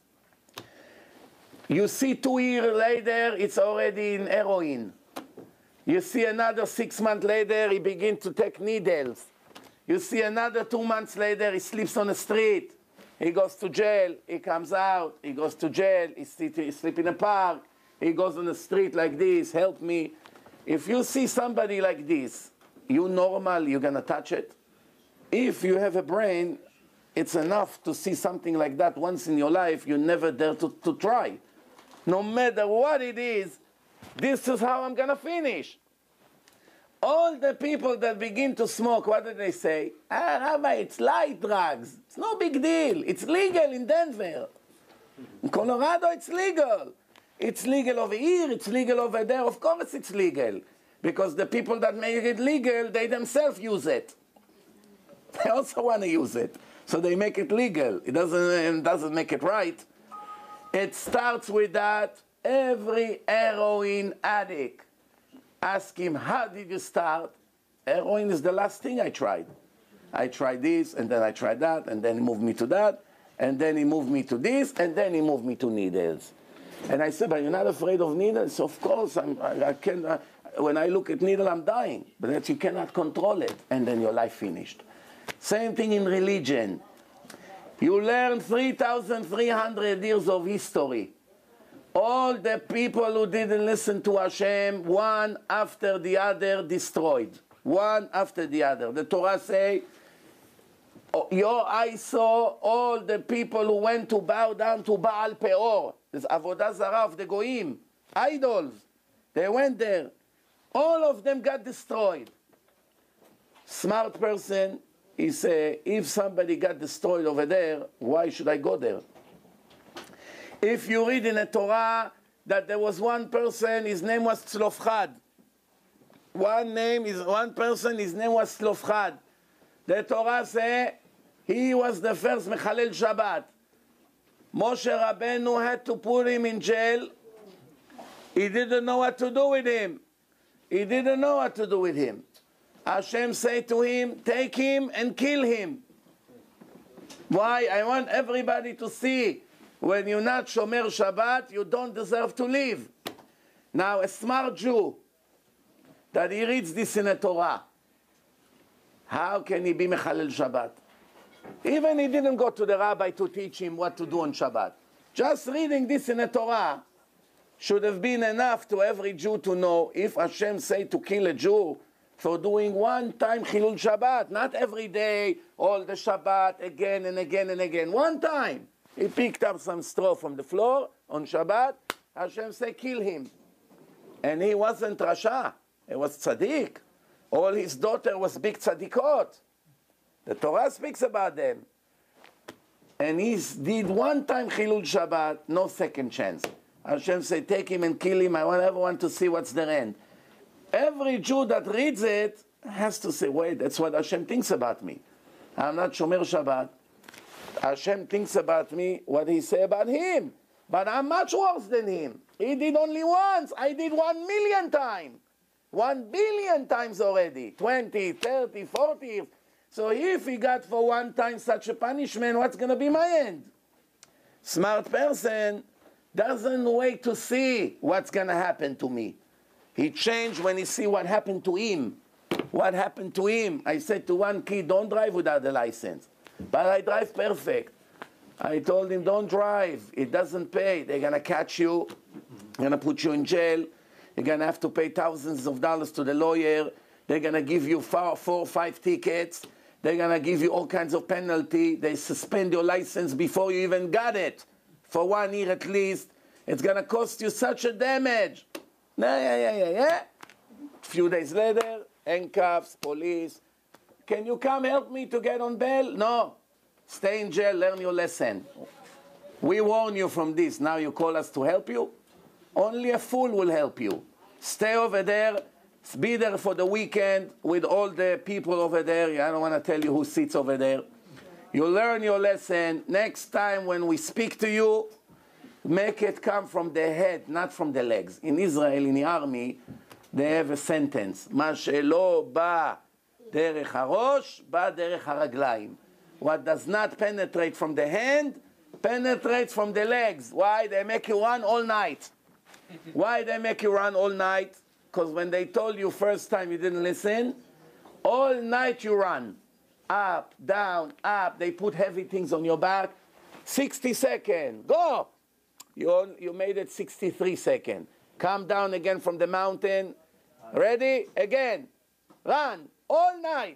you see 2 years later it's already in heroin. You see another 6 months later he begins to take needles. You see another 2 months later he sleeps on the street. He goes to jail, he comes out, he goes to jail, he sleeps in a park, he goes on the street like this, help me. If you see somebody like this, you normal, you're going to touch it? If you have a brain, it's enough to see something like that once in your life, you never dare to try. No matter what it is, this is how I'm going to finish. All the people that begin to smoke, what do they say? Ah, Rabbi, it's light drugs. It's no big deal. It's legal in Denver. In Colorado, it's legal. It's legal over here. It's legal over there. Of course it's legal. Because the people that make it legal, they themselves use it. They also want to use it. So they make it legal. It doesn't make it right. It starts with that. Every heroin addict, ask him, how did you start? Heroin is the last thing I tried. I tried this, and then I tried that, and then he moved me to that, and then he moved me to this, and then he moved me to needles. And I said, but you're not afraid of needles? Of course, I can. When I look at needle, I'm dying. But that you cannot control it, and then your life finished. Same thing in religion. You learn 3,300 years of history. All the people who didn't listen to Hashem, one after the other, destroyed. One after the other. The Torah say, your eyes saw all the people who went to bow down to Baal Peor. This Avodah Zarah of the Goyim. Idols. They went there. All of them got destroyed. Smart person, he say, if somebody got destroyed over there, why should I go there? If you read in the Torah that there was one person, his name was Tzlofchad. One person, his name was Tzlofchad. The Torah say he was the first Mechalel Shabbat. Moshe Rabbeinu had to put him in jail. He didn't know what to do with him. He didn't know what to do with him. Hashem say to him, take him and kill him. Why? I want everybody to see. When you're not Shomer Shabbat, you don't deserve to live. Now, a smart Jew, that he reads this in the Torah, how can he be Mechalel Shabbat? Even he didn't go to the rabbi to teach him what to do on Shabbat. Just reading this in the Torah should have been enough to every Jew to know if Hashem say to kill a Jew for doing one time Chilul Shabbat, not every day, all the Shabbat, again and again and again. One time. He picked up some straw from the floor on Shabbat. Hashem said, kill him. And he wasn't Rasha. He was tzaddik. All his daughter was big tzaddikot. The Torah speaks about them. And he did one time Chilul Shabbat, no second chance. Hashem said, take him and kill him. I want everyone to see what's their end. Every Jew that reads it has to say, wait, that's what Hashem thinks about me. I'm not Shomer Shabbat. Hashem thinks about me what he say about him. But I'm much worse than him. He did only once. I did 1,000,000 times. 1,000,000,000 times already. 20, 30, 40. So if he got for one time such a punishment, what's going to be my end? Smart person doesn't wait to see what's going to happen to me. He changed when he see what happened to him. What happened to him? I said to one kid, don't drive without a license. But I drive perfect. I told him, don't drive. It doesn't pay. They're going to catch you. They're going to put you in jail. You're going to have to pay thousands of dollars to the lawyer. They're going to give you 4 or 5 tickets. They're going to give you all kinds of penalty. They suspend your license before you even got it. For 1 year at least. It's going to cost you such a damage. A few days later, handcuffs, police. Can you come help me to get on bail? No. Stay in jail, learn your lesson. We warn you from this. Now you call us to help you? Only a fool will help you. Stay over there. Be there for the weekend with all the people over there. I don't want to tell you who sits over there. You learn your lesson. Next time when we speak to you, make it come from the head, not from the legs. In Israel, in the army, they have a sentence. מה שלא בא דרך הראש, בא דרך הרגליים. What does not penetrate from the hand, penetrates from the legs. Why? They make you run all night. Why they make you run all night? Because when they told you first time you didn't listen, all night you run. Up, down, up. They put heavy things on your back. 60 seconds. Go! You made it 63 seconds. Come down again from the mountain. Ready? Again. Run. All night.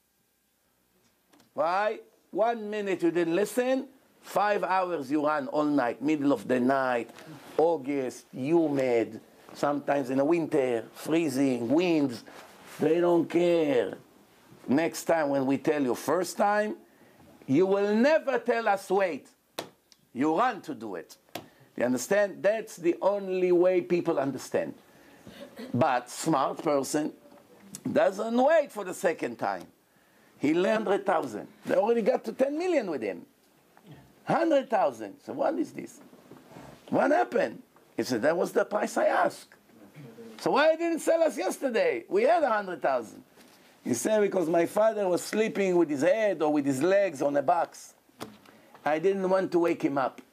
Why? 1 minute you didn't listen. 5 hours you run all night. Middle of the night. August. Humid. Sometimes in the winter. Freezing. Winds. They don't care. Next time when we tell you first time, you will never tell us wait. You run to do it. You understand? That's the only way people understand. But smart person doesn't wait for the second time. He learned 100,000. They already got to 10 million with him. 100,000. So what is this? What happened? He said, that was the price I asked. So why didn't sell us yesterday? We had 100,000. He said, because my father was sleeping with his head or with his legs on a box. I didn't want to wake him up.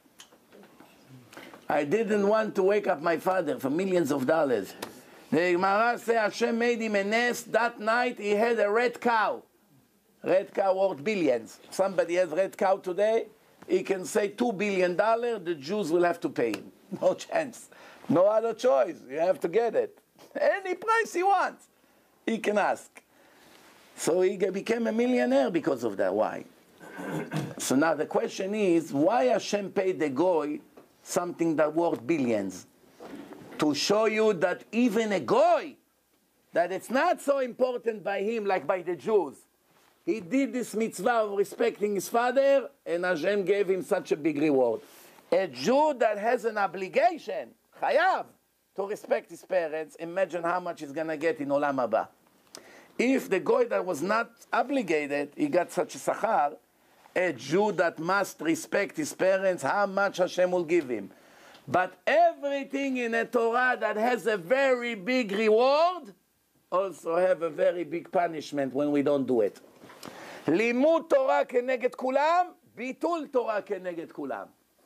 I didn't want to wake up my father for millions of dollars. The Gemara says Hashem made him a nest. That night he had a red cow. Red cow worth billions. Somebody has red cow today, he can say $2 billion, the Jews will have to pay him. No chance. No other choice. You have to get it. Any price he wants, he can ask. So he became a millionaire because of that. Why? So now the question is, why Hashem paid the Goy something that worth billions? To show you that even a Goy, that it's not so important by him like by the Jews. He did this mitzvah of respecting his father, and Hashem gave him such a big reward. A Jew that has an obligation, chayav, to respect his parents, imagine how much he's going to get in Olam Haba. If the Goy that was not obligated, he got such a sachar, a Jew that must respect his parents, how much Hashem will give him. But everything in a Torah that has a very big reward also have a very big punishment when we don't do it. לימוד תורה כנגד כולם, ביטול תורה כנגד כולם.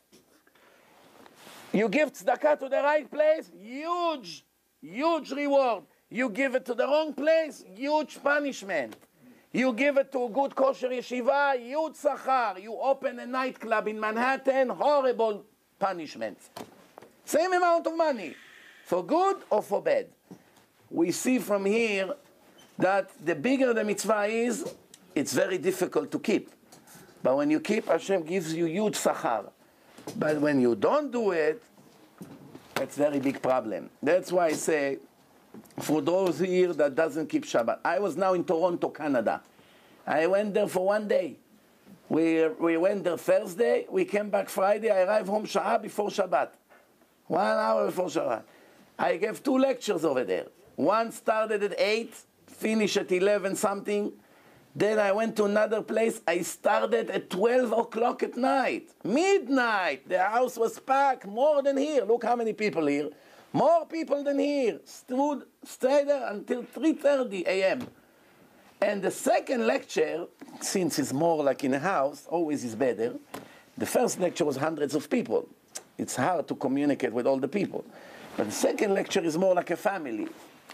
You give tzedakah to the right place, huge, huge reward. You give it to the wrong place, huge punishment. You give it to a good kosher yeshiva, huge sachar. You open a nightclub in Manhattan, horrible punishment. Same amount of money, for good or for bad. We see from here that the bigger the mitzvah is, it's very difficult to keep. But when you keep, Hashem gives you huge sachar. But when you don't do it, it's a very big problem. That's why I say, for those here that doesn't keep Shabbat. I was now in Toronto, Canada. I went there for 1 day. We went there Thursday, we came back Friday, I arrived home Sha'ah before Shabbat. 1 hour before Shabbat. I gave 2 lectures over there. One started at 8, finished at 11 something. Then I went to another place. I started at 12 o'clock at night. Midnight. The house was packed, more than here. Look how many people here. More people than here. Stayed there until 3:30 a.m. And the second lecture, since it's more like in a house, always is better. The first lecture was hundreds of people. It's hard to communicate with all the people. But the second lecture is more like a family.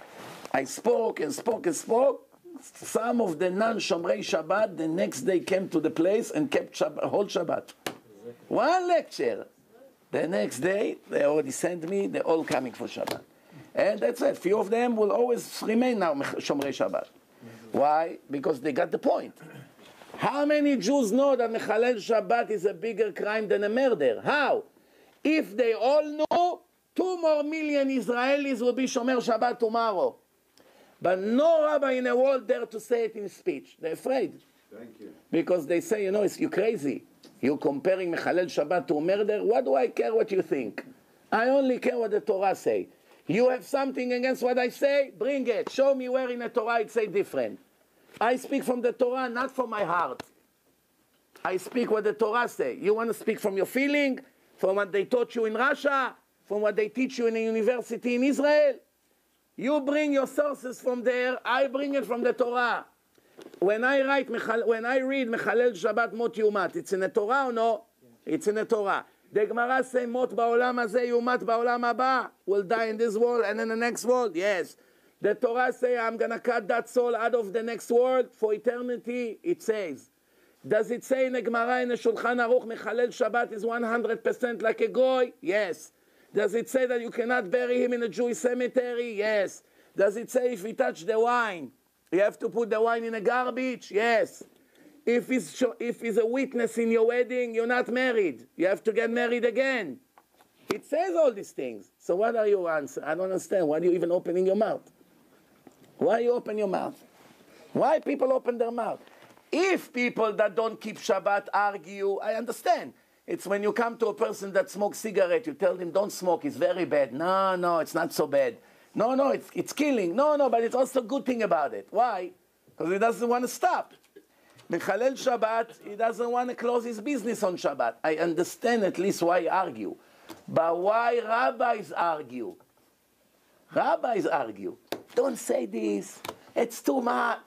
I spoke and spoke and spoke. Some of the non-Shomrei Shabbat the next day came to the place and kept whole Shabbat. One lecture. The next day, they already sent me, they're all coming for Shabbat. And that's it. Few of them will always remain now Shomrei Shabbat. Why? Because they got the point. How many Jews know that Mechalel Shabbat is a bigger crime than a murder? How? If they all know, 2 more million Israelis will be Shomer Shabbat tomorrow. But no rabbi in the world dare to say it in his speech. They're afraid. Thank you. Because they say, you know, you're crazy. You're comparing Mechalel Shabbat to murder. What do I care what you think? I only care what the Torah say. You have something against what I say? Bring it. Show me where in the Torah it say different. I speak from the Torah, not from my heart. I speak what the Torah say. You want to speak from your feeling? From what they taught you in Russia? From what they teach you in a university in Israel? You bring your sources from there, I bring it from the Torah. When I read Mechalel Shabbat Mot Yumat, it's in the Torah or no? Yeah. It's in the Torah. The Gemara say Mot Ba'olam Hazeh Yumat Ba'olam Haba. Will die in this world and in the next world. Yes. The Torah say I'm going to cut that soul out of the next world for eternity. It says. Does it say in the Gemara in the Shulchan Aruch Mechalel Shabbat is 100% like a goy? Yes. Does it say that you cannot bury him in a Jewish cemetery? Yes. Does it say if he touched the wine, you have to put the wine in a garbage? Yes. If he's a witness in your wedding, you're not married. You have to get married again. It says all these things. So what are you answering? I don't understand. Why are you even opening your mouth? Why you open your mouth? Why people open their mouth? If people that don't keep Shabbat argue, I understand. It's when you come to a person that smokes cigarette, you tell him, don't smoke, it's very bad. No, it's not so bad. No, it's killing. No, but it's also a good thing about it. Why? Because he doesn't want to stop. Mechalel Shabbat, he doesn't want to close his business on Shabbat. I understand at least why he argue. But why rabbis argue? Rabbis argue. Don't say this. It's too much.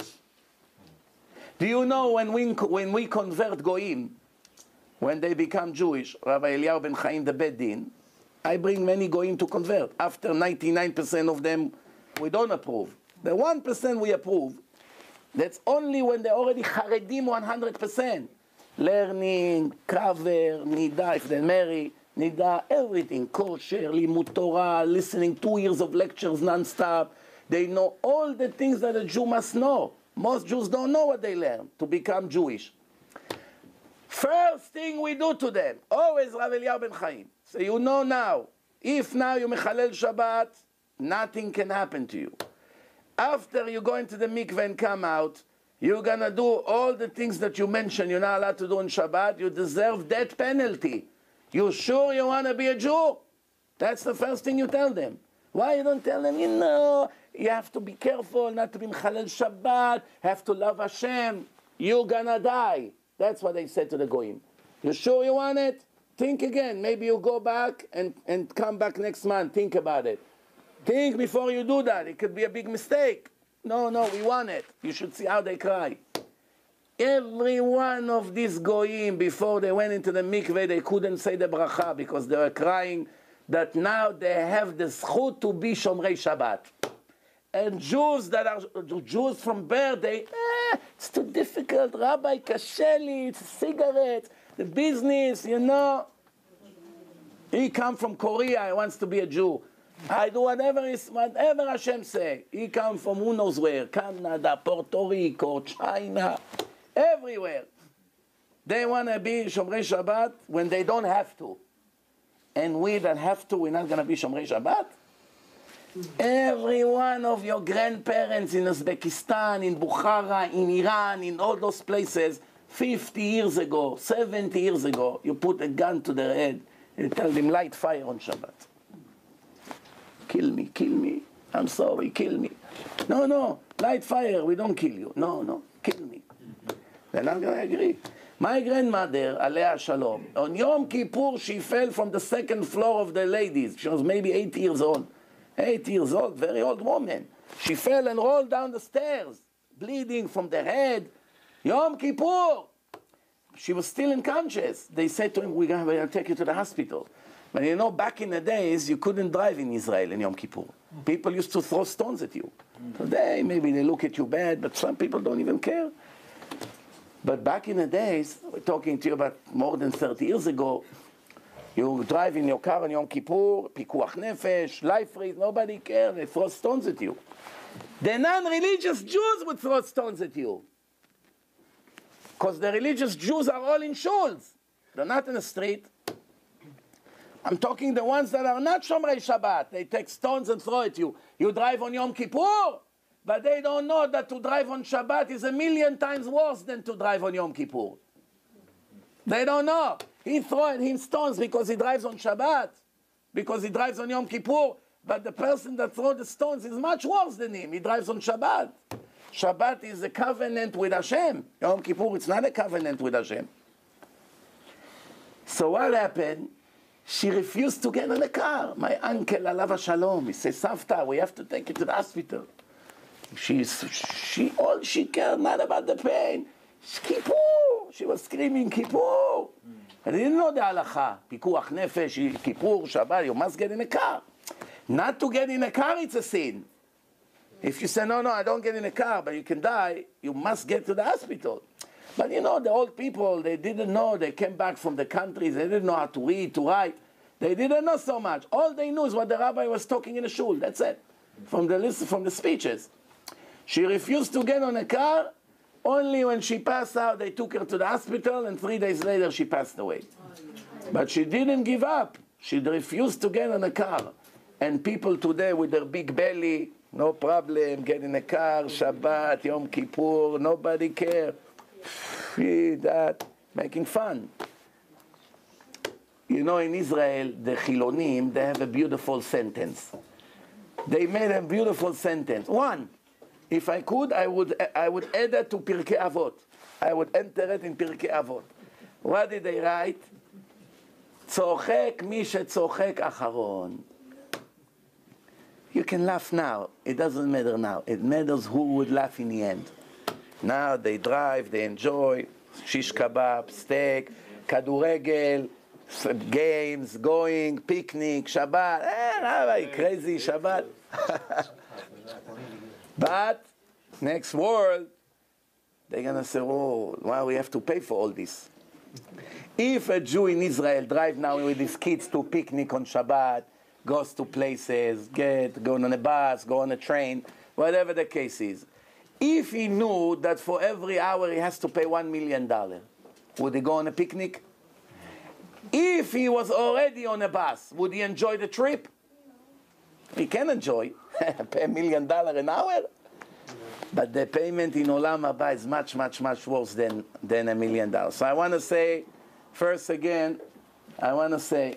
Do you know when we convert Goyim, when they become Jewish, Rabbi Eliyahu ben Chaim the Beit Din, I bring many Goyim to convert. After 99% of them, we don't approve. The 1% we approve, that's only when they're already Haredim 100%. Learning, cover, Nida, if they're married, Nida, everything, kosher, limud Torah, listening 2 years of lectures non-stop. They know all the things that a Jew must know. Most Jews don't know what they learn to become Jewish. First thing we do to them, always Rabbi Eliyahu ben Chaim. So you know now, if now you Mechalel Shabbat, nothing can happen to you. After you go into the mikveh and come out, you're going to do all the things that you mentioned you're not allowed to do on Shabbat, you deserve death penalty. You sure you want to be a Jew? That's the first thing you tell them. Why you don't tell them, you know, you have to be careful not to be Mechalel Shabbat, have to love Hashem, you're going to die. That's what they said to the Goyim. You sure you want it? Think again. Maybe you go back and come back next month. Think about it. Think before you do that. It could be a big mistake. No, we want it. You should see how they cry. Every one of these Goyim, before they went into the mikveh, they couldn't say the bracha because they were crying that now they have the zchut to be Shomrei Shabbat. And Jews that are Jews from birth, it's too difficult. Rabbi, kasheli, it's cigarettes, the business, you know. He come from Korea, he wants to be a Jew. I do whatever Hashem say. He come from who knows where, Canada, Puerto Rico, China, everywhere. They want to be Shomrei Shabbat when they don't have to. And we that have to, we're not going to be Shomrei Shabbat? Every one of your grandparents in Uzbekistan, in Bukhara, in Iran, in all those places, 50 years ago, 70 years ago, you put a gun to their head and tell them, light fire on Shabbat. Kill me. I'm sorry, kill me. No, light fire, we don't kill you. No, kill me. They're not going to agree. My grandmother, Alea Shalom, on Yom Kippur, she fell from the second floor of the ladies. She was maybe 8 years old. 8 years old, very old woman. She fell and rolled down the stairs, bleeding from the head. Yom Kippur. She was still unconscious. They said to him, we're going to take you to the hospital. But you know, back in the days, you couldn't drive in Israel in Yom Kippur. People used to throw stones at you. Today, maybe they look at you bad, but some people don't even care. But back in the days, we're talking to you about more than 30 years ago, you drive in your car on Yom Kippur, pikuach nefesh, life race, nobody cares, they throw stones at you. The non-religious Jews would throw stones at you. Because the religious Jews are all in shuls. They're not in the street. I'm talking the ones that are not Shomrei Shabbat. They take stones and throw at you. You drive on Yom Kippur, but they don't know that to drive on Shabbat is 1,000,000 times worse than to drive on Yom Kippur. They don't know. He throw at him stones because he drives on Shabbat, because he drives on Yom Kippur, but the person that throws the stones is much worse than him. He drives on Shabbat. Shabbat is a covenant with Hashem. Yom Kippur, it's not a covenant with Hashem. So what happened? She refused to get in the car. My uncle, Alav Shalom, he says, Savta, we have to take you to the hospital. All she cared not about the pain. Kippur. She was screaming, Kippur. And they didn't know the halacha. Pikuach nefesh, Kippur, Shabbat, you must get in a car. Not to get in a car, it's a sin. If you say, no, I don't get in a car, but you can die, you must get to the hospital. But you know, the old people, they didn't know. They came back from the countries. They didn't know how to read, to write. They didn't know so much. All they knew is what the rabbi was talking in the shul. That's it. From the speeches. She refused to get on a car. Only when she passed out, they took her to the hospital, and 3 days later, she passed away. But she didn't give up. She refused to get on a car. And people today with their big belly, no problem, get in a car, Shabbat, Yom Kippur, nobody care. That, making fun. You know, in Israel, the Chilonim, they have a beautiful sentence. They made a beautiful sentence. One, if I could, I would add it to Pirkei Avot. I would enter it in Pirkei Avot. What did they write? צוחק מי שצוחק אחרון. You can laugh now. It doesn't matter now. It matters who would laugh in the end. Now they drive, they enjoy, shish kebab, steak, kaduregel, games, going, picnic, Shabbat. Crazy Shabbat. But next world, they're going to say, oh, why we have to pay for all this? If a Jew in Israel drive now with his kids to picnic on Shabbat, goes to places, going on a bus, go on a train, whatever the case is, if he knew that for every hour he has to pay $1 million, would he go on a picnic? If he was already on a bus, would he enjoy the trip? He can enjoy. Pay $1 million an hour? But the payment in Olam Haba is much, much, much worse than $1 million. So I want to say, first again, I want to say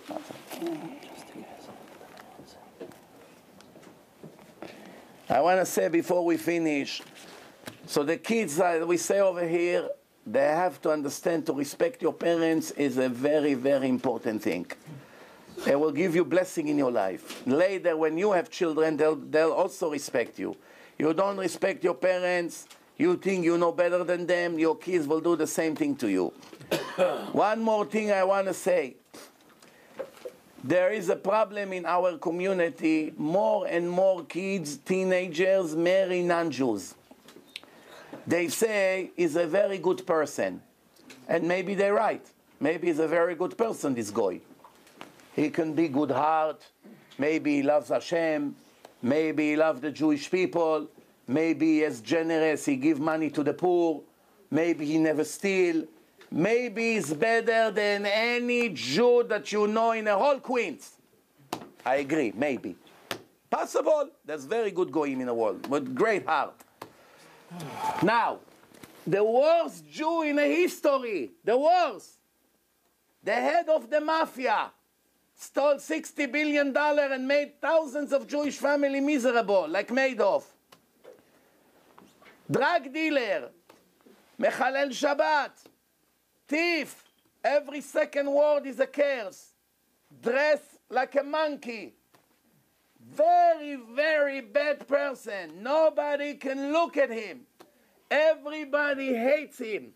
before we finish, so the kids, we say over here, they have to understand to respect your parents is a very, very important thing. They will give you blessing in your life. Later, when you have children, they'll also respect you. You don't respect your parents, you think you know better than them, your kids will do the same thing to you. One more thing I want to say. There is a problem in our community. More and more kids, teenagers, marry non-Jews. They say he's a very good person. And maybe they're right. Maybe he's a very good person, this guy. He can be good heart. Maybe he loves Hashem. Maybe he loves the Jewish people. Maybe he is generous. He gives money to the poor. Maybe he never steals. Maybe he's better than any Jew that you know in the whole Queens. I agree, maybe. Possible. There's very good goyim in the world with great heart. Now, the worst Jew in the history, the worst, the head of the mafia, stole $60 billion and made thousands of Jewish families miserable, like Madoff. Drug dealer, Mechalel Shabbat, thief, every second word is a curse, dress like a monkey, very, very bad person. Nobody can look at him. Everybody hates him.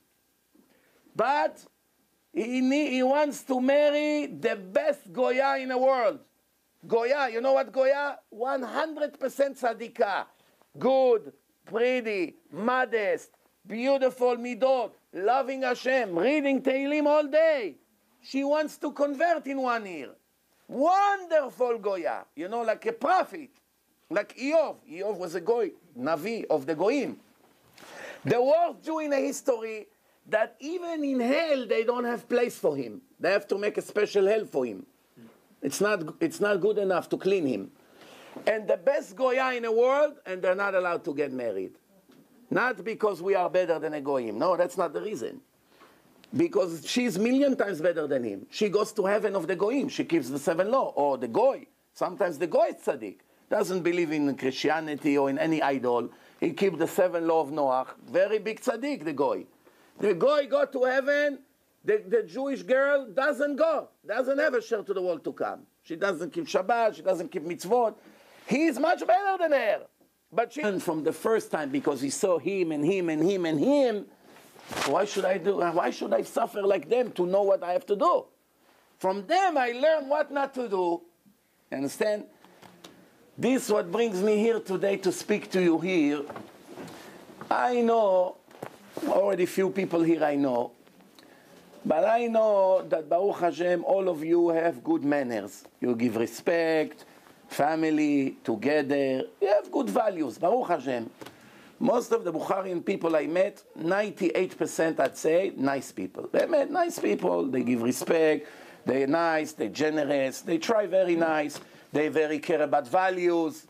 But he wants to marry the best Goya in the world. Goya, you know what Goya? 100% tzadikah. Good, pretty, modest, beautiful midot, loving Hashem, reading Tehillim all day. She wants to convert in 1 year. Wonderful Goya, you know, like a prophet, like Eov. Eov was a Goy, Navi of the Goyim. The worst Jew in the history that even in hell they don't have place for him. They have to make a special hell for him. It's not good enough to clean him. And the best Goya in the world, and they're not allowed to get married. Not because we are better than a Goyim. No, that's not the reason. Because she's 1,000,000 times better than him. She goes to heaven of the Goyim. She keeps the 7 law. Or the Goy. Sometimes the Goy is tzaddik. Doesn't believe in Christianity or in any idol. He keeps the 7 law of Noah. Very big tzaddik, the Goy. The Goy go to heaven. The Jewish girl doesn't go. Doesn't have a share to the world to come. She doesn't keep Shabbat. She doesn't keep mitzvot. He's much better than her. But she, from the first time, because he saw him and him and him and him, why should I suffer like them to know what I have to do? From them I learn what not to do. You understand? This is what brings me here today to speak to you here. I know, already few people here I know, but I know that Baruch Hashem, all of you have good manners. You give respect, family, together. You have good values, Baruch Hashem. Most of the Bukharian people I met, 98% I'd say, nice people. They met nice people, they give respect, they're nice, they're generous, they try very nice, they very care about values.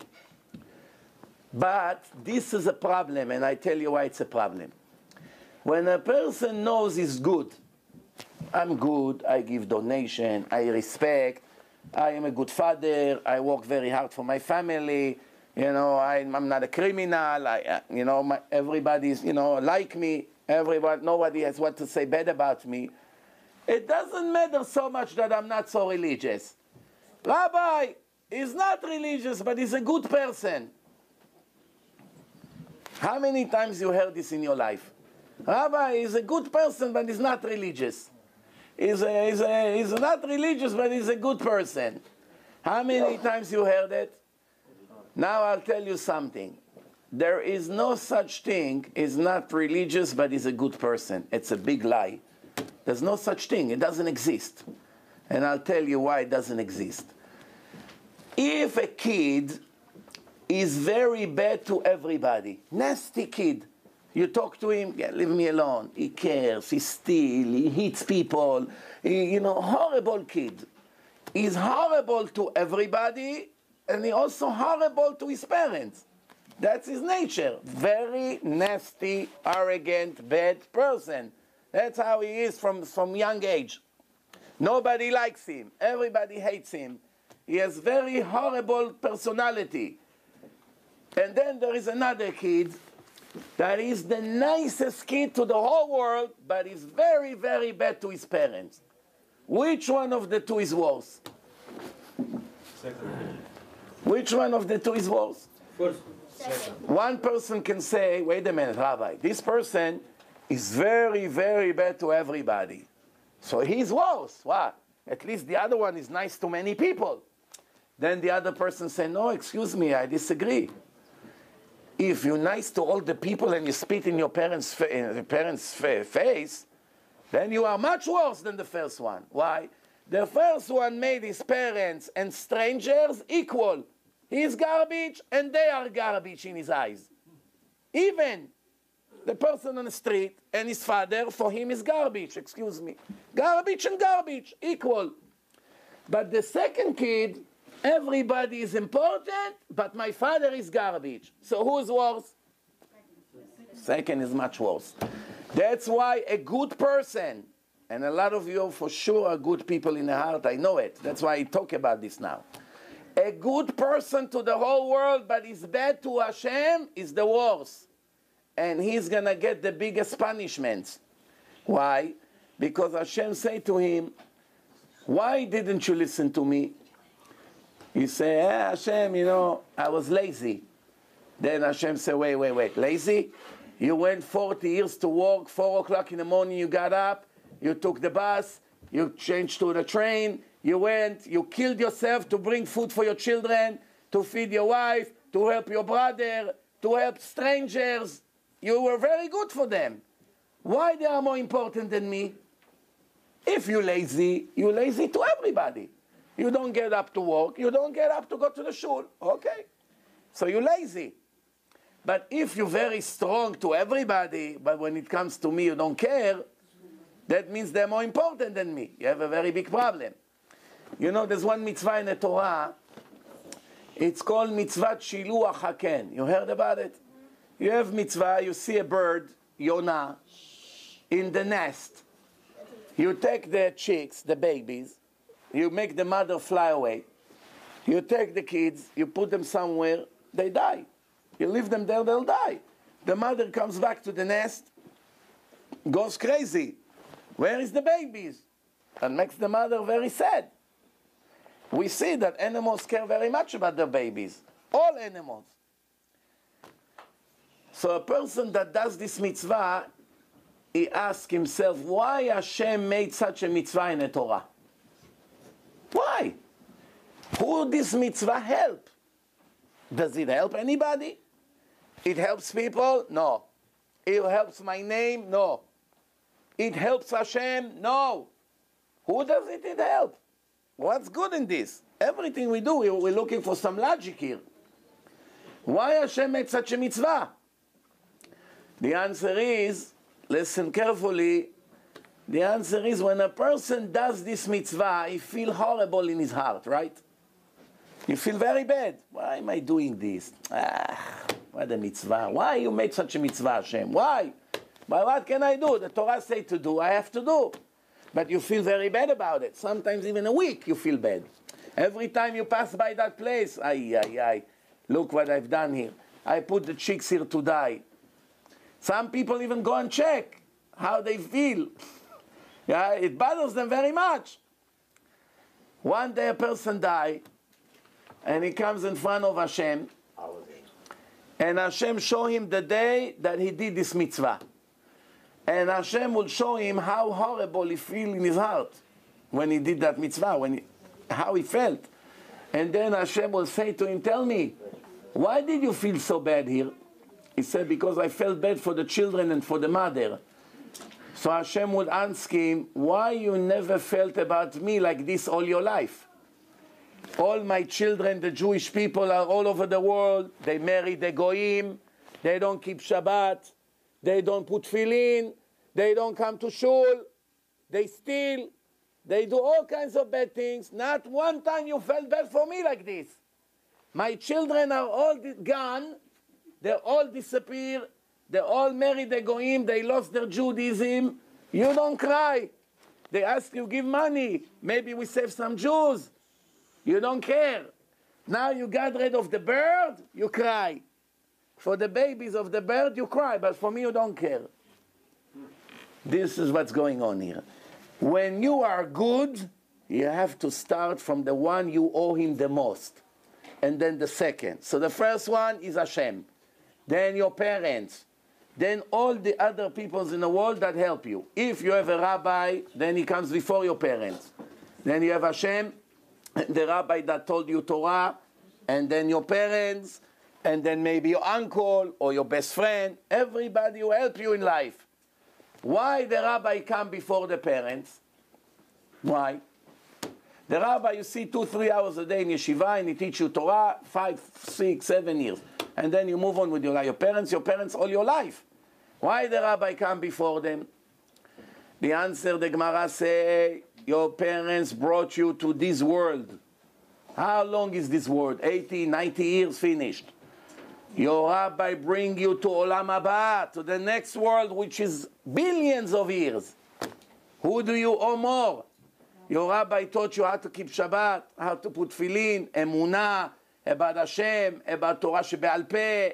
But this is a problem, and I tell you why it's a problem. When a person knows he's good, I'm good, I give donation, I respect, I am a good father, I work very hard for my family, you know, I'm not a criminal, everybody's, like me, nobody has what to say bad about me. It doesn't matter so much that I'm not so religious. Rabbi is not religious, but he's a good person. How many times you heard this in your life? Rabbi is a good person, but he's not religious. He's not religious, but he's a good person. How many times you heard it? Now I'll tell you something. There is no such thing. He's not religious, but he's a good person. It's a big lie. There's no such thing. It doesn't exist. And I'll tell you why it doesn't exist. If a kid is very bad to everybody, nasty kid, you talk to him, yeah, leave me alone. He cares, he steals, he hits people. Horrible kid. He's horrible to everybody, and he's also horrible to his parents. That's his nature. Very nasty, arrogant, bad person. That's how he is from young age. Nobody likes him. Everybody hates him. He has very horrible personality. And then there is another kid that is the nicest kid to the whole world, but is very, very bad to his parents. Which one of the two is worse? Second. Which one of the two is worse? First. One person can say, wait a minute, Rabbi, this person is very, very bad to everybody. So he's worse. What? At least the other one is nice to many people. Then the other person say, no, excuse me, I disagree. If you're nice to all the people and you spit in your parents' face, then you are much worse than the first one. Why? The first one made his parents and strangers equal. He's garbage and they are garbage in his eyes. Even the person on the street and his father, for him is garbage, excuse me. Garbage and garbage, equal. But the second kid, everybody is important, but my father is garbage. So who's worse? Second is much worse. That's why a good person, and a lot of you for sure are good people in the heart, I know it. That's why I talk about this now. A good person to the whole world, but is bad to Hashem, is the worst. and he's going to get the biggest punishments. Why? Because Hashem say to him, why didn't you listen to me? He say, Hashem, I was lazy. Then Hashem say, wait, lazy? You went 40 years to work, 4 o'clock in the morning you got up, you took the bus, you changed to the train, you killed yourself to bring food for your children, to feed your wife, to help your brother, to help strangers. You were very good for them. Why they are more important than me? If you're lazy to everybody. You don't get up to work, you don't get up to go to the shul. Okay, so you're lazy. But if you're very strong to everybody, but when it comes to me you don't care, that means they're more important than me. You have a very big problem. There's one mitzvah in the Torah. It's called mitzvah shiluach haken. You heard about it? You have mitzvah, you see a bird, Yonah, in the nest. You take the chicks, the babies, you make the mother fly away. You take the kids, you put them somewhere, they die. You leave them there, they'll die. The mother comes back to the nest, goes crazy. Where is the babies? And makes the mother very sad. We see that animals care very much about their babies. All animals. So a person that does this mitzvah, he asks himself, why Hashem made such a mitzvah in the Torah? Why? Who this mitzvah help? Does it help anybody? It helps people? No. It helps my name? No. It helps Hashem? No. Who does it help? What's good in this? Everything we do, we're looking for some logic here. Why Hashem made such a mitzvah? The answer is, listen carefully, the answer is when a person does this mitzvah, he feels horrible in his heart, right? You feel very bad. Why am I doing this? What a mitzvah. Why you made such a mitzvah, Hashem? Why? But what can I do? The Torah say to do, I have to do. But you feel very bad about it. Sometimes even a week you feel bad. Every time you pass by that place, look what I've done here. I put the chicks here to die. Some people even go and check how they feel. It bothers them very much. One day a person died, and he comes in front of Hashem, and Hashem show him the day that he did this mitzvah. And Hashem will show him how horrible he feel in his heart when he did that mitzvah, how he felt. And then Hashem will say to him, tell me, why did you feel so bad here? He said, because I felt bad for the children and for the mother. So Hashem would ask him, why you never felt about me like this all your life? All my children, the Jewish people, are all over the world. They marry the goyim. They don't keep Shabbat. They don't put tefillin. They don't come to shul. They steal. They do all kinds of bad things. Not one time you felt bad for me like this. My children are all gone. They all disappear. They all married the goyim. They lost their Judaism. You don't cry. They ask you, give money. Maybe we save some Jews. You don't care. Now you got rid of the bird, you cry. For the babies of the bird, you cry. But for me, you don't care. This is what's going on here. When you are good, you have to start from the one you owe him the most. And then the second. So the first one is Hashem. Then your parents. Then all the other peoples in the world that help you. If you have a rabbi, then he comes before your parents. Then you have Hashem, the rabbi that told you Torah, and then your parents, and then maybe your uncle or your best friend. Everybody who help you in life. Why the rabbi come before the parents? Why? The rabbi you see 2-3 hours a day in yeshiva and he teach you Torah 5, 6, 7 years. And then you move on with your life. Your parents all your life. Why the rabbi come before them? The answer, the Gemara say, your parents brought you to this world. How long is this world? 80, 90 years finished. Your rabbi bring you to Olam Haba, to the next world, which is billions of years. Who do you owe more? Your rabbi taught you how to keep Shabbat, how to put tefillin, emunah, about Hashem, about Torah shebe'al peh,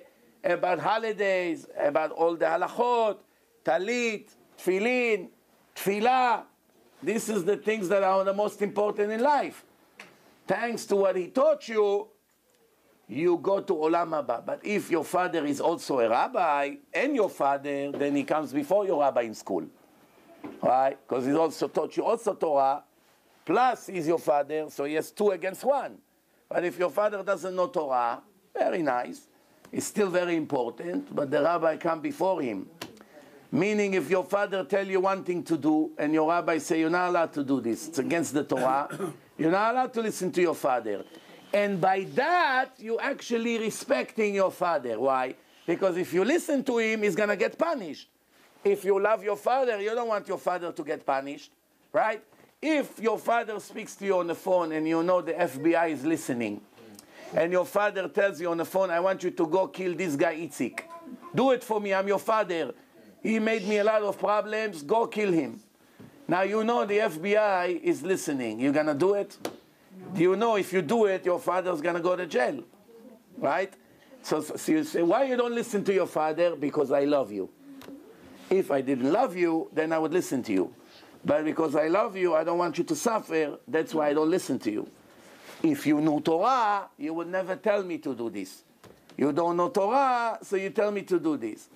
about holidays, about all the halachot, talit, tefillin, tefillah. This is the things that are the most important in life. Thanks to what he taught you, you go to Olam Haba. But if your father is also a rabbi, and your father, then he comes before your rabbi in school. Right? Because he also taught you also Torah, plus he's your father, so he has 2 against 1. But if your father doesn't know Torah, very nice. It's still very important, but the rabbi come before him. Meaning if your father tell you one thing to do, and your rabbi say, you're not allowed to do this, it's against the Torah, you're not allowed to listen to your father. And by that, you're actually respecting your father. Why? Because if you listen to him, he's going to get punished. If you love your father, you don't want your father to get punished, right? If your father speaks to you on the phone and you know the FBI is listening, and your father tells you on the phone, I want you to go kill this guy Itzik. Do it for me, I'm your father. He made me a lot of problems, go kill him. Now you know the FBI is listening. You're going to do it? No. You know if you do it, your father's going to go to jail, right? So you say, why you don't listen to your father? Because I love you. If I didn't love you, then I would listen to you. But because I love you, I don't want you to suffer, that's why I don't listen to you. If you knew Torah, you would never tell me to do this. You don't know Torah, so you tell me to do this.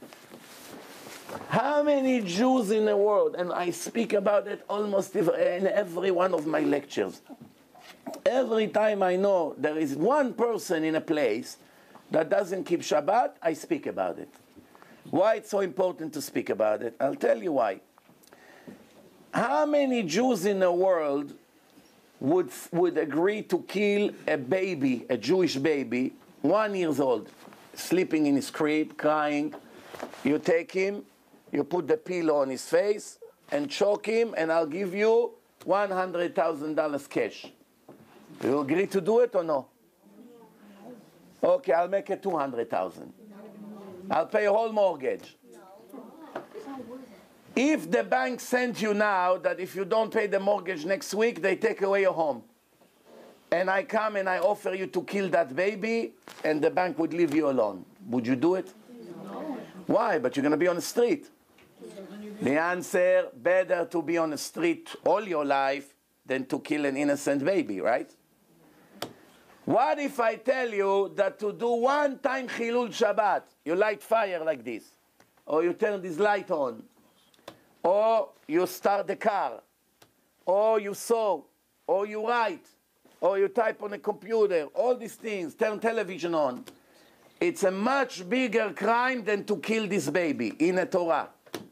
How many Jews in the world, and I speak about it almost in every one of my lectures. Every time I know there is one person in a place that doesn't keep Shabbat, I speak about it. Why it's so important to speak about it? I'll tell you why. How many Jews in the world would agree to kill a baby, a Jewish baby, 1 year old, sleeping in his crib, crying? You take him, you put the pillow on his face, and choke him, and I'll give you $100,000 cash. You agree to do it or no? Okay, I'll make it $200,000. I'll pay a whole mortgage. If the bank sent you now that if you don't pay the mortgage next week, they take away your home, and I come and I offer you to kill that baby, and the bank would leave you alone, would you do it? No. Why? But you're going to be on the street. The answer, better to be on the street all your life than to kill an innocent baby, right? What if I tell you that to do one time Chilul Shabbat, you light fire like this, or you turn this light on, or you start the car, or you sew, or you write, or you type on a computer, all these things, turn television on. It's a much bigger crime than to kill this baby in a Torah.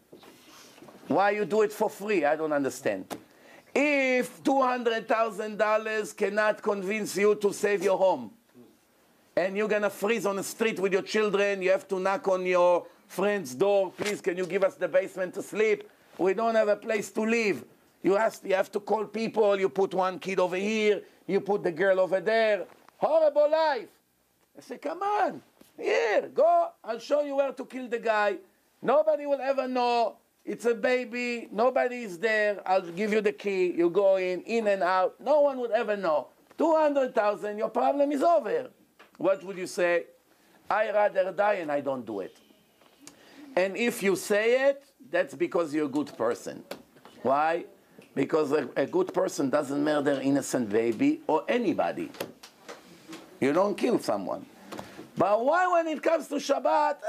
Why you do it for free? I don't understand. If $200,000 cannot convince you to save your home, and you're going to freeze on the street with your children, you have to knock on your friend's door, please, can you give us the basement to sleep? We don't have a place to live. You have to call people, you put one kid over here, you put the girl over there. Horrible life. I say, come on, here, go, I'll show you where to kill the guy. Nobody will ever know. It's a baby, nobody is there, I'll give you the key, you go in and out, no one would ever know. 200,000, your problem is over. What would you say? I rather die and I don't do it. And if you say it, that's because you're a good person. Why? Because a good person doesn't murder an innocent baby or anybody. You don't kill someone. But why when it comes to Shabbat,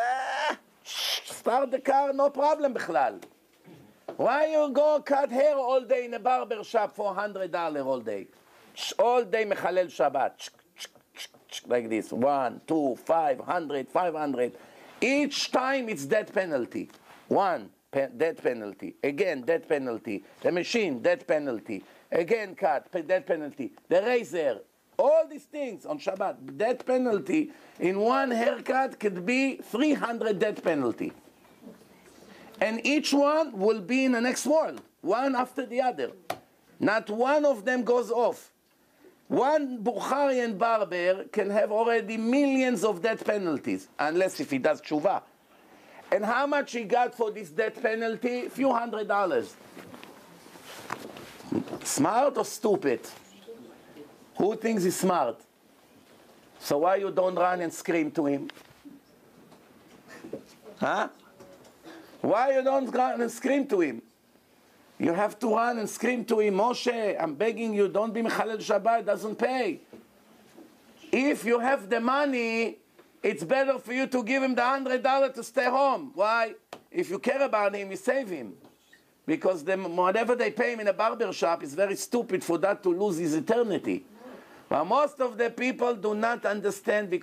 start the car, no problem, bichlal. Why you go cut hair all day in a barber shop for $100 all day? All day mechalel Shabbat. Like this. 1, 2, 500, 500. Each time it's death penalty. Death penalty. Again, death penalty. The machine, death penalty. Again, cut, death penalty. The razor. All these things on Shabbat, death penalty, in one haircut could be 300 death penalty. And each one will be in the next world, one after the other. Not one of them goes off. One Bukharian barber can have already millions of death penalties, unless if he does tshuva. And how much he got for this death penalty? A few $100. Smart or stupid? Who thinks he's smart? So why you don't run and scream to him? Huh? Why you don't run and scream to him? You have to run and scream to him, Moshe, I'm begging you, don't be Mechalel Shabbat, doesn't pay. If you have the money, it's better for you to give him the $100 to stay home. Why? If you care about him, you save him. Because whatever they pay him in a barber shop is very stupid for that to lose his eternity. But most of the people do not understand